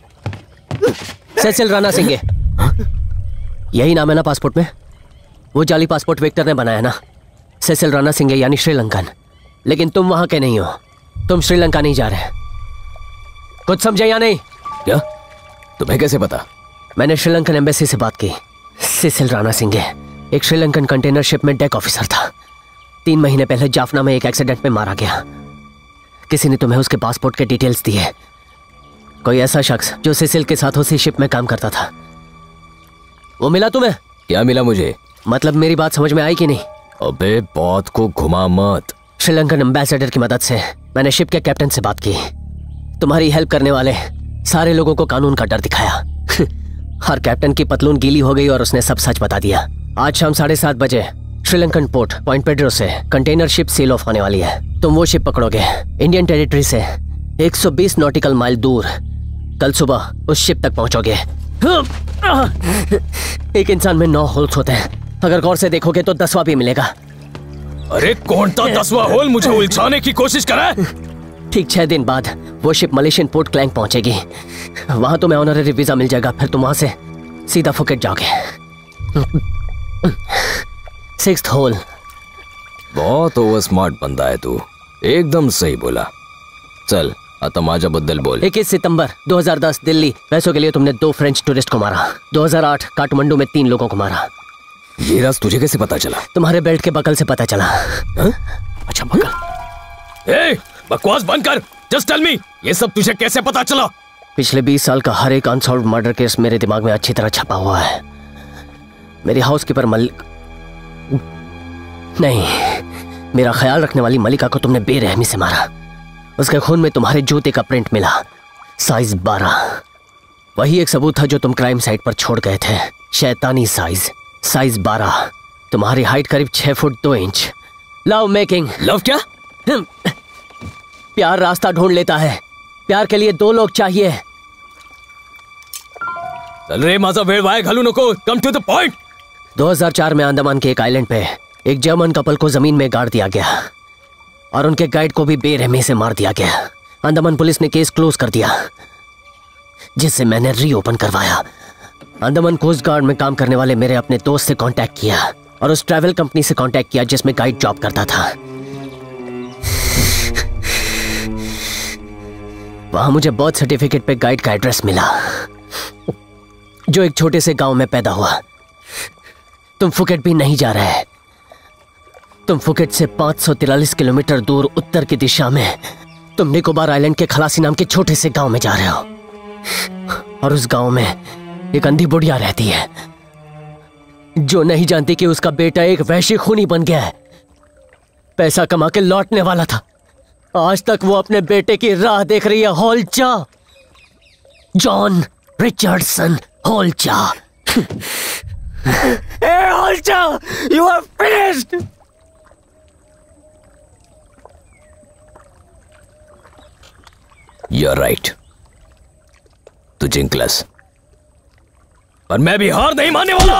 सेसिल राणा सिंह, यही नाम है ना पासपोर्ट में? वो जाली पासपोर्ट विक्टर ने बनाया ना. सेसिल राणा सिंह यानी श्रीलंकन. लेकिन तुम वहां के नहीं हो, तुम श्रीलंका नहीं जा रहे. कुछ समझे या नहीं? क्या? तुम्हें कैसे पता? मैंने श्रीलंकन एम्बेसी से बात की. सेसिल राणा सिंह एक श्रीलंकन कंटेनर शिप में डेक ऑफिसर था. 3 महीने पहले जाफना में एक एक्सीडेंट में मारा गया. किसी ने तुम्हें उसके पासपोर्ट के डिटेल्स दिए. कोई ऐसा शख्स जो सेसिल के साथ उसी शिप में काम करता था. वो मिला तुम्हें? क्या मिला मुझे? मतलब मेरी बात समझ में आई कि नहीं? अबे बात को घुमा मत. श्रीलंकन एम्बेसडर की मदद से मैंने शिप के कैप्टन से बात की. तुम्हारी हेल्प करने वाले सारे लोगों को कानून का डर दिखाया. हर कैप्टन की पतलून गीली हो गई और उसने सब सच बता दिया. आज शाम 7:30 बजे श्रीलंकन पोर्ट पॉइंट पेड्रो से कंटेनर शिप सेल ऑफ होने वाली है. तुम वो शिप पकड़ोगे इंडियन टेरिटरी से 120 नॉटिकल माइल दूर. कल सुबह उस शिप तक पहुंचोगे. एक इंसान में 9 होल्स होते हैं. अगर गौर से देखोगे तो 10वां भी मिलेगा. अरे कौन था 10वां होल? मुझे उलझाने की कोशिश कर रहा है. ठीक 6 दिन बाद वो शिप मलेशियन पोर्ट क्लैंग पहुंचेगी. वहां तुम्हें ऑनररी वीजा मिल जाएगा. फिर तुम वहां से सीधा फुकेट जाओगे. 6th whole. बहुत ओवर स्मार्ट बंदा है तू. एकदम सही बोला. चल आता माझ्याबद्दल बोल. 21 सितंबर 2010 दिल्ली. पैसों के लिए तुमने 2 फ्रेंच टूरिस्ट को मारा. 2008 काठमांडू में 3 लोगों को मारा. ये राज तुझे कैसे पता चला? तुम्हारे बेल्ट के बकल से पता चला. अच्छा बकल. बकवास बंद कर. जस्ट टेल मी, ये सब तुझे कैसे पता चला? पिछले 20 साल का हर एक अनसॉल्व्ड मर्डर केस मेरे दिमाग में अच्छी तरह छपा हुआ है. मेरी हाउसकीपर नहीं, मेरा ख्याल रखने वाली मलिका को तुमने बेरहमी से मारा. उसके खून में तुम्हारे जूते का प्रिंट मिला. साइज 12. वही एक सबूत था जो तुम क्राइम साइट पर छोड़ गए थे। शैतानी साइज 12। तुम्हारी हाइट करीब 6 foot 2 inch. Love making. Love क्या? प्यार रास्ता ढूंढ लेता है। प्यार के लिए 2 लोग चाहिए। चल रे माझा वेळ वाया घालू नको, कम टू द पॉइंट। 2004 में अंडमान के एक आइलैंड पे एक जर्मन कपल को जमीन में गाड़ दिया गया और उनके गाइड को भी बेरहमी से मार दिया गया। अंडमान पुलिस ने केस क्लोज कर दिया, जिससे मैंने रीओपन करवाया। अंडमान कोस्ट गार्ड में काम करने वाले मेरे अपने दोस्त से कांटेक्ट किया और उस ट्रैवल कंपनी से कांटेक्ट किया जिसमें गाइड जॉब करता था। वहां मुझे बर्थ सर्टिफिकेट पे गाइड का एड्रेस मिला, जो एक छोटे से गांव में पैदा हुआ। तुम फुकेट भी नहीं जा रहे। तुम फुकेट से 543 किलोमीटर दूर उत्तर की दिशा में तुम निकोबार आइलैंड के खलासी नाम के छोटे से गांव में जा रहे हो। और उस गांव में एक अंधी बुढ़िया रहती है जो नहीं जानती कि उसका बेटा एक वैश्य खूनी बन गया है। पैसा कमा के लौटने वाला था। आज तक वो अपने बेटे की राह देख रही है। Holcha, John Richardson Holcha. Hey, Holcha, you are finished. You're right. तू जिंकलस, पर मैं भी हार नहीं मानने वाला।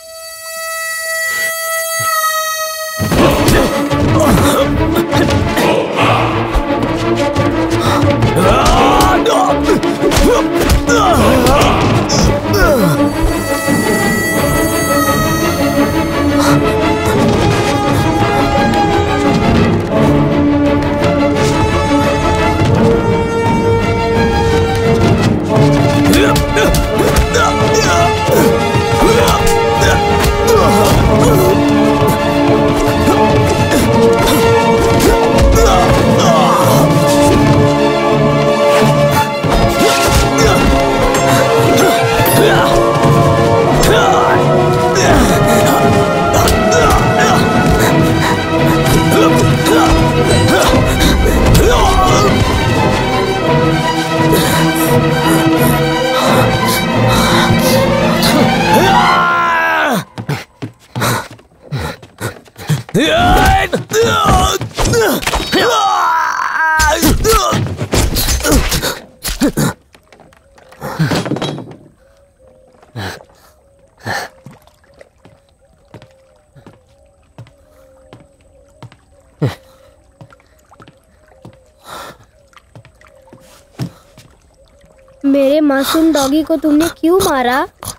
मेरे मासूम डॉगी को तुमने क्यों मारा?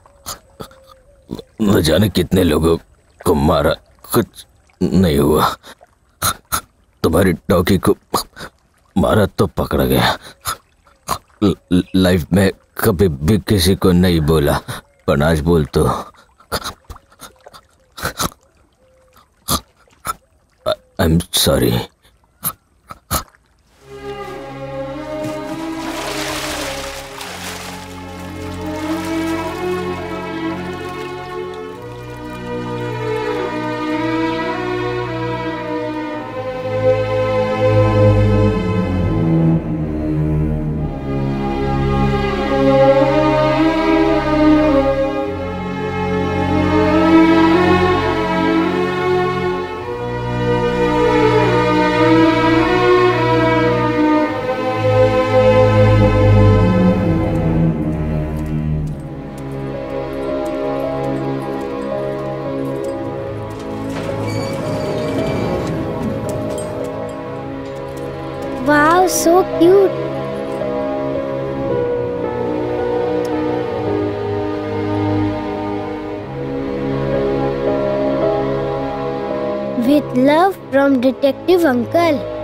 न जाने कितने लोगों को मारा, कुछ नहीं हुआ। तुम्हारी डॉगी को मारा तो पकड़ा गया। लाइफ में कभी भी किसी को नहीं बोला, पर आज बोल तो I am sorry. Wow, so cute. With love from Detective Uncle.